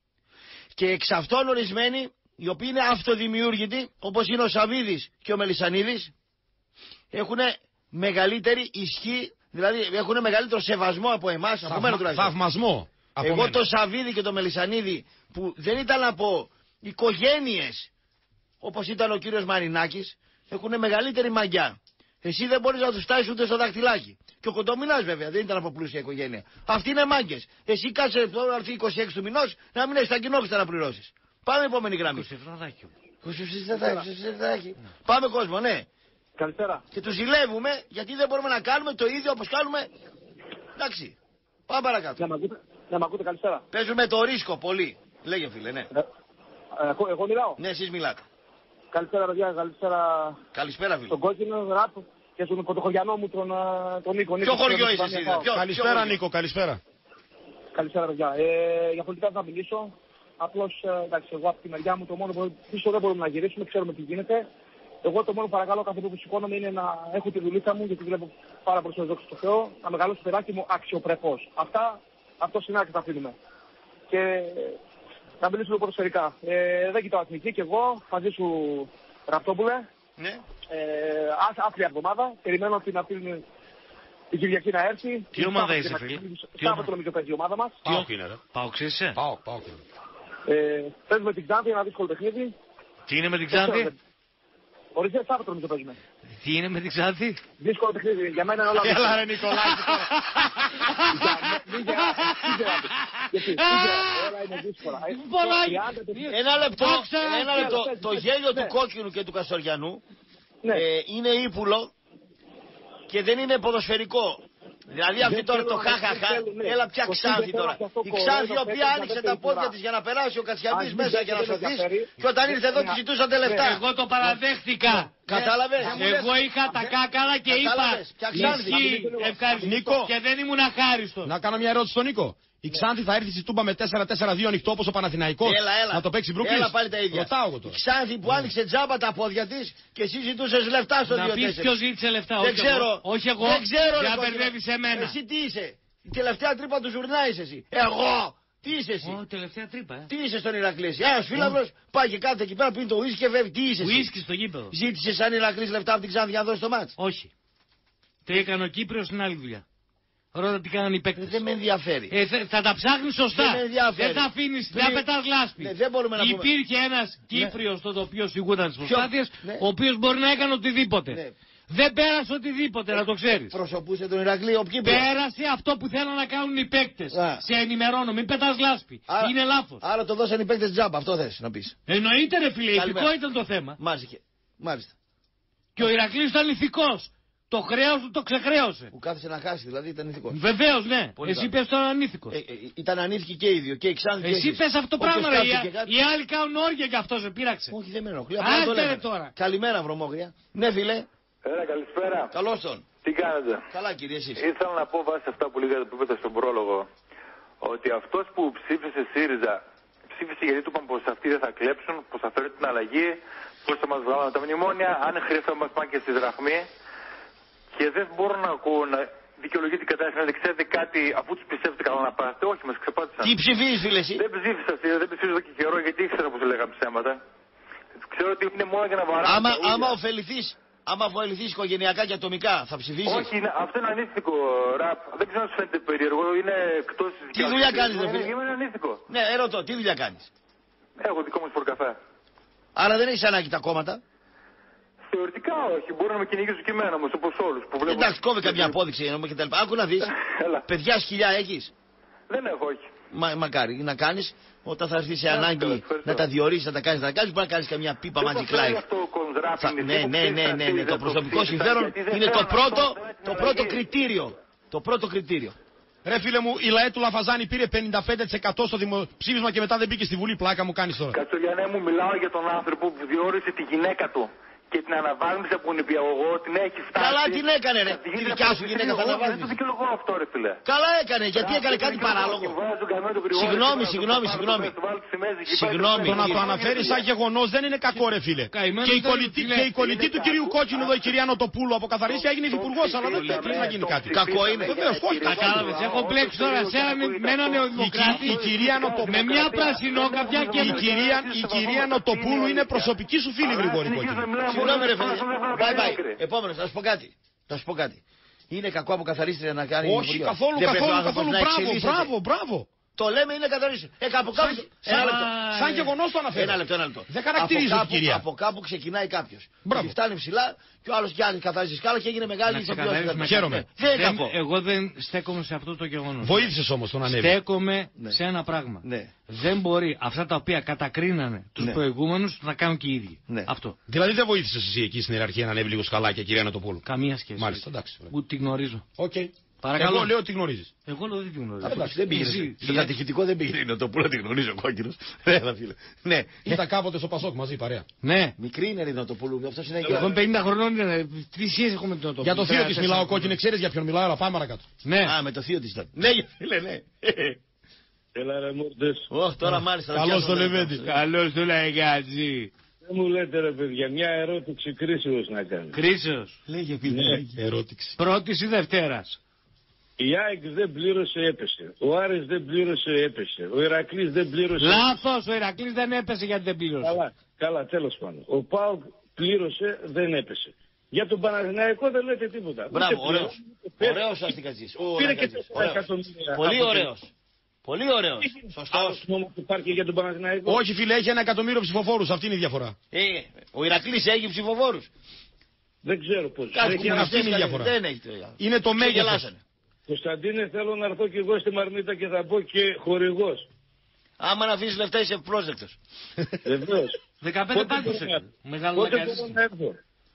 Και εξ αυτών ορισμένοι, οι οποίοι είναι αυτοδημιούργητοι, όπως είναι ο Σαββίδης και ο Μελισσανίδης, έχουν μεγαλύτερη ισχύ, δηλαδή έχουν μεγαλύτερο σεβασμό από εμάς, Θαυμα, από μένα τουλάχιστον. Θαυμασμό. Εγώ μένα. το Σαββίδη και το Μελισσανίδη, που δεν ήταν από οικογένειες, όπως ήταν ο κύριος Μαρινάκης, έχουν μεγαλύτερη μαγιά. Εσύ δεν μπορείς να τους φτάσεις ούτε στο δαχτυλάκι. Και ο Κοντομινάς βέβαια δεν ήταν από πλούσια οικογένεια. Αυτοί είναι μάγκες. Εσύ κάτσε τώρα έρθει είκοσι έξι του μηνός να μην έχεις τα κοινόχρηστα να πληρώσεις. Πάμε επόμενη γραμμή. είκοσι ευρώ. είκοσι ευρώ. Πάμε κόσμο, ναι. Καλησπέρα. Και τους ζηλεύουμε γιατί δεν μπορούμε να κάνουμε το ίδιο όπως κάνουμε. Εντάξει. Πάμε παρακάτω. Να μ' ακούτε, να μ' ακούτε, καλησπέρα. Παίζουμε το ρίσκο πολύ. Λέγε φίλε, ναι. Ε, εγώ, εγώ μιλάω. Ναι, εσείς μιλάτε. Καλησπέρα, παιδιά, καλησπέρα. Καλησπέρα, φίλε. Τον Κόκκινο, Ραπ και στον πρωτοχωριανό μου, τον, τον Νίκο. Ποιο χωριό είσαι εσύ, ποιο, Καλησπέρα, ποιο Νίκο, καλησπέρα. Καλησπέρα, παιδιά. Ε, για πολιτικά θα μιλήσω. Απλώς, εντάξει, εγώ από τη μεριά μου το μόνο που πίσω δεν μπορούμε να γυρίσουμε, ξέρουμε τι γίνεται. Εγώ το μόνο που παρακαλώ κάθε που σηκώνομαι είναι να έχω τη δουλίτσα μου, γιατί βλέπω πάρα πολύ δόξα στο Θεό, να μεγαλώσω το παιδάκι μου αξιοπρεπώς. Αυτά, αυτό συνάρτητα και τα αφήνουμε. Και να μιλήσουμε ποδοσφαιρικά. Ε, δεν κοιτάω εθνική και εγώ, μαζί σου Ραπτόπουλε. Ναι. Ε, άθλια εβδομάδα. Περιμένω την αυτή την Κυριακή να έρθει. Τι ομάδα είσαι, φίλε? Σάββατο νομίζω παίζει η ομάδα μας. Πάοκ είναι, ρε. Πάοκ είσαι? Πάοκ, πάοκ. Ε, παίζουμε την Ξάνθη, ένα δύσκολο παιχνίδι. Τι είναι με την Ξάνθη? Ορίστε, Σάββατο νομίζω παίζουμε. Τι είναι με την Ξάνθη? Δύσκολο παιχνίδι, για μένα είναι όλα. Έλα ρε Νικολάκη. Όλα είναι δύσκολα. Ένα λεπτό, ένα λεπτό. Το γέλιο του Κόκκινου και του Καστοριανού είναι ύπουλο και δεν είναι ποδοσφαιρικό. Δηλαδή αυτή τώρα το χαχαχα, έλα πια Ξάνθη τώρα. Η Ξάνθη η οποία άνοιξε τα πόδια της για να περάσει ο Κατσιανής μέσα και να σωθείς, και όταν ήρθε εδώ τη ζητούσατε λεφτά. Εγώ το παραδέχτηκα. Κατάλαβες. Εγώ είχα τα κάκαλα και είπα ισχύει, ευχαριστώ και δεν ήμουν αχάριστος. Να κάνω μια ερώτηση στον Νίκο. Η Ξάνθη θα έρθει στη Τούμπα με τέσσερα τέσσερα δύο ανοιχτό όπως ο Παναθηναϊκός. Έλα, έλα. Να το παίξει Μπρούκλης. Έλα πάλι τα ίδια. Ρωτάω εγώ τώρα. Η Ξάνθη που άνοιξε τζάμπα τα πόδια της και εσύ ζητούσες λεφτά στο δύο τέσσερα. Να πεις ποιος ζήτησε λεφτά, δεν ξέρω. Όχι εγώ. Δεν ξέρω. Για μπερδεύεις εμένα. Εσύ τι είσαι. Η τελευταία τρύπα του ζουρνά είσαι εσύ. Εγώ. Τι είσαι εσύ. Ω, τελευταία τρύπα, ε. Τι είσαι στον Ηρακλή. Ένα φίλαυρος πάει και κάθεται εκεί πέρα, πίνει το ουίσκι και φεύγει. Τι είσαι εσύ. Ουίσκι στο γήπεδο. Ζήτησε σαν Ηρακλής λεφτά από την Ξάνθη για να δώσει το μάτς. Όχι. Το έκανε ο Κύπριος στην άλλη δουλειά. Ρώτα τι κάνανε οι παίκτες. Δεν με ενδιαφέρει. Ε, θα, θα τα ψάχνεις σωστά. Δεν με ενδιαφέρει. Δεν θα αφήνεις, Πριν... δεν πετάς λάσπη. Ναι, δεν μπορούμε να Υπήρχε πούμε... ένας Κύπριος ναι. Το οποίο σιγούταν τις προσπάθειες, ναι. ο οποίος μπορεί να έκανε οτιδήποτε. Ναι. Δεν πέρασε οτιδήποτε, ε, να το ξέρεις. Προσωπούσε τον Ηρακλή ο Κύπριος. Πέρασε αυτό που θέλουν να κάνουν οι παίκτες. Σε ενημερώνω, μην πετάς λάσπη. Άρα, είναι λάθος. Άρα το δώσαν οι παίκτες τζάμπα, αυτό θες να πεις. Εννοείται ρε φίλε, ηθικό ήταν το θέμα. Μάλιστα. Μάλιστα. Και ο Ηρακλής ήταν ηθικός. Το χρέος του το ξεχρέωσε. Που κάθισε να χάσει, δηλαδή ήταν ηθικός. Βεβαίως, ναι. Πολύ εσύ πες τώρα ανήθικος. Ε, ε, ήταν ανήθικοι και οι δύο. Και η Ξάνθη. Εσύ πες αυτό το πράγμα, ρε. Οι άλλοι κάνουν όργια και αυτό σε πείραξε. Όχι, δεν με ενοχλεί. Άντε τώρα. Καλημέρα, βρωμόγρια. Ναι, φίλε. Έλα, καλησπέρα. Καλώς τον. Τι κάνετε? Καλά, κύριε, εσείς. Ήθελα να πω βάσει αυτά που λίγατε που είπατε στον πρόλογο, ότι αυτός που ψήφισε ΣΥΡΙΖΑ ψήφισε γιατί του είπαν πως αυτοί δεν θα κλέψουν, πως θα φέρουν την αλλαγή, πως θα μας βγάλουν τα μνημόνια, αν χρειάζεται να μας πάνε και στη δραχμή. Και δεν μπορώ να ακούω να δικαιολογεί την κατάσταση, να ξέρετε κάτι αφού τους πιστεύετε καλά να πάτε. Όχι, μας ξεπάτησαν. Τι ψηφίζεις, φίλε, εσύ? Δεν ψήφισα, δεν ψήφισα εδώ και καιρό γιατί ήξερα πως λέγαμε ψέματα. Ξέρω ότι είναι μόνο για να βαράνε. Άμα, άμα ωφεληθείς, άμα ωφεληθείς οικογενειακά και ατομικά, θα ψηφίσεις? Όχι, είναι, αυτό είναι ανήθικο, Ραπ. Δεν ξέρω αν σου φαίνεται περίεργο, είναι εκτός της Τι δουλειά κάνεις, ρε φίλε? Είναι ανήθικο. Ναι, ερωτώ, τι δουλειά κάνεις? Έχω δικό μου σπορκαφέ. Άρα δεν έχεις ανάγκη τα κόμματα. Θεωρητικά όχι, μπορώ να με κυνηγήσω και εμένα όμως, όπως όλους που βλέπω. Εντάξει, κόβει καμιά απόδειξη και τα λοιπά. Άκου να δεις. Παιδιά σκυλιά έχεις. Δεν έχω, όχι. Μα, μακάρι να κάνεις όταν θα έρθει σε ανάγκη να τα διορίσεις, να τα κάνεις, να τα κάνεις. Μπορεί να κάνεις καμιά πίπα magic life. Ναι, ναι, ναι, ναι, ναι. Το προσωπικό συμφέρον είναι το πρώτο, το πρώτο κριτήριο. Το πρώτο κριτήριο. Ρε φίλε μου, η ΛΑΕ του Λαφαζάνη πήρε πενήντα πέντε τοις εκατό στο δημοψήφισμα και μετά δεν μπήκε στη Βουλή. Πλάκα μου κάνεις τώρα. Κατσουριανέ μου, μιλάω για τον άνθρωπο που διόρισε τη γυναίκα του. Και την αναβάθμιση από νηπιαγωγό την έχει φτάσει. Καλά την έκανε, ρε. Τη δικιά σου γυναίκα θα αναβάθμιση. Δεν το δικαιολογώ αυτό, ρε φίλε. Καλά έκανε, γιατί έκανε κάτι παράλογο. Συγγνώμη, συγγνώμη, συγγνώμη. Συγγνώμη. Το να το αναφέρει σαν γεγονός δεν είναι κακό, ρε φίλε. Και η κολλητή του κυρίου Κόκκινου εδώ, η κυρία Νοτοπούλου, αποκαθαρίστηκε, έγινε υφυπουργός, αλλά δεν πρέπει να γίνει κάτι. Κακό είναι. Βεβαίως, όχι. Κατάλαβες, έχω μπλέξει τώρα σε έναν νεοδημοκράτη. Με μια πρασινόκαπια και η κυρία Νοτοπούλου είναι προσωπική σου φίλη, Γρηγόρη Κόκκινου. Συγγνώμη ρε φίλε. Bye bye. Επόμενος, θα σου πω κάτι. Θα σου πω κάτι. Είναι κακό από καθαρίστρια να κάνει. Όχι, καθόλου, καθόλου, καθόλου. Μπράβο, μπράβο, μπράβο. Το λέμε είναι καθαρίστρια. Ε, από κάπου. Ένα λεπτό. Σαν γεγονός το αναφέρω. Ένα λεπτό, ένα λεπτό. Δεν χαρακτηρίζει την κυρία. Από κάπου ξεκινάει κάποιος. Φτάνει ψηλά και ο άλλος κι άλλοι καθαρίζει σκάλα και έγινε μεγάλη ηθοποιότητα. Χαίρομαι. Δεν είναι κακό. Εγώ δεν στέκομαι σε αυτό το γεγονός. Βοήθησες όμως τον ανέβη. Στέκομαι σε ένα πράγμα. Δεν μπορεί αυτά τα οποία κατακρίνανε τους ναι. προηγούμενους να κάνουν και οι ίδιοι. Ναι. Αυτό. Δηλαδή δεν βοήθησες εσύ εκεί στην ιεραρχία να ανέβει λίγο σκαλάκια, κυρία Νοτοπούλου. Καμία σχέση. Μάλιστα, εντάξει. Που τη γνωρίζω. Okay. Παρακαλώ. Εγώ λέω ότι γνωρίζεις. Εγώ λέω ότι τη γνωρίζω. Εντάξει, δεν πήγε. Στο κατηχητικό δεν πήγε. Είναι το που τη γνωρίζω κόκκινος. Ναι. Ήταν κάποτε στο Πασόκ μαζί, παρέα. Ναι. Μικρή είναι η Νοτοπούλου. Αυτό είναι εγώ είμαι πενήντα χρονών. Τι σχέση έχω με την Νοτοπούλου. Για το θείο της μιλάω, κόκκινε, ξέρεις για ποιον μιλάω, αλλά πάμε παρακάτω. Ναι. Α, με το θείο της ήταν. Ναι, φίλε, ναι. Έλα ρε Μούρτες. Όχι, τώρα μάλιστα. Καλώς το Λεβέντη. Καλώς το Λαγιάτζη. Δεν μου λέτε ρε παιδιά, μια ερώτηση κρίσεως να κάνω. Κρίσεως. Λέγε φίλε. Ερώτηση. Πρώτης ή Δευτέρας. Η ΑΕΚ δεν πλήρωσε, έπεσε. Ο Άρης δεν πλήρωσε, έπεσε. Ο Ηρακλής δεν πλήρωσε. Λάθος, ο Ηρακλής δεν έπεσε γιατί δεν πλήρωσε. Καλά, καλά, τέλος πάντων. Ο ΠΑΟΚ πλήρωσε, δεν έπεσε. Για τον Παναθηναϊκό δεν λέτε τίποτα. Μπράβο, ωραίος. Ωραίος αστικατζής. Πήρε και τέσσερα εκατομμύρια. Πολύ ωραίος. Πολύ ωραίος. Σωστός. Νόμος υπάρχει για τον Παναθηναϊκό. Όχι φίλε, έχει ένα εκατομμύριο ψηφοφόρους, αυτή είναι η διαφορά. Ε, ο Ηρακλής έχει ψηφοφόρους. Δεν ξέρω πώς. Αυτή είναι η διαφορά. Δεν έχει. Είναι το μέγεθος. Κωνσταντίνε, θέλω να έρθω και εγώ στη Μαρμίτα και θα μπω και χορηγός. Άμα να αφήσεις λεφτά είσαι ευπρόσδεκτος. Βεβαίως. δεκαπέντε πάντως. Μεγάλο να έρθω.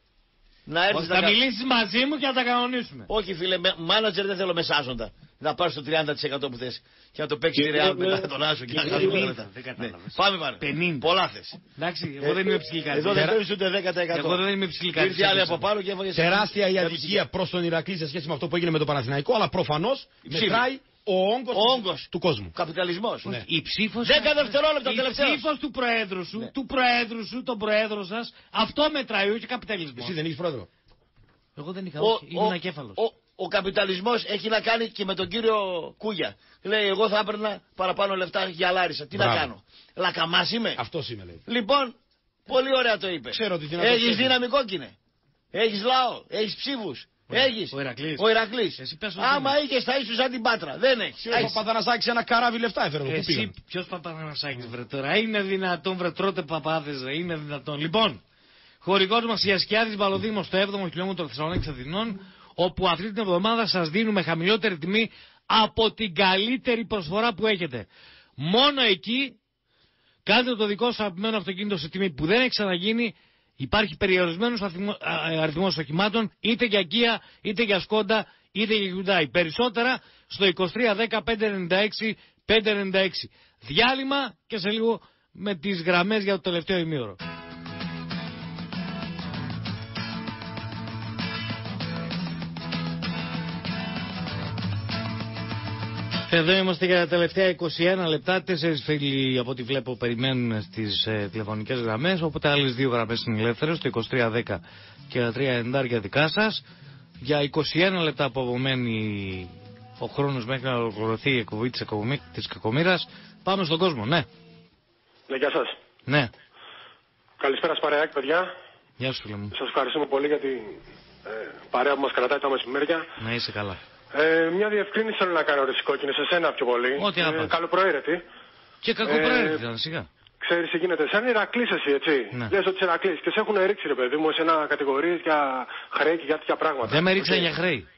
Να έρθεις θα να μιλήσεις μαζί μου και να τα κανονίσουμε. Όχι φίλε, μάνατζερ δεν θέλω μεσάζοντα. Να πάρεις το τριάντα τοις εκατό που θες και να το παίξεις τη Ρεάλ μετά τον Άσο και να κάνεις όλα αυτά. Πάμε πάμε. πενήντα. Πολλά θες. Εντάξει, εγώ δεν είμαι ψηλή κάτι. Εδώ δεν παίρνεις ούτε δέκα τοις εκατό. Εγώ δεν είμαι ψηλή κάτι. Ήρθε άλλη από πάνω και έβαγες. Τεράστια η αδικία προς τον Ηρακλή σε σχέση με αυτό που έγινε με τον Παναθηναϊκό, αλλά προφανώς μετράει ο όγκος, ο όγκος του κόσμου. Καπιταλισμός. Ναι. Η ψήφος, δέκα δευτερόλεπτα τελευταία. Η ψήφος του Προέδρου σου, ναι. του Προέδρου σου, τον Προέδρο σας, αυτό μετράει, όχι καπιταλισμός. Εσύ δεν έχεις πρόεδρο. Εγώ δεν είχα, όχι, ήμουν ακέφαλος. Ο, ο καπιταλισμός έχει να κάνει και με τον κύριο Κούγια. Λέει, εγώ θα έπαιρνα παραπάνω λεφτά για Λάρισα. Τι Μπράβο. να κάνω. Λακαμάς είμαι. Αυτός είμαι, λέει. Λοιπόν, πολύ ωραία το είπε. Ξέρω ότι έχεις δύναμη κόκκινε. Έχεις λαό. Έχεις ψήφους. Έχεις. Ο Ηρακλής. Ο Ηρακλής. Άμα είχες θα ήσουν σαν την Πάτρα. Δεν έχεις. Ο Παπαδανασάκης ένα καράβι λεφτά έφερε εδώ. Εσύ ποιος Παπαδανασάκης βρε τώρα. Είναι δυνατόν βρε τρώτε παπάδες. Είναι δυνατόν. Λοιπόν. Χορηγός μας η Ασκιάδης Μπαλοδήμος στο έβδομο χιλιόμετρο Θεσσαλονίκης Αθηνών, όπου αυτή την εβδομάδα σας δίνουμε χαμηλότερη τιμή από την καλύτερη προσφορά που έχετε. Μόνο εκεί κάντε το δικό σας αγαπημένο αυτοκίνητο σε τιμή που δεν έχει ξαναγίνει. Υπάρχει περιορισμένος αριθμός οχημάτων, είτε για Kia, είτε για Skoda, είτε για Hyundai. Περισσότερα στο είκοσι τρία δέκα πεντακόσια ενενήντα έξι πεντακόσια ενενήντα έξι. Διάλειμμα και σε λίγο με τις γραμμές για το τελευταίο ημίωρο. Εδώ είμαστε για τα τελευταία είκοσι ένα λεπτά. Τέσσερις φίλοι από ό,τι βλέπω περιμένουν στις ε, τηλεφωνικές γραμμές. Οπότε άλλες δύο γραμμές είναι ελεύθερες, το είκοσι τρία δέκα και τα τρία εννιά δικά σας. Για είκοσι ένα λεπτά που απομένει ο χρόνος μέχρι να ολοκληρωθεί η εκπομπή της, της Κακομοίρας. Πάμε στον κόσμο, ναι. Ναι, γεια σας. Ναι. Καλησπέρα Σπαρεάκη, παιδιά. Γεια σου, φίλε μου. Σας ευχαριστούμε πολύ για την ε, παρέα που μας κρατάει τα μεσημέρια. Να είσαι καλά. Ε, μια διευκρίνηση θέλω να κάνω, ρε Κόκκινε, σε σένα πιο πολύ. Ό,τι άπαξ. Ε, καλοπροαίρετη. Και κακοπροαίρετη, ε, σιγά. Ξέρεις τι γίνεται. Σαν Ηρακλής εσύ, έτσι. Ναι. Λες ότι είσαι Ηρακλής και σε έχουν ρίξει, ρε παιδί μου, εσένα κατηγορίες για χρέη και για τέτοια πράγματα. Δεν με ρίξαν okay. για χρέη.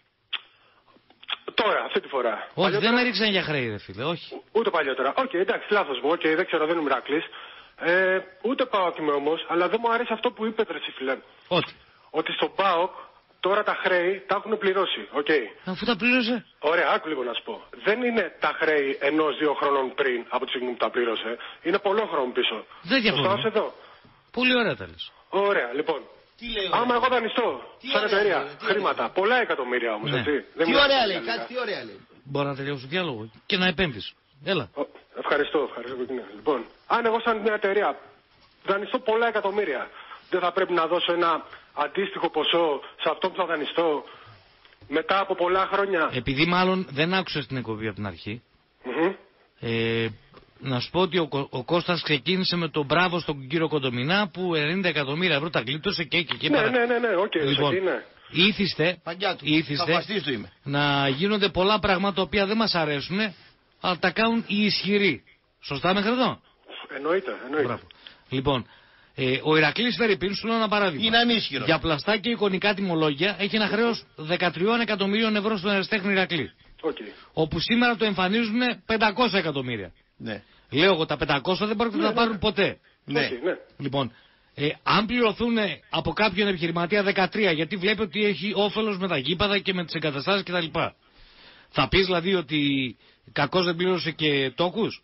Τώρα, αυτή τη φορά. Όχι, παλιότερα... δεν με ρίξαν για χρέη, ρε φίλε, όχι. Ούτε παλιότερα. Οκ, okay, εντάξει, λάθος μου. Οκ, okay, δεν ξέρω, δεν είμαι Ηρακλής. Ε, ούτε ΠΑΟΚ είμαι όμως, αλλά δεν μου αρέσει αυτό που είπε, ρε φίλε. Ότι. Ότι στον ΠΑΟΚ τώρα τα χρέη τα έχουν πληρώσει. Okay. Αφού τα πλήρωσε. Ωραία, άκου λίγο να σου πω. Δεν είναι τα χρέη ενός-δύο χρόνων πριν από τη στιγμή που τα πλήρωσε. Είναι πολλό χρόνο πίσω. Δεν διαφωνώ. Εδώ. Πολύ ωραία τα λες. Ωραία, λοιπόν. Τι λέει, άμα εγώ δανειστώ σαν εταιρεία χρήματα, ωραία. Πολλά εκατομμύρια όμως, ναι. έτσι. Δεν τι ωραία λέει, κάτι τι ωραία λέει. Μπορώ να τελειώσω το διάλογο και να επέμβεις. Έλα. Ο, ευχαριστώ, ευχαριστώ. Λοιπόν, αν εγώ σαν μια εταιρεία δανειστώ πολλά εκατομμύρια, δεν θα πρέπει να δώσω ένα αντίστοιχο ποσό σε αυτό που θα δανειστώ μετά από πολλά χρόνια. Επειδή μάλλον δεν άκουσες την εκπομπή από την αρχή, mm-hmm. ε, να σου πω ότι ο, ο Κώστας ξεκίνησε με τον μπράβο στον κύριο Κοντομινά που ενενήντα εκατομμύρια ευρώ τα γλίτωσε και και και ναι, παρα... ναι, ναι, ναι, okay, λοιπόν, εκεί, ναι. ήθιστε, ήθιστε να γίνονται πολλά πράγματα τα οποία δεν μας αρέσουν, αλλά τα κάνουν οι ισχυροί. Σωστά μέχρι εδώ? Εννοείται, εννοείται. Μπράβο. Λοιπόν, ε, ο Ηρακλής Φερρυπίν, σου λέω ένα παράδειγμα. Είναι ανίσχυρο. Για πλαστά και εικονικά τιμολόγια έχει ένα χρέος δεκατρία εκατομμυρίων ευρώ στον αεραστέχνη Ηρακλή. Okay. Όπου σήμερα το εμφανίζουν πεντακόσια εκατομμύρια. Ναι. Λέω εγώ τα πεντακόσια δεν πρόκειται να τα πάρουν ποτέ. Ναι. Okay, ναι. Λοιπόν, ε, αν πληρωθούν από κάποιον επιχειρηματία δεκατρία, γιατί βλέπει ότι έχει όφελος με τα γήπεδα και με τις εγκαταστάσεις κτλ. Θα πεις δηλαδή ότι κακώς δεν πλήρωσε και τόκους?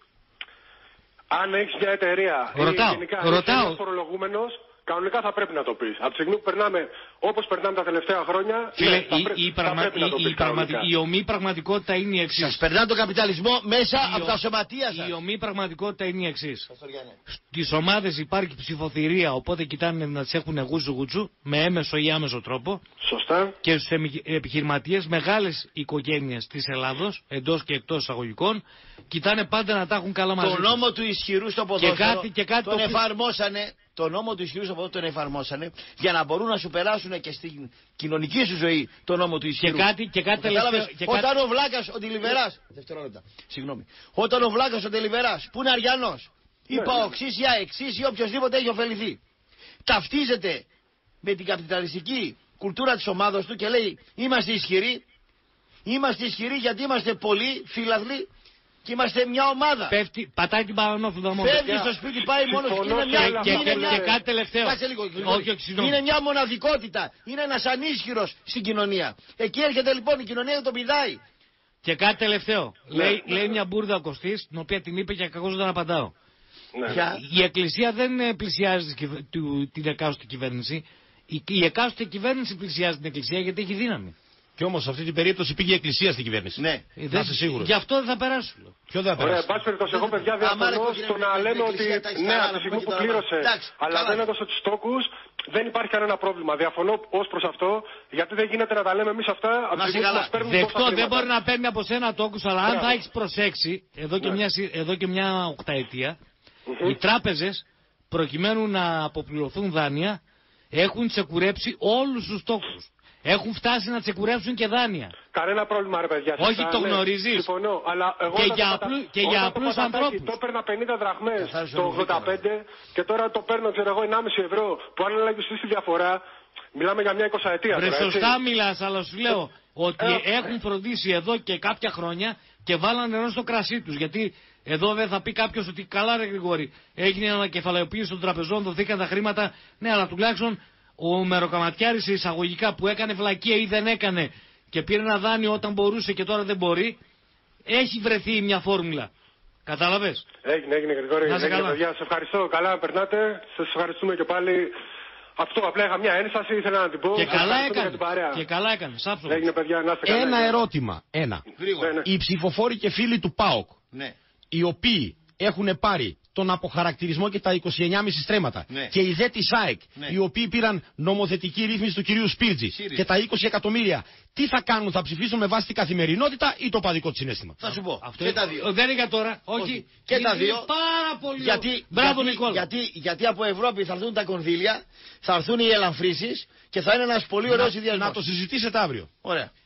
Αν έχεις μια εταιρεία ρωτάω, ή γενικά ρωτάω. ένας φορολογούμενος, κανονικά θα πρέπει να το πεις. Από τη στιγμή που περνάμε όπως περνάμε τα τελευταία χρόνια, Φίλε, ναι, θα, η, πρέ... η, πραγμα... θα πρέπει να το πεις. Η, πραγματι... η ομή πραγματικότητα είναι η εξής. Σας περνά το καπιταλισμό μέσα η από ο... τα σωματεία σας. Η ομή πραγματικότητα είναι η εξής. Στις ομάδες υπάρχει ψηφοθυρία, οπότε κοιτάνε να τις έχουν γούτσου γούτσου, με έμεσο ή άμεσο τρόπο. Σωστά. Και στους επιχειρηματίες, μεγάλες οικογένειες της Ελλάδος, εντός και εκτός εισαγωγικών, κοιτάνε πάντα να τα έχουν καλά μαζί. Το νόμο του ισχυρού στο ποδόσφαιρο και κάτι, και κάτι τον το... εφαρμόσανε. Το νόμο του ισχυρού στο ποδόσφαιρο τον εφαρμόσανε για να μπορούν να σου περάσουν και στην κοινωνική σου ζωή το νόμο του ισχυρού. Και κάτι, και κάτι τελευταίο. Και Όταν κάτι... ο Βλάκας, ο Τιλιβεράς. Δευτερόλεπτα. Συγγνώμη. Όταν ο Βλάκας, ο Τιλιβεράς, που είναι Αριανός, ή Παοξής ή Αεξής ή οποιοδήποτε έχει ωφεληθεί, ταυτίζεται με την καπιταλιστική κουλτούρα της ομάδας του και λέει: είμαστε ισχυροί. Είμαστε ισχυροί γιατί είμαστε πολλοί φίλαθλοι. Και είμαστε μια ομάδα. Πέφτει, πατάει την παρανόφλουδα μόνο. Φεύγει στο σπίτι, πάει μόνο του. Είναι μια, και, είναι και, μια... και κάτι τελευταίο. Κάτσε λίγο. Όχι, όχι, είναι μια μοναδικότητα. Είναι ένας ανίσχυρος στην κοινωνία. Εκεί έρχεται λοιπόν η κοινωνία και τον πηδάει. Και κάτι τελευταίο. Ναι, λέει, ναι, λέει μια μπουρδα ο Κωστής, την οποία την είπε και κακώς δεν απαντάω. Ναι. Για... Η Εκκλησία δεν πλησιάζει την εκάστοτε κυβέρνηση. Η, η εκάστοτε κυβέρνηση πλησιάζει την Εκκλησία γιατί έχει δύναμη. Και όμως σε αυτή την περίπτωση πήγε η Εκκλησία στην κυβέρνηση. Ναι, να είσαι σίγουρος. Γι' αυτό δεν θα περάσει. Ποιο δεν θα περάσει. Ωραία, εν πάση περιπτώσει, εγώ παιδιά διαφωνώ στο να λέμε ότι ναι, από τη στιγμή που πλήρωσε, αλλά δεν έδωσε τους τόκους, δεν υπάρχει κανένα πρόβλημα. Διαφωνώ ως προς αυτό, γιατί δεν γίνεται να τα λέμε εμείς αυτά από τη στιγμή που μας παίρνουν τόσα χρήματα. Δεκτό, δεν μπορεί να παίρνει από σένα τόκους, αλλά αν θα έχεις προσέξει, εδώ και, μια, εδώ και μια οκταετία, οι τράπεζες, προκειμένου να αποπληρωθούν δάνεια, έχουν ξεκουρέψει όλους τους τόκους. Έχουν φτάσει να τσεκουρέψουν και δάνεια. Κανένα πρόβλημα, ρε παιδιά. Όχι, Σωστά, το ναι, γνωρίζεις. Συμφωνώ, αλλά εγώ και, το για πατα... απλού, και για απλούς ανθρώπους. Το έπαιρνα πενήντα δραχμές το ογδόντα πέντε και τώρα το παίρνω, ξέρω εγώ, ενάμιση ευρώ. Που αν έλεγε στη διαφορά, μιλάμε για μια εικοσαετία. Βρε, σωστά μιλάς, αλλά σου λέω ότι ε, έχουν φροντίσει εδώ και κάποια χρόνια και βάλανε νερό στο κρασί τους. Γιατί εδώ δεν θα πει κάποιος ότι καλά, ρε Γρηγόρη, έγινε ανακεφαλαιοποίηση των τραπεζών, δοθήκαν τα χρήματα. Ναι, αλλά τουλάχιστον ο μεροκαματιάρης εισαγωγικά που έκανε βλακεία ή δεν έκανε και πήρε ένα δάνειο όταν μπορούσε και τώρα δεν μπορεί, έχει βρεθεί μια φόρμουλα. Κατάλαβες. Έγινε, έγινε Γρηγόρη. Να σε έγινε, καλά. παιδιά, σας ευχαριστώ. Καλά περνάτε. Σας ευχαριστούμε και πάλι. Αυτό απλά είχα μια ένσταση, ήθελα να την πω. Και καλά έκανε. Και καλά έκανε. Έγινε, παιδιά, να είστε καλά. Ένα ερώτημα. Ένα. Ναι, ναι. Οι ψηφοφόροι και φίλοι του ΠΑΟΚ, ναι, οι οποίοι έχουν πάρει τον αποχαρακτηρισμό και τα είκοσι εννιά κόμμα πέντε στρέμματα, ναι, και οι δε της ΑΕΚ, ναι, οι οποίοι πήραν νομοθετική ρύθμιση του κυρίου Σπίρτζη Σύριζ. και τα είκοσι εκατομμύρια, τι θα κάνουν, θα ψηφίσουν με βάση την καθημερινότητα ή το παδικό του συναίσθημα? Θα σου πω. Αυτό και είναι... τα δύο. Δεν είναι για τώρα. Όχι. Όχι. Και είναι τα δύο. Πάρα πολύ. Γιατί, Μπράβο, γιατί, Νικόλα. γιατί, γιατί από Ευρώπη θα έρθουν τα κονδύλια, θα έρθουν οι ελαφρύσεις και θα είναι ένας πολύ ωραίος συνδυασμός. Να το συζητήσετε αύριο. Ωραία.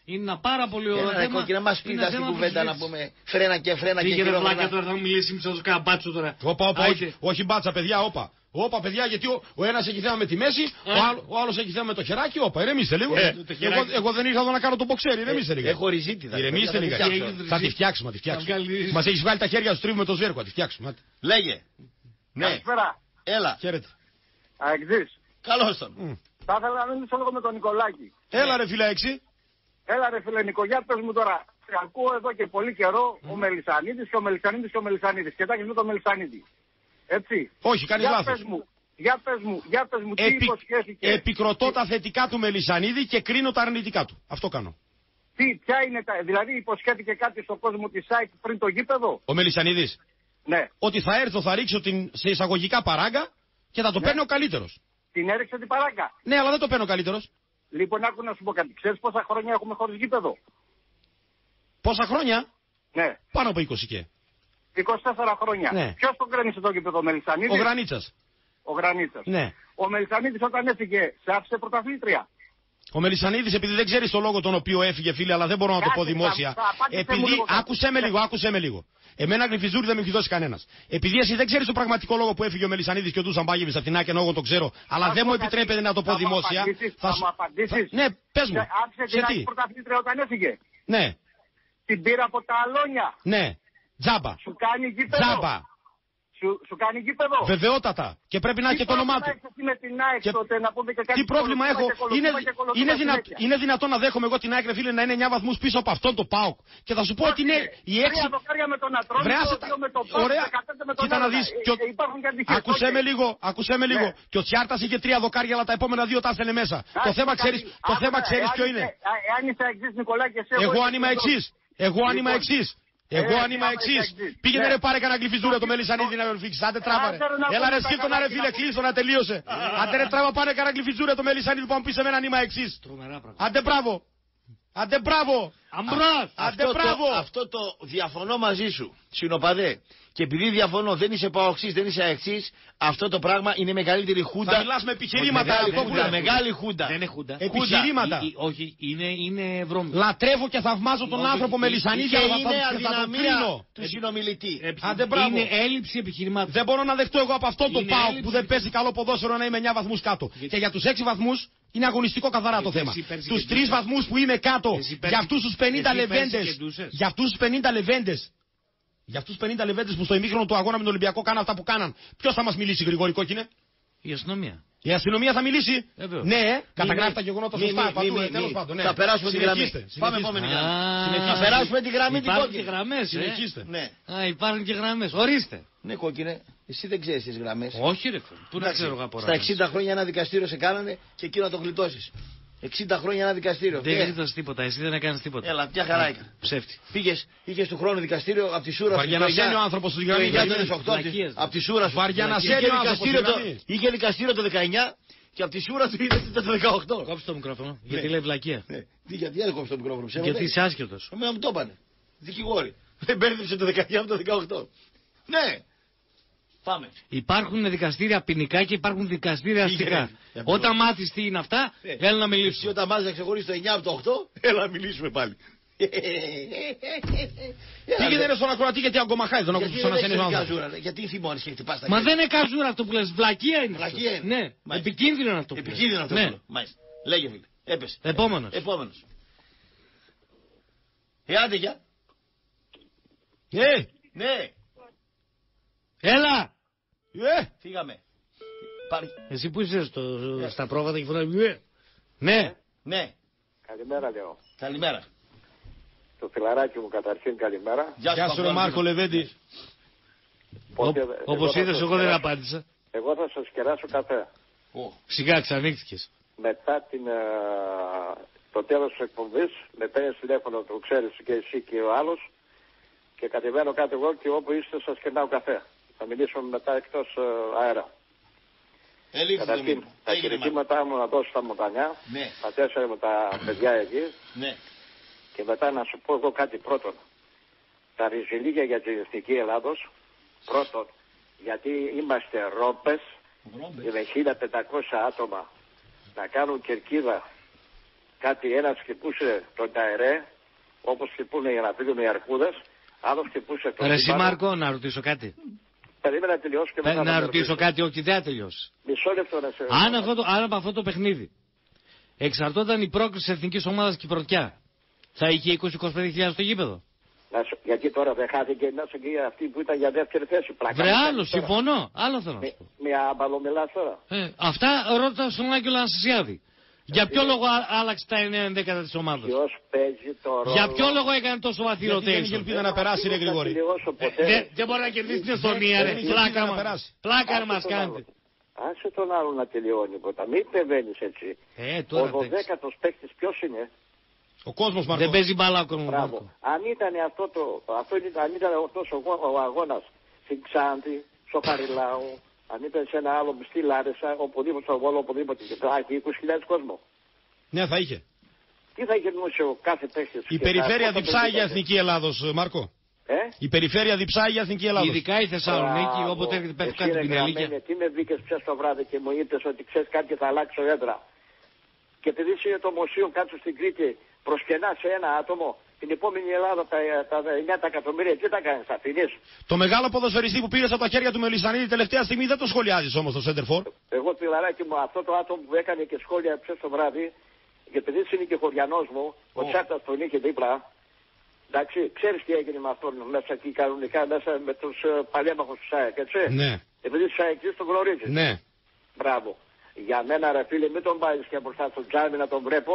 Είναι ένα πάρα πολύ ωραίο θέμα. Ένα κόκκινα μας πείτε στην κουβέντα να πούμε φρένα και φρένα και κύριε Βλάκια τώρα θα μου μιλήσει, μισό του κάνα μπάτσο τώρα. Όπα, όπα, όχι, όχι μπάτσα παιδιά, όπα. Όπα παιδιά, γιατί ο, ο ένας έχει θέμα με τη μέση, ο, άλλο, ο άλλος έχει θέμα με το χεράκι, όπα, ηρεμήστε λίγο. Ε, εγώ, εγώ δεν ήρθα εδώ να κάνω το μποξέρι, ηρεμήστε λίγο. Έχω ριζίτιδα. Ηρεμήστε λίγο. Θα τη φτιάξουμε, θα τη φτιάξουμε. Μας έχεις βάλει τα χέρια σου τρίβουμε το σβέρκο, θα τη φτιάξουμε. Λέγε. Ναι. Καλησπέρα. Έλα. Χαίρετε. Αεξής. Καλώς τον. Θα ήθελα να μιλήσω λίγο με τον Νικολάκη. Έλα ρε φίλε έξι. Έλα ρε φίλε Νικογιά, πες μου τώρα. Ακούω εδώ και πολύ καιρό ο Μελισσανίδης και ο Μελισσανίδης και ο Μελισσανίδης. Κοιτάξτε με τον Μελισσανίδη. Έτσι. Όχι, κάνεις για λάθος. Πες μου, για πες μου, για πες μου, τι Επι... υποσχέθηκε. Επικροτώ τα θετικά του Μελισσανίδη και κρίνω τα αρνητικά του. Αυτό κάνω. Τι, ποια είναι τα, δηλαδή υποσχέθηκε κάτι στον κόσμο της ΣΑΕΚ πριν το γήπεδο. Ο Μελισσανίδης. Ναι. Ότι θα έρθω, θα ρίξω την, σε εισαγωγικά παράγκα και θα το ναι. παίρνει ο καλύτερος. Την έριξε την παράγκα. Ναι, αλλά δεν το παίρνει ο καλύτερος. Λοιπόν, άκου να σου πω κάτι. Ξέρεις πόσα χρόνια έχουμε χωρίς γήπεδο. Πόσα χρόνια? Ναι. Πάνω από είκοσι και. είκοσι τέσσερα χρόνια. Ναι. Ποιος τον κρέμισε το γήπεδο, ο Μελισσανίδης? Ο Γρανίτσας. Ο Γρανίτσας. Ναι. Ο Μελισσανίδης όταν έφυγε, σε άφησε πρωταθλήτρια. Ο Μελισσανίδης, επειδή δεν ξέρεις το λόγο τον οποίο έφυγε, φίλε, αλλά δεν μπορώ να το πω δημόσια. Επειδή. Άκουσε με λίγο, άκουσε με λίγο. Εμένα γλυφιζούρι δεν με έχει δώσει κανένας. Επειδή εσύ δεν ξέρεις το πραγματικό λόγο που έφυγε ο Μελισσανίδης και ο Ντούσαν Μπάγεβιτς από την Άκη, ενώ εγώ το ξέρω, αλλά δεν μου επιτρέπεται να το πω δημόσια. Θα μου απαντήσεις. Ναι, πες μου. Άφησε την Άκη πρωταθλήτρια όταν έφυγε. Ναι. Την πήρα από τα αλόνια. Ναι. Τζάμπα. Σου κάνει γήπεδο. Τζάμπα. Σου, σου κάνει γήπεδο. Βεβαιότατα. Και πρέπει να έχει και το όνομά του. Και... Τότε, να πούμε και κάτι τι πρόβλημα έχω. Είναι, είναι, δυνα... είναι δυνατόν να δέχομαι εγώ την ΑΕΚ, φίλε, να είναι εννιά βαθμούς πίσω από αυτόν το ΠΑΟΚ. Και θα σου πω ότι είναι οι έξι. Ωραία. Κοίτα να δεις. Ακούσέ με λίγο. Ακούσέ με λίγο. Και ο Τσιάρτας είχε τρία δοκάρια, αλλά τα επόμενα δύο τα έστελνε μέσα. Το θέμα ξέρεις ποιο είναι. Εγώ αν είμαι εξής. Εγώ αν είμαι εξής. Εγώ αν είμαι εξής, πήγαινε ρε πάρε κανένα γλυφιζούρα το Μελισσανίδη να με φίξεις. Άντε τράβα ρε. Έλα ρε σκύλτο να ρε φίλε, κλείστο να τελείωσε. Άντε ρε τράβα πάρε κανένα γλυφιζούρα το Μελισσανίδη που μου πει σε μένα αν είμαι εξής. Άντε μπράβο. Άντε μπράβο. Άντε μπράβο. Αυτό το διαφωνώ μαζί σου, συνοπαδέ. Και επειδή διαφωνώ, δεν είσαι παοξής, δεν είσαι αεξής, αυτό το πράγμα είναι μεγαλύτερη χούντα. Θα μιλάς με επιχειρήματα. Μεγάλη χούντα. Δεν είναι χούντα. Επιχειρήματα. Όχι, είναι βρώμη. Λατρεύω και θαυμάζω τον άνθρωπο Μελισσανίδη, αλλά είναι αδυναμία του συνομιλητή. Είναι έλλειψη επιχειρημάτων. Δεν μπορώ να δεχτώ εγώ από αυτό το ΠΑΟΚ που δεν παίζει καλό ποδόσφαιρο να είμαι εννιά βαθμούς κάτω. Και για τους έξι βαθμούς είναι αγωνιστικό καθαρά το θέμα. Τους τρεις βαθμούς που είμαι κάτω, για αυτούς τους πενήντα λεβέντες. Για αυτούς τους πενήντα λεβέντες. Για αυτούς τους πενήντα λεβέντες που στο ημίχρονο του αγώνα με τον Ολυμπιακό κάναν αυτά που κάναν. Ποιος θα μας μιλήσει, Γρηγόρη Κόκκινε? Η αστυνομία. Η αστυνομία θα μιλήσει. Εβαίως. Ναι, καταγράφει τα γεγονότα σωστά. Τέλος πάντων. Ναι. Θα περάσουμε τη γραμμή. Πάμε επόμενη γραμμή. Θα περάσουμε τη γραμμή την κόκκινη. Γραμμές, συνεχίστε. Ναι. Α, υπάρχουν και γραμμές. Ορίστε. Ναι, κόκκινε. Εσύ δεν ξέρεις τις γραμμές. Όχι, ρε. Πού να ξέρω εγώ. Στα εξήντα χρόνια ένα δικαστήριο σε κάνανε και εκεί να το γλιτώσεις. εξήντα χρόνια ένα δικαστήριο. Δεν γλίτωσες τίποτα, εσύ δεν έκανες τίποτα. Έλα, μια χαρά έκανε. Ψεύτη. Πήγες, είχες του χρόνου δικαστήριο από τη Σούρα. Βαριανασένει ο άνθρωπος του γραμμή. Από τη Σούρα. Βαριανασένει ο άνθρωπος. Είχε δικαστήριο το δεκαεννιά και από τη Σούρα του είδε το δεκαοκτώ. Κόψε το μικρόφωνο. Γιατί λέει βλακεία. Γιατί δεν κόψε το μικρόφωνο. Γιατί είσαι άσχετος. Εμένα μου το είπανε. Δικηγόροι. Δεν μπέρδεψε το δεκαεννιά με το δεκαοκτώ. Ναι. Πάμε. Υπάρχουν δικαστήρια ποινικά και υπάρχουν δικαστήρια αστικά. Όταν μάθεις τι είναι αυτά, έλα να μιλήσουμε. Όταν μάθεις να ξεχωρίσεις το εννιά από το οκτώ, έλα να μιλήσουμε πάλι. Πήγαινε ρε στον ακροατή γιατί αγκομαχάει τον ακούσεις στον ασθενή άνθρωπο. Γιατί θυμώνεις και χτυπάς τα Μα δεν είναι καζούρα αυτό που λες, βλακεία είναι. Βλακεία είναι. Ναι, επικίνδυνο είναι αυτό που λες. Επικίνδυνο αυτό που λες. Μάλιστα. Λέγε φίλε. Έπεσε. Επόμενος. Επόμενος. Ε, άντε για. Ε, ναι. Έλα. Ε, φύγαμε. Εσύ που είσαι στο, yeah. στα πρόβατα και φωνάζει. Ναι. Ναι. Καλημέρα λέω. Καλημέρα. Το φιλαράκι μου καταρχήν καλημέρα. Γεια σου ρε Μάρκο Λεβέντη. Όπως είδες εγώ δεν απάντησα. Εγώ θα σας κεράσω καφέ. Oh. Σιγά ξανοίχθηκες. Μετά την, uh, το τέλος της εκπομπής με παίρνεις τηλέφωνο, το ξέρεις και εσύ και ο άλλος και κατεβαίνω κάτω εγώ και όπου είστε σας κερνάω καφέ. Θα μιλήσουμε μετά εκτός uh, αέρα. Καταρχήν, τα κηρυγήματά μου να δώσω στα Μοντανιά, ναι. τα τέσσερα μου τα παιδιά εκεί, ναι. Και μετά να σου πω εγώ κάτι πρώτον. Τα ριζιλίγια για την Εθνική Ελλάδος, πρώτον, γιατί είμαστε ρόμπες και με χίλια πεντακόσια άτομα να κάνουν κερκίδα κάτι, ένας χτυπούσε τον Ταερέ, όπως χτυπούν για να φύγουν οι αρκούδες, άλλος χτυπούσε τον... Ρε εσύ Μάρκο, να ρωτήσω κάτι. Περίμενα να τελειώσω και μετά να, να ρωτήσω κάτι, όχι δεν θα τελειώσει. Μισό λεπτό να σε... Αν, αυτό το, αν από αυτό το παιχνίδι εξαρτώταν η πρόκληση της εθνικής ομάδας Κυπρωτιά, θα είχε είκοσι με είκοσι πέντε χιλιάδες στο γήπεδο. Γιατί τώρα δεν χάθηκε μέσα και αυτή που ήταν για δεύτερη θέση. Πλάκα. Βρε άλλο, συμφωνώ. Άλλο θέλω να σου πω. Μια μπαλομιλάς τώρα. Ε, αυτά ρώτα στον Άκη Λανσισιάδη. Για ποιο λόγο άλλαξε τα εννέα ενδέκατα της ομάδας. Ποιος παίζει το ρόλο. Για ποιο λόγο έκανε τόσο βαθύ ρωτέισιο. Δεν είχε ελπίδα να περάσει, ρε Γρηγόρη. Δεν μπορεί να κερδίσει την Εστονία, ρε. Πλάκα μας κάνετε. Άσε τον άλλο να τελειώνει πρώτα. Μην επεμβαίνεις έτσι. Ο δωδέκατος παίκτης ποιος είναι. Ο κόσμος, Μάρκο. Δεν παίζει μπάλα ο κόσμος. Αν ήταν αυτό το, αυτό ήταν, αν ήταν αυτός ο, ο αγώνας στην Ξάνθη, στο Χαριλάου, αν ήταν σε ένα άλλο στη Λάρισα, οπουδήποτε στο Βόλο, οπουδήποτε, θα είχε είκοσι χιλιάδες κόσμο. Ναι, θα είχε. Τι θα γυρνούσε ο κάθε παίκτης. Η περιφέρεια διψάει για Εθνική Ελλάδος, Μάρκο. Ε? Η περιφέρεια διψάει για Εθνική Ελλάδος. Ειδικά η Θεσσαλονίκη, όποτε έρχεται πέφτει κάτι την Πινελίκια. Τι με βρήκες πια το βράδυ και μου είπες ότι ξέρεις κάτι και θα αλλάξω έδρα. Και επειδή είναι το μουσείο κάτω στην Κρήτη, προσκενά σε ένα άτομο, την επόμενη Ελλάδα τα, τα εννιά εκατομμύρια, τι τα κάνεις, θα αφήνεις. Το μεγάλο ποδοσφαιριστή που πήρες από τα χέρια του Μελισσανίδη τελευταία στιγμή δεν το σχολιάζεις όμως το Σέντερφορ. Εγώ πιλαράκι μου, αυτό το άτομο που έκανε και σχόλια ψες το βράδυ, και επειδή είναι και χωριανός μου, ο oh. Τσάρτας τον είχε δίπλα. Εντάξει, ξέρεις τι έγινε με αυτόν μέσα εκεί κανονικά, μέσα με τους uh, παλέμαχους του ΣΑΕΚ, έτσι. Ναι. Επειδή του ΣΑΕΚ τον γνωρίζεις. Ναι. Μπράβο. Για μένα ρε φίλε, μην τον πάρεις και μπροστά στο τζάμι να τον βλέπω.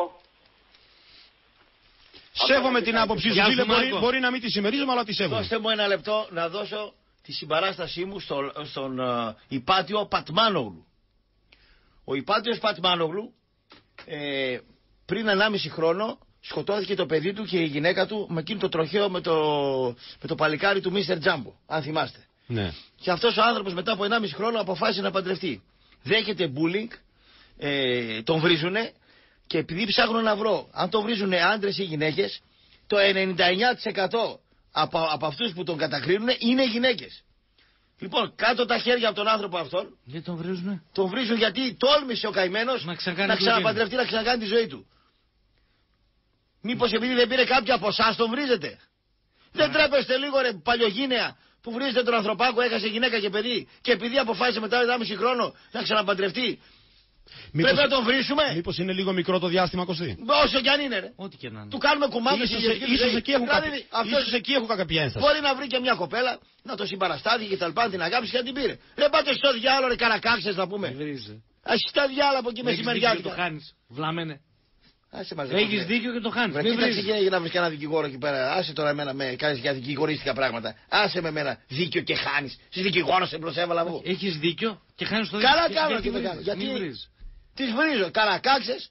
Σέβομαι την άποψή σου, φίλε, μπορεί, μπορεί να μην τη συμμερίζομαι, αλλά τη σέβομαι. Δώστε μου ένα λεπτό να δώσω τη συμπαράστασή μου στο, στον uh, Υπάτιο Πατμάνογλου. Ο Υπάτιος Πατμάνογλου ε, πριν ενάμιση χρόνο σκοτώθηκε το παιδί του και η γυναίκα του με εκείνο το τροχαίο με το, με το παλικάρι του μίστερ Τζάμπο, αν θυμάστε. Ναι. Και αυτός ο άνθρωπος μετά από ενάμιση χρόνο αποφάσισε να παντρευτεί. Δέχεται bullying, ε, τον βρίζουνε και επειδή ψάχνω να βρω αν τον βρίζουνε άντρες ή γυναίκες, το ενενήντα εννέα τοις εκατό από, από αυτούς που τον κατακρίνουν είναι γυναίκες. Λοιπόν, κάτω τα χέρια από τον άνθρωπο αυτόν. Γιατί τον βρίζουνε? Τον βρίζουν γιατί τόλμησε ο καημένος να, να ξαναπαντρευτεί, να ξανακάνει τη ζωή του. Μήπως επειδή δεν πήρε κάποια από εσάς τον βρίζετε? Δεν τρέπεστε λίγο ρε παλιογίνεα που βρίζετε τον ανθρωπάκο, έχασε γυναίκα και παιδί και επειδή αποφάσισε μετά ενάμιση χρόνο να ξαναπαντρευτεί. Μήπως... Πρέπει να τον βρίσουμε. Μήπως είναι λίγο μικρό το διάστημα, Κωστή? Όσο κι αν είναι ρε. Ό,τι και να είναι. Του κάνουμε κουμάδες. Ίσως, ίσως, ίσως, εκεί έχουν δηλαδή, κάποιο... αυτός... ίσως εκεί έχω κάποια ένσταση. Μπορεί να βρει και μια κοπέλα να το συμπαραστάθει και τα λοιπά, την αγάπη και να την πήρε. Δεν πάτε στο διάλογο ρε καρακάξες να πούμε. Ας τα διάλογο από εκεί μεσημεριάτικα. Το χάνεις. Βλάμενε. Έχεις δίκιο και το χάνεις. Μην κοίταξε και να βρεις κανένα δικηγόρο εκεί πέρα. Άσε τώρα εμένα με κάνεις για δικηγορίστικα πράγματα. Άσε με εμένα δίκιο και χάνεις. Στη δικηγόρο σε προσέβαλα εγώ. Έχεις δίκιο και χάνεις το δίκιο. Καλά κάνω και δεν κάνω. Γιατί τις βρίζω. Καρακάξες.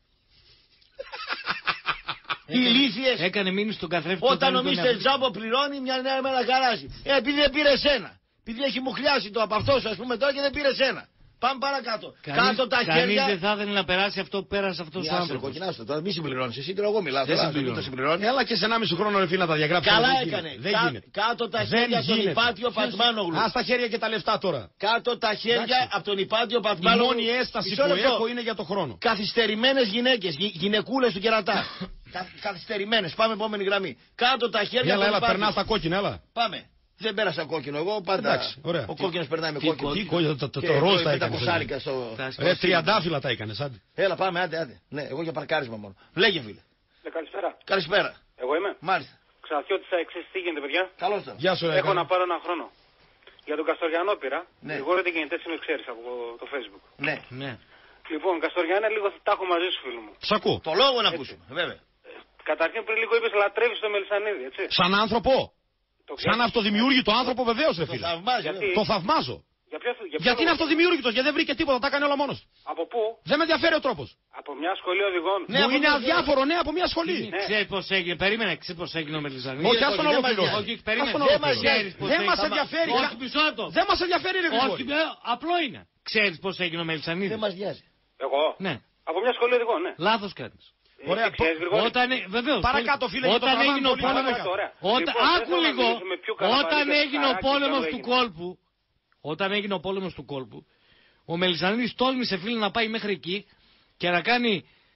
Ηλίθιες. Έκανε μήνυση στον καθρέφτη. Όταν ο μίστερ Τζάμπο πληρώνει μια νέα μέρα καράζει. Ε, επειδή δεν πήρε σένα. Επειδή έχει μουχλιάσει το από αυτό σου, ας πούμε τώρα και δεν πήρε σένα. Πάμε παρακάτω. Κανείς, κάτω τα κανείς χέρια. δεν θα ήθελε να περάσει αυτό που πέρασε αυτό ο άνθρωπο. Κοκκινάστε τώρα, μη συμπληρώνει. Εσύ τώρα εγώ μιλάω. Δεν συμπληρώνει. συμπληρώνει. Έλα και σε ένα μισό χρόνο ρε φίλε να τα διαγράψει. Καλά έκανε. Δεν Κά, γίνεται. κάτω τα χέρια από τον Υπάτιο Πατμάνογλου. Α τα χέρια και τα λεφτά τώρα. Κάτω τα χέρια από τον Υπάτιο Πατμάνογλου. Η μόνη έσταση που έχω είναι για το χρόνο. Καθυστερημένες γυναίκες, γυναικούλες του κερατά. Καθυστερημένες. Πάμε επόμενη γραμμή. Κάτω τα χέρια. Έλα, έλα, περνά τα κόκκινα, έλα. Πάμε. Δεν πέρασα κόκκινο εγώ, πάντα. Εντάξει, ωραία. Ο κόκκινος περνάει με κόκκινο. Τι κόκκινο, το, το, το ροζ τα έκανες. Ρε, τριαντάφυλλα τα έκανες, άντε. Έλα, πάμε, άντε, άντε. Ναι, εγώ για παρκάρισμα μόνο. Λέγε, φίλε. Ναι, καλησπέρα. Καλησπέρα. Εγώ είμαι. Μάλιστα. Ξαναθιώτησα εξής, τι γίνεται, παιδιά. Καλώς το. Γεια σου, ρε. Έχω να πάρω ένα χρόνο. Για τον Καστοριανό πήρα. Ναι. Εγώ δεν κινητές με ξέρεις από το Facebook. Ναι. Ναι. Λοιπόν, Καστοριανέ, λίγο τα έχω μαζί σου, φίλο μου. Σ' ακούω. Το λόγο να ακούσουμε, βέβαια. Καταρχήν πριν λίγο είπες λατρεύεις το Μελισσανίδη, έτσι. Σαν άνθρωπο. Σαν αυτοδημιούργητο άνθρωπο βεβαίως ρε φίλε. Το θαυμάζω. Γιατί... Το θαυμάζω. Για ποιο, για γιατί είναι αυτοδημιούργητος, γιατί δεν βρήκε τίποτα, τα έκανε όλα μόνος. Από πού? Δεν με ενδιαφέρει ο τρόπος. Από μια σχολή οδηγών. Ναι, μου είναι αδιάφορο, ναι, από μια σχολή. Ναι. Ξέρεις πώς έγινε, περίμενε, ξέρεις πώς έγινε ο Μελισσανίδης. Όχι, ας τον ολοκληρώσω. Όχι, περίμενε. Δεν μας ενδιαφέρει. Όχι, μισό λεπτό. Δεν μας ενδιαφέρει ρε Γρηγόρη. Όχι, απλό είναι. Ξέρεις πώς έγινε ο Μελισσανίδης. Δεν μας νοιάζει. Εγώ? Ναι. Από μια σχολή οδηγών, ναι. Λάθος κάνεις. Ωραία, όταν, βεβαίως, παρακάτω φίλε, όταν έγινε ο πόλεμος, όταν, άκου λίγο, όταν έγινε ο πόλεμος του κόλπου, όταν έγινε ο πόλεμος του κόλπου, ο Μελισσανίδης τόλμησε φίλε να πάει μέχρι εκεί και να κάνει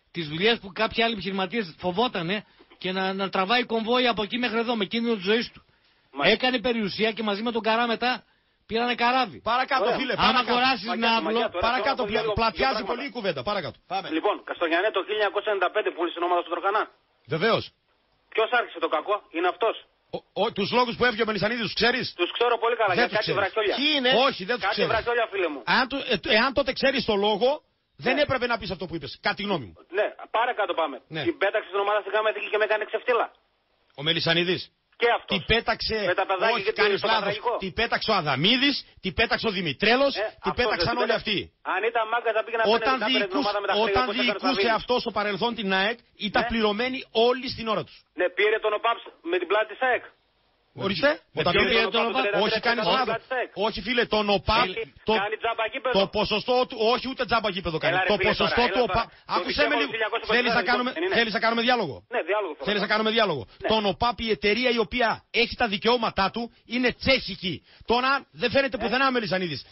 τις δουλειές που κάποιοι άλλοι επιχειρηματίες φοβότανε και να, να τραβάει κομβόι από εκεί μέχρι εδώ με κίνδυνο της ζωής του. Μάλιστα. Έκανε περιουσία και μαζί με τον Καρά μετά πήρανε καράβι. Παρακάτω, Ωραία. φίλε. Αν αγοράσεις ναύλο, παρακάτω, πλατιάζει πολύ η κουβέντα. Παρακάτω. Πάμε. Λοιπόν, Καστογιαννέ το χίλια εννιακόσια ενενήντα πέντε πούλησε την ομάδα του Τροχανά. Βεβαίως. Ποιος άρχισε το κακό, είναι αυτός. Τους λόγους που έφυγε ο Μελισσανίδης τους ξέρεις? Τους ξέρω πολύ καλά, δεν για κάτι βραχιόλια. Ποιοι είναι? Όχι, δεν τους κάτι ξέρεις. Κάτι βραχιόλια, φίλε μου. Αν, το, ε, εάν τότε ξέρεις το λόγο, δεν ναι. έπρεπε να πεις αυτό που είπες. Κατά τη γνώμη μου. Ναι, πάρε κάτω πάμε. Ναι. Την πέταξε στην ομάδα στη Γάμα Εθνική και με έκανε ξεφτύλα. Ο Μελισσανίδης. Και αυτό. Τι πέταξε. Όχι, κάνεις λάθος. Τι πέταξε ο Αδαμίδης, τι πέταξε ο Δημητρέλος, ε, τι πέταξαν όλοι αυτοί. Αν ήταν μάγκα θα πήγαινε να όταν όταν διοικούσε αυτό στο παρελθόν την ΑΕΚ, ήταν πληρωμένοι όλοι στην ώρα τους. Ναι, πήρε τον ΟΠΑΠΣ με την πλάτη της ΑΕΚ. Ορίστε, όταν πήρε τον ΟΠΑΠ, όχι κάνεις λάθος. Όχι φίλε, τον ΟΠΑΠ, το ποσοστό του, όχι ούτε τζάμπα γήπεδο κάνει. Το ποσοστό του ΟΠΑΠ, άκουσέ με λίγο, θέλεις να κάνουμε διάλογο. Ναι, διάλογο. Θέλεις να κάνουμε διάλογο. Τον ΟΠΑΠ η εταιρεία η οποία έχει τα δικαιώματά του είναι τσέχικη. Τώρα δεν φαίνεται πουθενά Μελισσανίδης.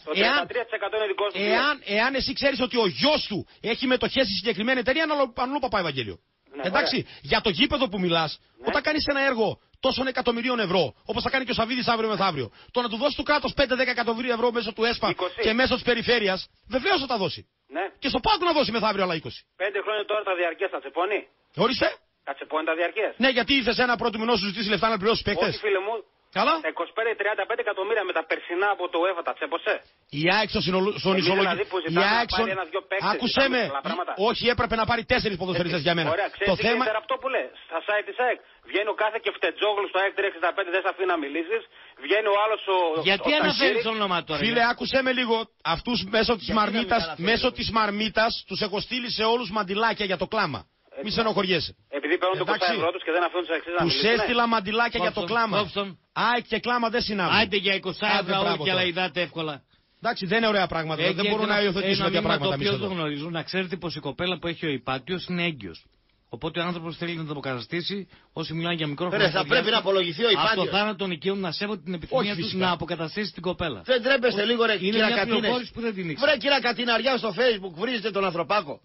Εάν εσύ ξέρεις ότι ο γιος του έχει μετοχές στη συγκεκριμένη εταιρεία, αναλού παπά Ευαγγέλιο. Ναι, εντάξει, ωραία. Για το γήπεδο που μιλάς, ναι. Όταν κάνεις ένα έργο τόσων εκατομμυρίων ευρώ, όπως θα κάνει και ο Σαββίδης αύριο μεθαύριο, το να του δώσει του κράτος πέντε δέκα εκατομμύρια ευρώ μέσω του ΕΣΠΑ είκοσι και μέσω της περιφέρειας, βεβαίως θα τα δώσει. Ναι. Και στο ΠΑΟΚ να δώσει μεθαύριο άλλα είκοσι. Πέντε χρόνια τώρα θα διαρκέσει, θα τσεπώνει. Ορίστε. Θα τσεπώνει τα διαρκέσει. Ναι, γιατί ήθες ένα πρώτο μηνό σου ζητήσει λεφτά να πληρώσεις παίκτες. Όχι, φίλε μου. Καλά. είκοσι πέντε τριάντα πέντε εκατομμύρια με τα περσινά από το ΟΕΦΑ τα τσέπωσε. Η ΑΕΚ στον ισολογικό. Η ΑΕΚ στον. Άκουσέ με. Όχι, έπρεπε να πάρει τέσσερις ποδοσφαιριστές για μένα. Ωραία, το θέμα. Ξέρετε αυτό που λέει. Στα site της ΑΕΚ βγαίνει ο κάθε και φτετζόγλου στο ΑΕΚ τριακόσια εξήντα πέντε, δεν σε αφήνει να μιλήσεις. Βγαίνει ο άλλος ο. Γιατί αναφέρεις το όνομα τώρα? Φίλε, άκουσέ με λίγο. Αυτούς μέσω της μαρμίτας, μέσω της μαρμίτας τους έχω στείλει σε όλους μαντιλάκια για το κλάμα. Μη στενοχωριέσαι. Επειδή παίρνουν το είκοσι ευρώ τους και δεν αφήνουν τους αξίες να μιλήσουν. Τους έστειλα μαντιλάκια για το κλάμα. ΑΕΚ και κλάμα δεν συνάδουν. Άντε για είκοσι ευρώ όλοι και λαϊδάτε εύκολα. Εντάξει, δεν είναι ωραία πράγματα. Ε, δεν μπορούν να υιοθετήσουν τέτοια πράγματα. Το οποίο το γνωρίζουν, να ξέρετε πως η κοπέλα που έχει ο υπάτιος είναι έγκυος. Οπότε ο άνθρωπος θέλει να το αποκαταστήσει. Όσοι μιλάνε για μικρό χρόνο. Θα πρέπει να απολογηθεί ο υπάτιος. Από το θάνατο των οικείων να σέβονται την επιθυμία τους να αποκαταστήσει την κοπέλα. Δεν τρέπεστε λίγο ρε κύριε Κατίνες. Βρε κύριε Κατιναριά στο Facebook βρίζετε τον ανθρωπάκο.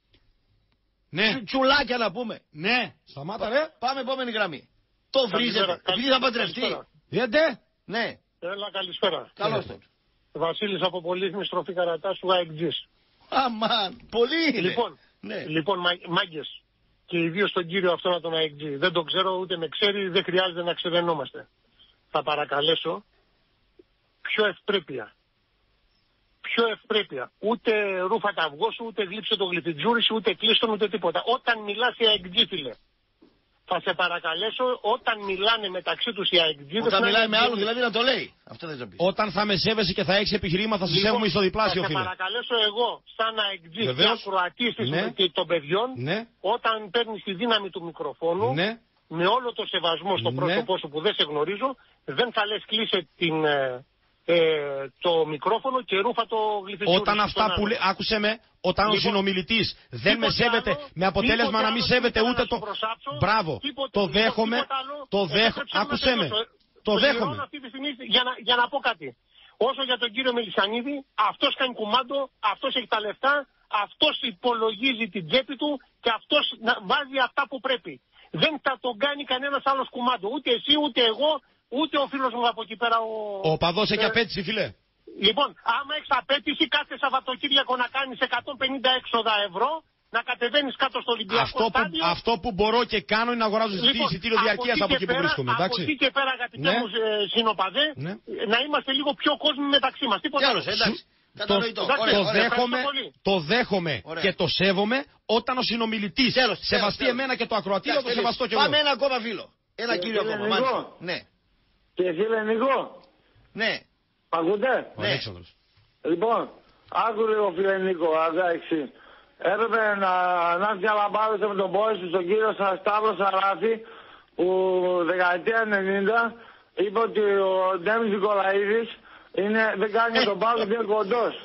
Ναι. Τσουλάκια να πούμε. Ναι. Σταμάτα ρε. Πάμε επόμενη γραμμή. Το βρίζετε. Επειδή θα παντρευτεί. Γιατί. Ναι. Έλα καλησπέρα. Καλώς τον. Βασίλης από Πολύχνη στροφή καρατά σου ΑΕΚΤΖΙΣ. Αμάν. Πολύ είναι. Λοιπόν, ναι. λοιπόν μάγκες. Και ιδίως τον κύριο αυτόν τον ΑΕΚΤΖΙ. Δεν τον ξέρω ούτε με ξέρει, δεν χρειάζεται να ξεδενόμαστε. Θα παρακαλέσω πιο ευπρέπεια. Πιο ευπρέπεια. Ούτε ρούφα τα αυγό σου, ούτε γλύψε το γλυφιτζούρι σου, ούτε κλείστον, ούτε τίποτα. Όταν μιλάς οι ΑΕΚΤΖΙ, φίλε, θα σε παρακαλέσω όταν μιλάνε μεταξύ τους οι ΑΕΚΤΖΙ. Όταν μιλάει με άλλους δηλαδή να το λέει. Αυτό δεν το πει. Όταν θα με σέβεσαι και θα έχεις επιχειρήμα θα σε λοιπόν, σέβομαι στο διπλάσιο, φίλε. Θα σε παρακαλέσω εγώ, σαν ΑΕΚΤΖΙ και ακροατής ναι. των παιδιών, ναι. όταν παίρνεις τη δύναμη του μικροφόνου, ναι. με όλο το σεβασμό στο ναι. πρόσωπό σου που δεν σε γνωρίζω, δεν θα λες κλείσε την. Ε, το μικρόφωνο και ρούφα το γλυφιτζούρι. Όταν αυτά που λέει, άκουσε με, όταν λοιπόν, ο συνομιλητής δεν με σέβεται, άλλο, με αποτέλεσμα να μην σέβεται ούτε το. Μπράβο, το δέχομαι, το δέχομαι, άκουσε με, το δέχομαι. Αυτή τη στιγμή, για, να, για να πω κάτι. Όσο για τον κύριο Μελισσανίδη, αυτός κάνει κουμάντο, αυτός έχει τα λεφτά, αυτός υπολογίζει την τσέπη του και αυτός βάζει αυτά που πρέπει. Δεν θα τον κάνει κανένας άλλος κουμάντο, ούτε εσύ ούτε εγώ. Ούτε ο φίλος μου από εκεί πέρα ο... Ο παδός έχει ε... απέτηση, φίλε. Λοιπόν, άμα έχεις απέτηση κάθε Σαββατοκύριακο να κάνεις εκατόν πενήντα έξοδα ευρώ, να κατεβαίνεις κάτω στο Ολυμπιακό αυτό στάδιο... Που, αυτό που μπορώ και κάνω είναι να αγοράζω λοιπόν, εισιτήριο διαρκείας από εκεί που βρίσκομαι, εντάξει. Από εκεί και πέρα, αγαπητέ ναι. μου ε, συνοπαδέ, ναι. να είμαστε λίγο πιο κόσμοι μεταξύ μας. Τίποτα άλλο. Εντάξει. Το, το, ωραία, το, ωραία, δέχομαι, το δέχομαι ωραία. Και το σέβομαι όταν ο συνομιλητής σεβαστεί εμένα και το ακροατήριο, το σεβαστώ και εγώ. Πάμε ένα ακόμα φίλο. Ένα κύριο ακόμα. Ναι. Και φίλε Νικό. Ναι. Ακούτε. Ναι. Λοιπόν, άκου λίγο φίλε Νίκο, εντάξει. Έπρεπε να, να διαλαμπάδεσαι με τον πόη σου στον κύριο Σταύρο Σαράφη που δεκαετία ενενήντα είπε ότι ο Ντέμις Νικολαίδης είναι, δεν κάνει τον πάγο και είναι κοντός.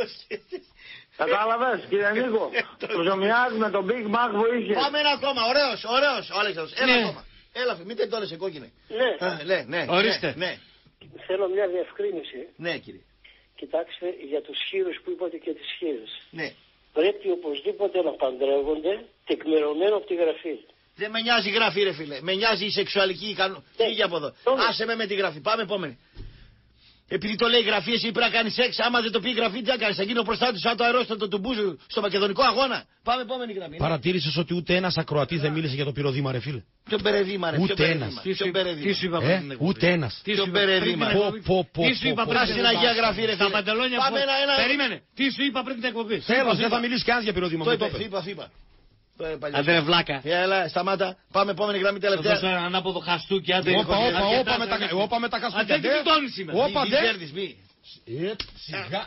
Κατάλαβες κύριε Νίκο. Προσωμιάζει με τον Big Mac που είχε. Πάμε ένα ακόμα, ωραίος, ωραίος ο Αλέξανδρος. Ένα ακόμα. Έλα, μην τελειώνει σε κόκκινη. Ναι. Α, ναι, ναι. Ορίστε. Ναι. Θέλω μια διευκρίνηση. Ναι, κύριε. Κοιτάξτε, για τους χείρους που είπατε και τις χείρες. Ναι. πρέπει οπωσδήποτε να παντρεύονται τεκμηρωμένο από τη γραφή. Δεν με νοιάζει η γραφή, ρε φίλε. Με νοιάζει η σεξουαλική ικανότητα. Φύγε από εδώ. Άσε με με τη γραφή. Πάμε επόμενη. Επειδή το λέει η γραφή, εσύ πρέπει να κάνει σεξ. Άμα δεν το πει η γραφή, τι θα κάνει. Θα γίνει ο προστάτης σαν το αερόστατο του Μπούζου στο μακεδονικό αγώνα. Πάμε επόμενη γραμμή. Παρατήρησες ότι ούτε ένας ακροατής δεν μίλησε για το πυροδήμα, ρε φίλε. Ποιον περεδήμα, ρε. Ούτε ένας. Τι σου είπα πριν. Ούτε ένας. Ποιον περεδήμα. Τι σου είπα πριν στην Αγία Γραφή, ρε. Στα παντελόνια που. Περίμενε. Τι σου είπα πριν την εκπομπή. Τέλος, δεν θα μιλήσει κανένας για πυροδήμα. Το είπε, είπα, είπα. Αντρέ βλάκα. Έλα, σταμάτα. Πάμε επόμενη γραμμή τελευταία. Θα δώσω ανάποδο χαστούκι. Όπα, όπα, όπα με τα χαστούκια. Δεν την σήμερα. Όπα, δεν. Σιγά.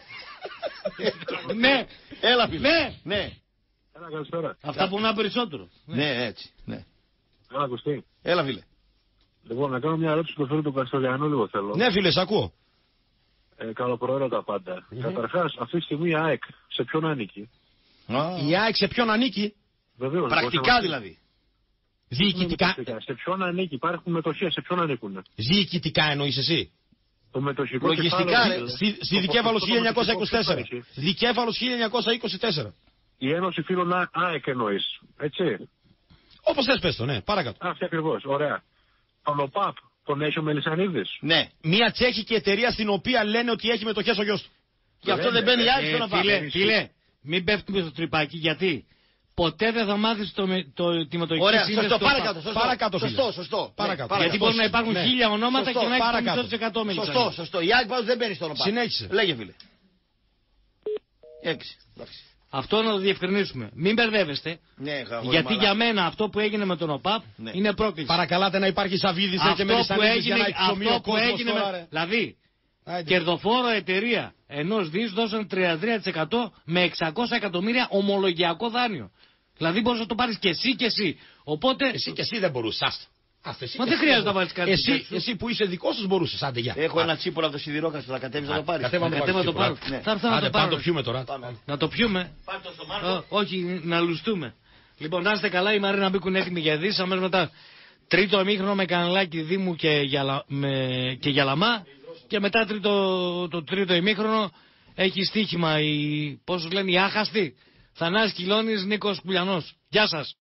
Ναι. Έλα, φίλε. Ναι. Ναι. Έλα, καλησπέρα. Αυτά που είναι περισσότερο. Ναι, έτσι. Ναι. Έλα, Κωστή. Έλα, φίλε. Λοιπόν, να κάνω μια ερώτηση στο φίλο του Καστοριανού, λίγο θέλω. Ναι, φίλε, σ' ακούω. Ε, καλοπροαίρετα πάντα. Mm-hmm. Καταρχάς, αυτή τη στιγμή η ΑΕΚ σε ποιον ανήκει? Oh. Η ΑΕΚ σε ποιον ανήκει? Βεβαίως. Πρακτικά δηλαδή. Διοικητικά. Σε ποιον ανήκει, υπάρχουν μετοχές, σε ποιον ανήκουν? Διοικητικά εννοείς εσύ? Το μετοχικό λογιστικά, ρε, στη, στη δικέφαλος χίλια εννιακόσια είκοσι τέσσερα. Δικέφαλος χίλια εννιακόσια είκοσι τέσσερα. Η Ένωση Φίλων ΑΕΚ εννοείς, έτσι? Όπως θες πες το, ναι, παρακάτω. Αυτή ακριβώς, ωραία. Τον ΟΠΑΠ, τον έχει ο Μελισσανίδης. Ναι. Μια τσέχικη εταιρεία στην οποία λένε ότι έχει μετοχές ο γιος του. Γι' αυτό δεν μπαίνει ΑΕΚ στον ΟΠΑΠ. Φίλε, φίλε, μην πέφτουμε στο τρυπάκι, γιατί ποτέ δεν θα μάθεις το, το, τη μετοχική σύνδεση. Ωραία, σωστό, παρακάτω, σωστό, παρακάτω, σωστό, σωστό, παρακάτω. Γιατί μπορεί να υπάρχουν ναι. χίλια ονόματα σωστό, και να έχει το μισό της εκατό με σωστό, σωστό, η ΑΕΚ δεν μπαίνει στον ΟΠΑΠ. Συνέχισε. Λέγε, φίλε. Έξι. Αυτό να το διευκρινίσουμε. Μην μπερδεύεστε. Ναι, γιατί για μένα αυτό που έγινε με τον ΟΠΑΠ ναι. είναι πρόκληση. Παρακαλάτε να υπάρχει Σαββίδης και Μελισσανίδης για να εξομεί ο κόσμος τώρα, ρε. Δηλαδή, κερδοφόρο εταιρεία ενός δις δώσαν τριάντα τρία τοις εκατό με εξακόσια εκατομμύρια ομολογιακό δάνειο. Δηλαδή μπορείς να το πάρεις και εσύ και εσύ. Οπότε... Εσύ και εσύ δεν μπορούσες. Μα δεν χρειάζεται να βάλεις κάτι. Εσύ, εσύ που είσαι δικός τους μπορούσες, άντε για. Έχω ένα τσίπολο από το σιδηρόκαστρο, θα κατέβεις να το πάρεις. Κατέβα να το πάρω. Θα έρθω να το πάρω. Να το πιούμε τώρα. Να το πιούμε. Όχι, να λουστούμε. Λοιπόν, να είστε καλά, η Μαρίνα Μπίκουν έτοιμη για ειδήσεις. Αμέσως μετά τρίτο ημίχρονο με Κανελάκη, Δήμου και Γιαλαμά. Και μετά τρίτο, το τρίτο ημίχρονο έχει στοίχημα η, πώς λένε, η άχαστη. Θανάσης Κιλώνης, Νίκος Κουλιανός. Γεια σας.